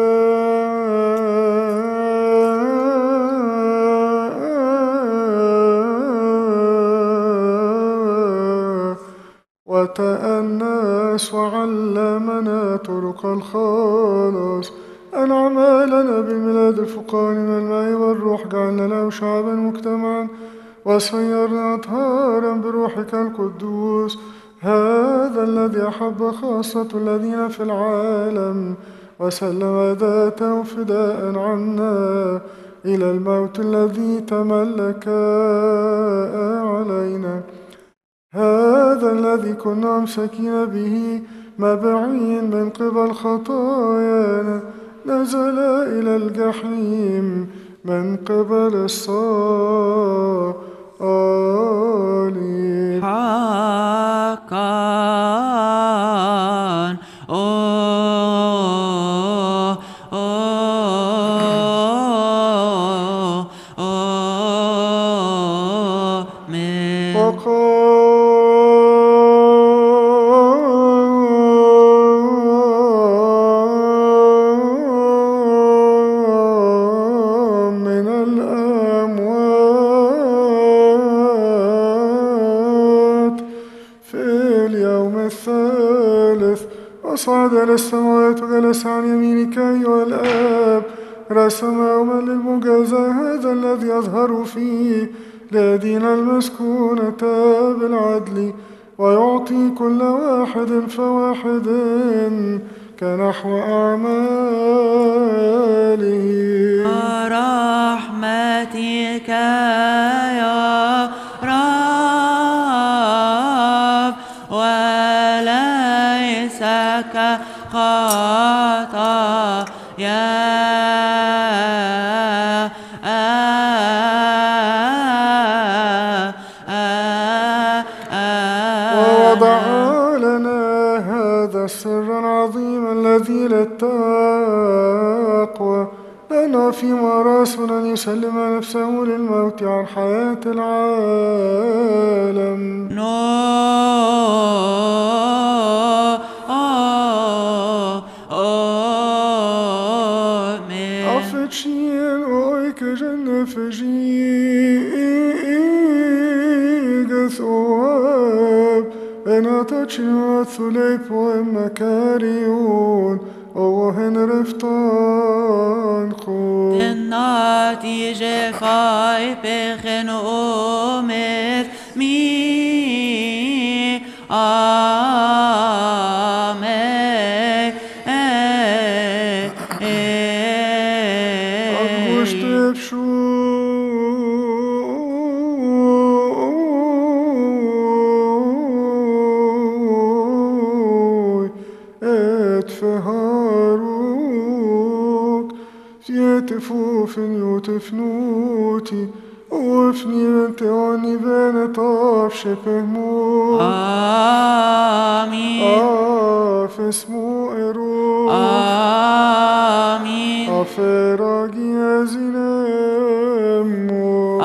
وتأنس وعلمنا طرق الخلاص، أنعم لنا بالميلاد الفقار من الماء والروح، جعلنا له شعبا مجتمعا وصيرنا أطهارا بروحك القدوس. هذا الذي أحب خاصة الذين في العالم وسلم ذاته فداء عنا إلى الموت الذي تملك علينا. هذا الذي كنا ممسكين به مبعين من قبل خطايانا نزل إلى الجحيم من قبل الصالحين. حقا صعد إلى السماوات وجلس عن يمينك أيها الآب، رسم يوما للمجازاة، هذا الذي يظهر فيه ليدين المسكونة بالعدل ويعطي كل واحد فواحد كنحو أعماله. رحمتك يا رب وليس كخطايا ووضع لنا هذا السر العظيم الذي للتقوى، لأنه فيما راسنا أن يسلم نفسه للموت عن حياة العالم. Affetschien euch genefigiges oab, en atachin thulepo en makarion, وهن رفتان خود الناتج خاي بخن أمر مي آمين أغشتب شو تفوفن يوتفنوتي وفني بنت عني بين طاف شبه موت. آمين. اسمو إرو آمين. أفراجي أزنمو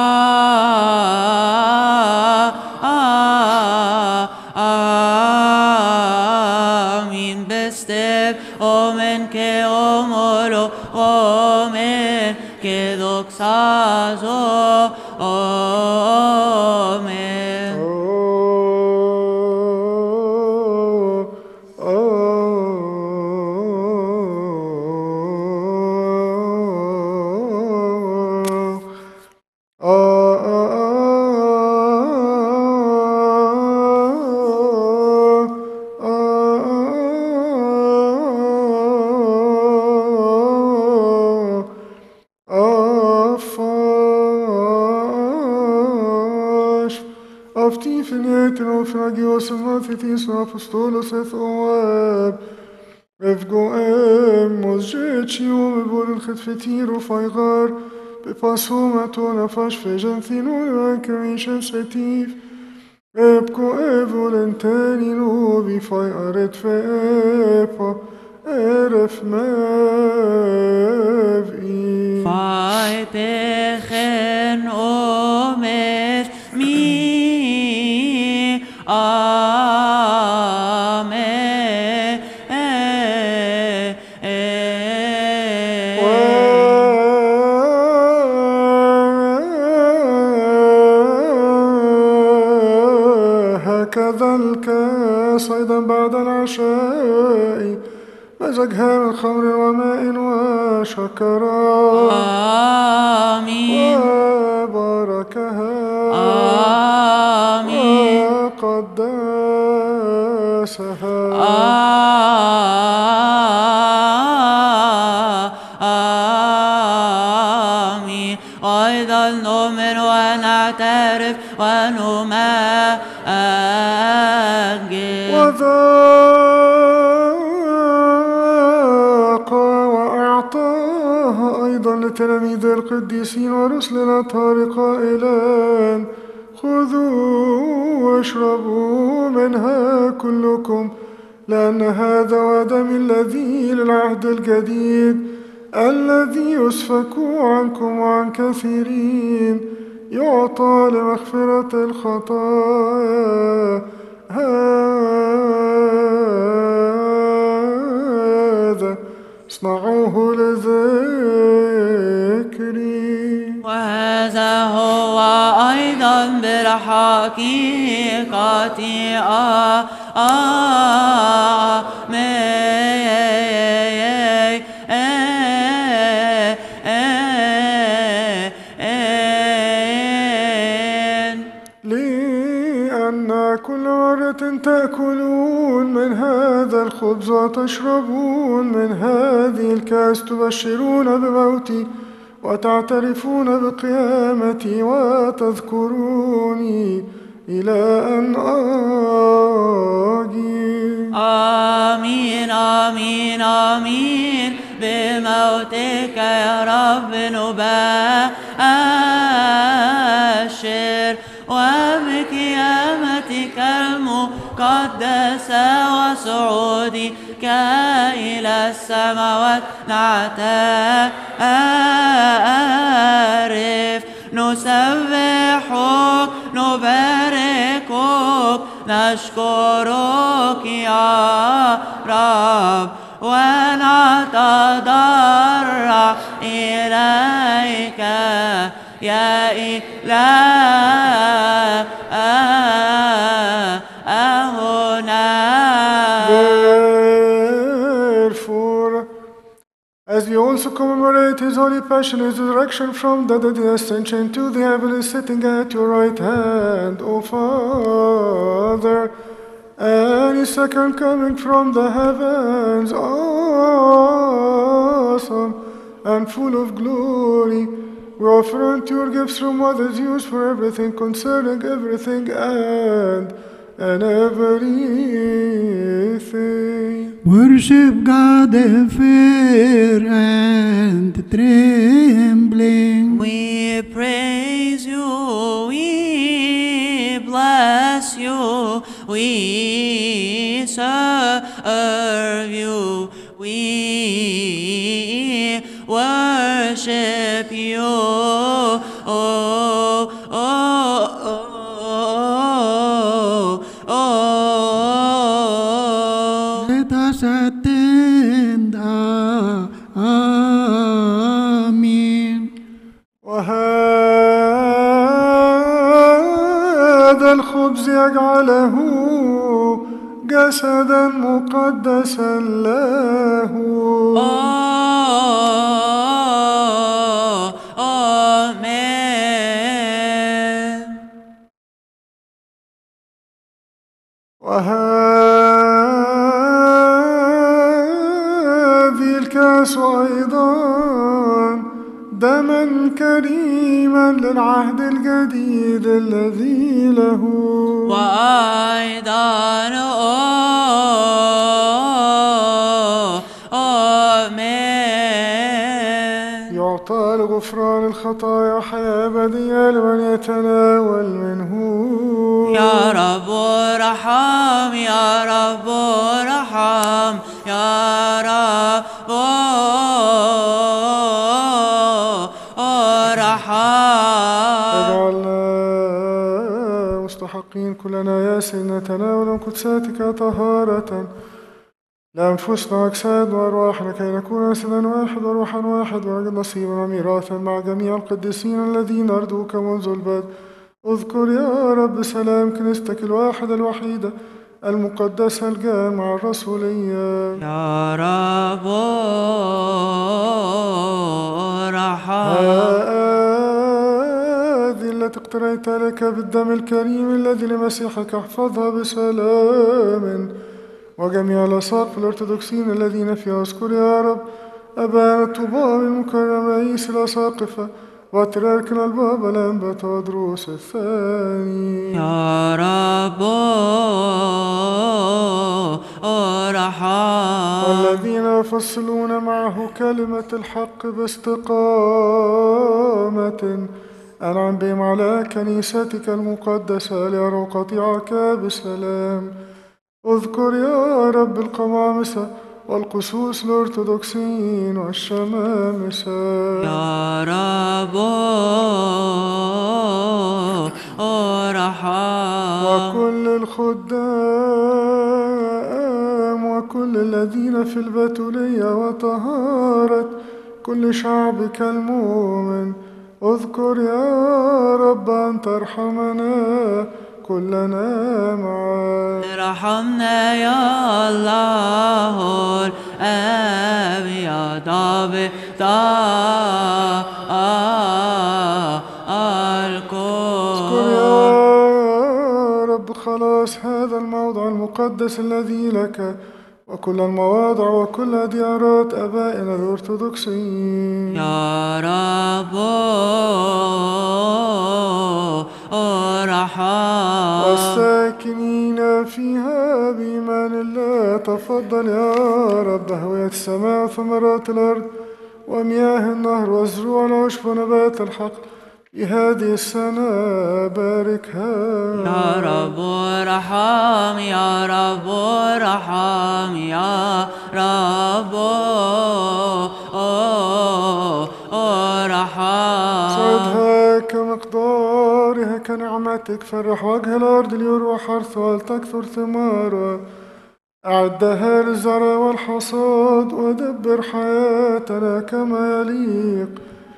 آمين. بستب أمن كأمرو Omen, que doxazo, Omen. Naufragios Mathitis Apostolos eth Oab Evgoem Mosgecium Ebol Chetfetiro Faigar Bepasomato Nafash Fejantino Ankamishem Setif Ebko Evolentenino Bifai Aret Fepa Eref Mevi Faitechen omet mi هكذا الكاس أيضا بعد العشاء مزجها من خمر وماء وشكرا آمين وباركها آمين وقدسها آمين أيضا نؤمن ونعترف ونمجد وذاق وأعطاها أيضا لتلاميذ القديسين ورسل الأطهار قائلا خذوا واشربوا منها كلكم لأن هذا هو دمي الذي للعهد الجديد الذي يسفك عنكم وعن كثيرين يعطى لمغفرة الخطايا هذا اصنعوه لذكري وهذا هو أيضا بالحقيقة لأن كل مرة تأكلون من هذا الخبز وتشربون من هذه الكاس تبشرون بموتي وتعترفون بقيامتي وتذكروني إلى أن آجي. آمين آمين آمين بموتك يا رب نبشر وبقيامتك المقدسة وصعودك إلى السماوات نعترف نسبحك نباركك نشكرك يا رب ونتضرع إليك يا إلهنا. Therefore, as we also commemorate his holy passion, his resurrection from the dead, his ascension to the heavenly sitting at your right hand, O Father, and his second coming from the heavens, awesome and full of glory, we offer unto your gifts from what is used for everything, concerning everything and everything. Worship God in fear and trembling. We praise you, we bless you, we serve you, we worship you. Let us attend. Amen. وهذا الخبز يجعله جسدا مقدسا له. آمين. وهذه الكاس أيضا مقدما كريما للعهد الجديد الذي له وأيضا آمين. يعطى لغفران الخطايا وحياة أبدية لمن يتناول منه. يا رب ارحم يا رب ارحم يا رب اجعلنا مستحقين كلنا يا سيدنا نتناول من قدساتك طهارة لأنفسنا وأجسادنا وأرواحنا كي نكون جسدا واحد وروحا واحد ونجد نصيبا وميراثا مع جميع القديسين الذين أرجوك منذ البدء. اذكر يا رب سلام كنيستك الواحدة الوحيدة المقدسة الجامعة الرسولية. يا رب ارحم. هذه التي اقتريت لك بالدم الكريم الذي لمسيحك احفظها بسلام، وجميع الأساقفة الأرثوذكسيين الذين فيها اذكر يا رب أبانا الطباب المكرم رئيس الأساقفة وتركنا البابا لانبا ودروس الثاني. يا رب ارحم. والذين يفصلون معه كلمة الحق باستقامة أنعم بهم على كنيستك المقدسة ليروا قطيعك بسلام. اذكر يا رب القمامسة والقسوس الأرثوذكسيين والشمامسة. يا رب ارحم. وكل الخدام وكل الذين في البتولية وطهارة كل شعبك المؤمن اذكر يا رب أن ترحمنا كلنا معا. ارحمنا يا الله الآب يا ضابط اذكر يا رب خلاص هذا الموضع المقدس الذي لك وكل المواضع وكل ديارات أبائنا الأرثوذكسيين. يا رب ارحم. والساكنين فيها بإيمان الله تفضل يا رب هوية السماء وثمرات الأرض ومياه النهر وزروع العشب ونبات الحقل في هذه السنة باركها. يا رب ارحم يا رب ارحم يا رب ارحم. صعدها كمقدارها كنعمتك فرح وجه الأرض ليروى حرثها ولتكثر ثمارها. أعدها للزرع والحصاد ودبر حياتنا كما يليق.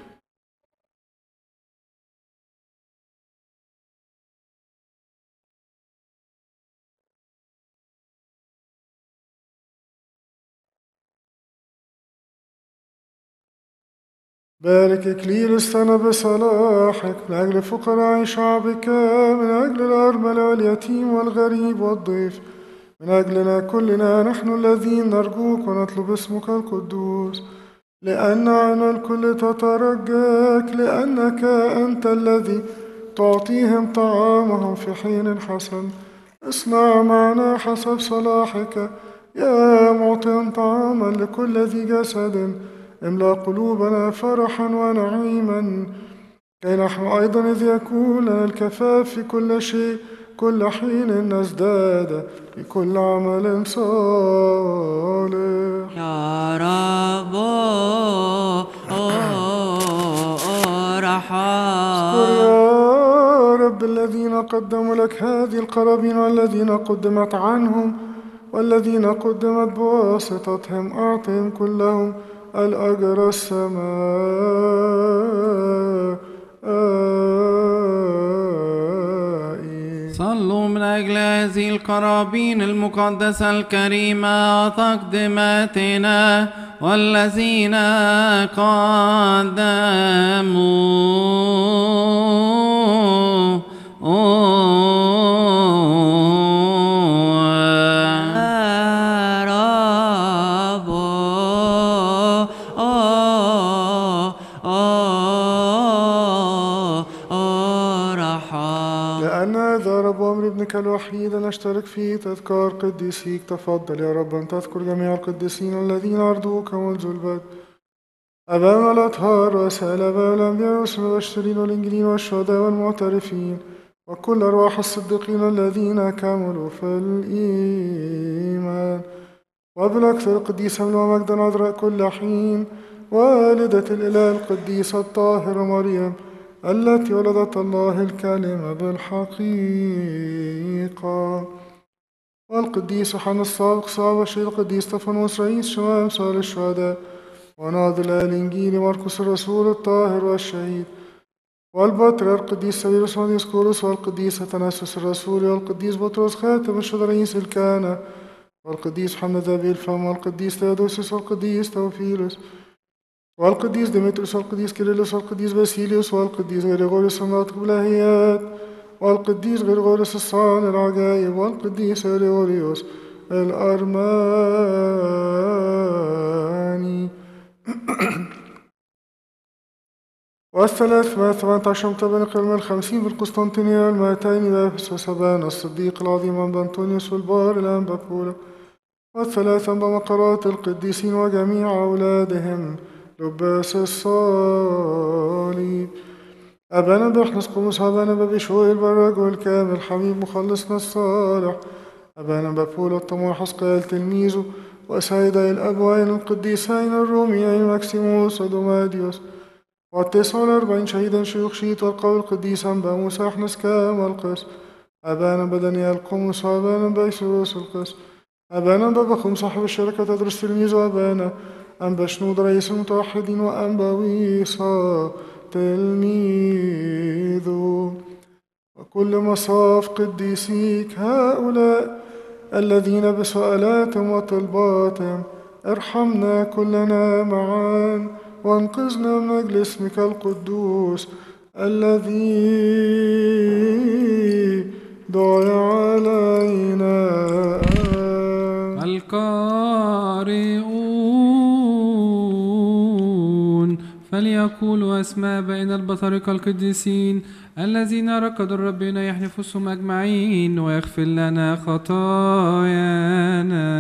بارك إكليل السنة بصلاحك من أجل فقراء شعبك، من أجل الأرملة واليتيم والغريب والضيف، من أجلنا كلنا نحن الذين نرجوك ونطلب اسمك القدوس، لأن عين الكل تترجاك، لأنك أنت الذي تعطيهم طعامهم في حين حسن. اصنع معنا حسب صلاحك يا معطيا طعاما لكل ذي جسد، املأ قلوبنا فرحا ونعيما، كي نحن أيضا إذ يكون لنا الكفاف في كل شيء كل حين نزداد في كل عمل صالح. يا رب ارحم. اذكر يا رب الذين قدموا لك هذه القرابين والذين قدمت عنهم والذين قدمت بواسطتهم، أعطهم كلهم الأجر السمائي. صلوا من أجل هذه القرابين المقدسة الكريمة وتقدماتنا والذين قدموا باسمك الوحيد نشترك في تذكار قديسيك. تفضل يا رب أن تذكر جميع القديسين الذين أرضوك منذ البدء، أبانا الأطهار وسائل آباء الأنبياء والرسل والمبشرين والإنجيلين والشهداء والمعترفين وكل أرواح الصديقين الذين كملوا في الإيمان، وبالأكثر القديسة من ومجدا عذراء كل حين، والدة الإله القديسة الطاهرة مريم التي ولدت الله الكلمة بالحقيقة، والقديس يوحنا السابق صاحب الشهيد القديس طفنوس رئيس شمام صالح الشهداء، وناظر الإنجيل مرقس الرسول الطاهر والشهيد، والبطريرك القديس ساويرس وديسقورس، والقديس أثناسيوس الرسول، والقديس بطرس خاتم الشهداء رئيس الكهنة، والقديس محمد ذبي الفم، والقديس ثيودوسيوس، والقديس توفيلوس، والقديس ديمتريوس، والقديس كيرلس، والقديس باسيليوس، والقديس غريغوريوس الناطق بالآيات، والقديس غريغوريوس الصانع العجائب، والقديس غريغوريوس الأرماني. والثلاث 18 متبنق من 50 بالقسطنطينية، والمائتين بافس وسبان الصديق العظيم أنبا أنطونيوس والبار الأنبا بولا، والثلاثة بمقرات القديسين وجميع أولادهم لباس الصليب. أبانا بحنس قمص، أبانا ببشوي البرج الكامل حبيب مخلصنا الصالح، أبانا ببولا الطموح حسقيال تلميذه، وسيدي الأبوين القديسين الروميين ماكسيموس ودوماديوس، و49 شهيدا شيوخ شيت، والقول القديس أنبا موسى أحنس كام والقس، أبانا بدنيال القمص، وأبانا بيسوس القس، أبانا ببخم صاحب الشركة تدرس تلميذ، وأبانا أنبا شنود رئيس المتوحدين، وأنبا ويصا تلميذه، وكل مصاف قديسيك هؤلاء الذين بسؤالاتهم وطلباتهم ارحمنا كلنا معا، وانقذنا من أجل اسمك القدوس الذي دعي علينا. القارئون فليقولوا أسماء بين البطارقة القديسين الذين ركضوا الرب ينيح نفوسهم أجمعين ويغفر لنا خطايانا.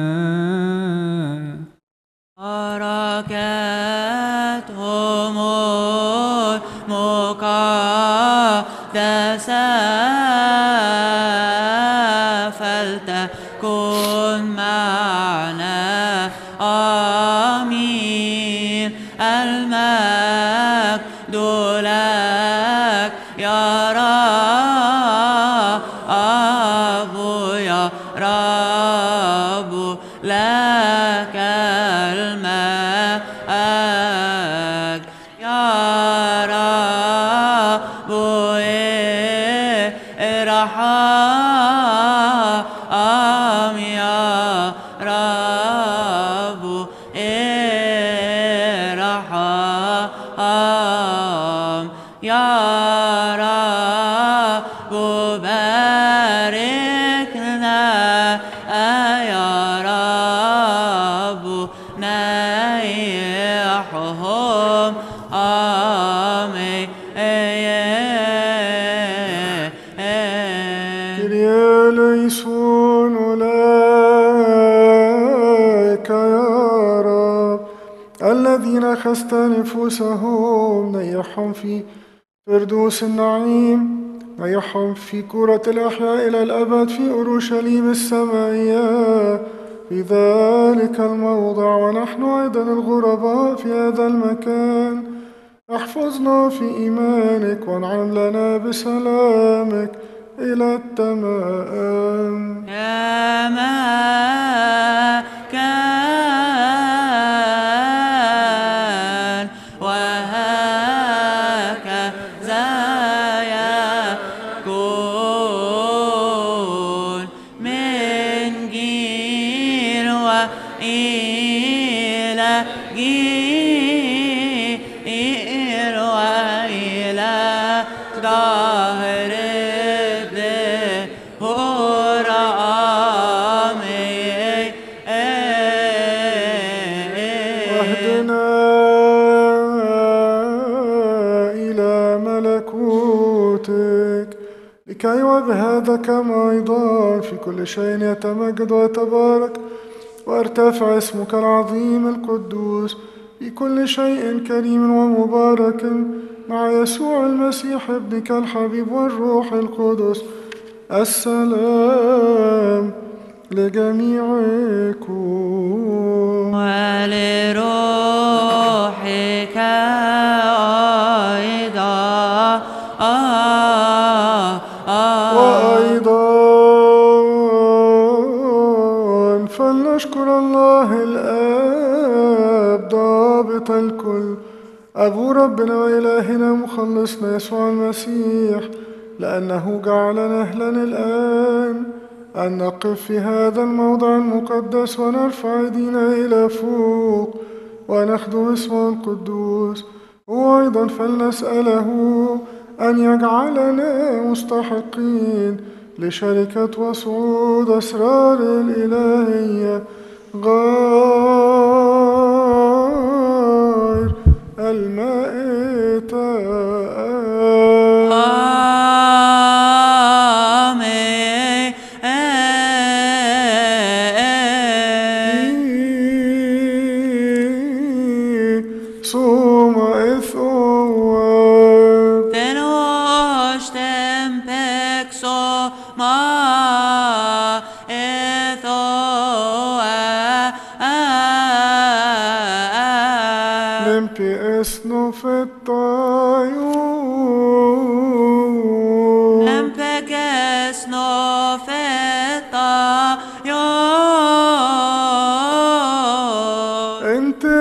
بركاتهم المقدسة فلتكن معنا آمين. المجد لك يا رب يا رب، لك المجد يا رب، ارحم يا رب، ارحم يا رب، باركنا يا رب، نيحهم آمين. كريا ليسون أولئك يا رب الذين أخذت نفوسهم، نيحهم في فردوس النعيم، نيحهم في كرة الأحياء إلى الأبد في أورشليم السمائية في ذلك الموضع، ونحن أيضا الغرباء في هذا المكان احفظنا في إيمانك وانعم لنا بسلامك إلى التمام. كما كان وهكذا يكون من جيل وإلى جيل وإلى دهر الدهور آمين. واهدنا إلى ملكوتك لكي لكي وبهذا كما أيضا في كل شيء يتمجد ويتبارك وارتفع اسمك العظيم القدوس في كل شيء كريم ومبارك مع يسوع المسيح ابنك الحبيب والروح القدس. السلام لجميعكم ولروحك أيضا وأيضا فلنشكر الله الآب ضابط الكل أبو ربنا وإلهنا مخلصنا يسوع المسيح، لأنه جعلنا أهلا الآن أن نقف في هذا الموضع المقدس ونرفع أيدينا إلى فوق ونخدم اسمه القدوس. وأيضا فلنسأله أن يجعلنا مستحقين لشركة وصعود أسرار الإلهية غير المائتة. Esno fettaio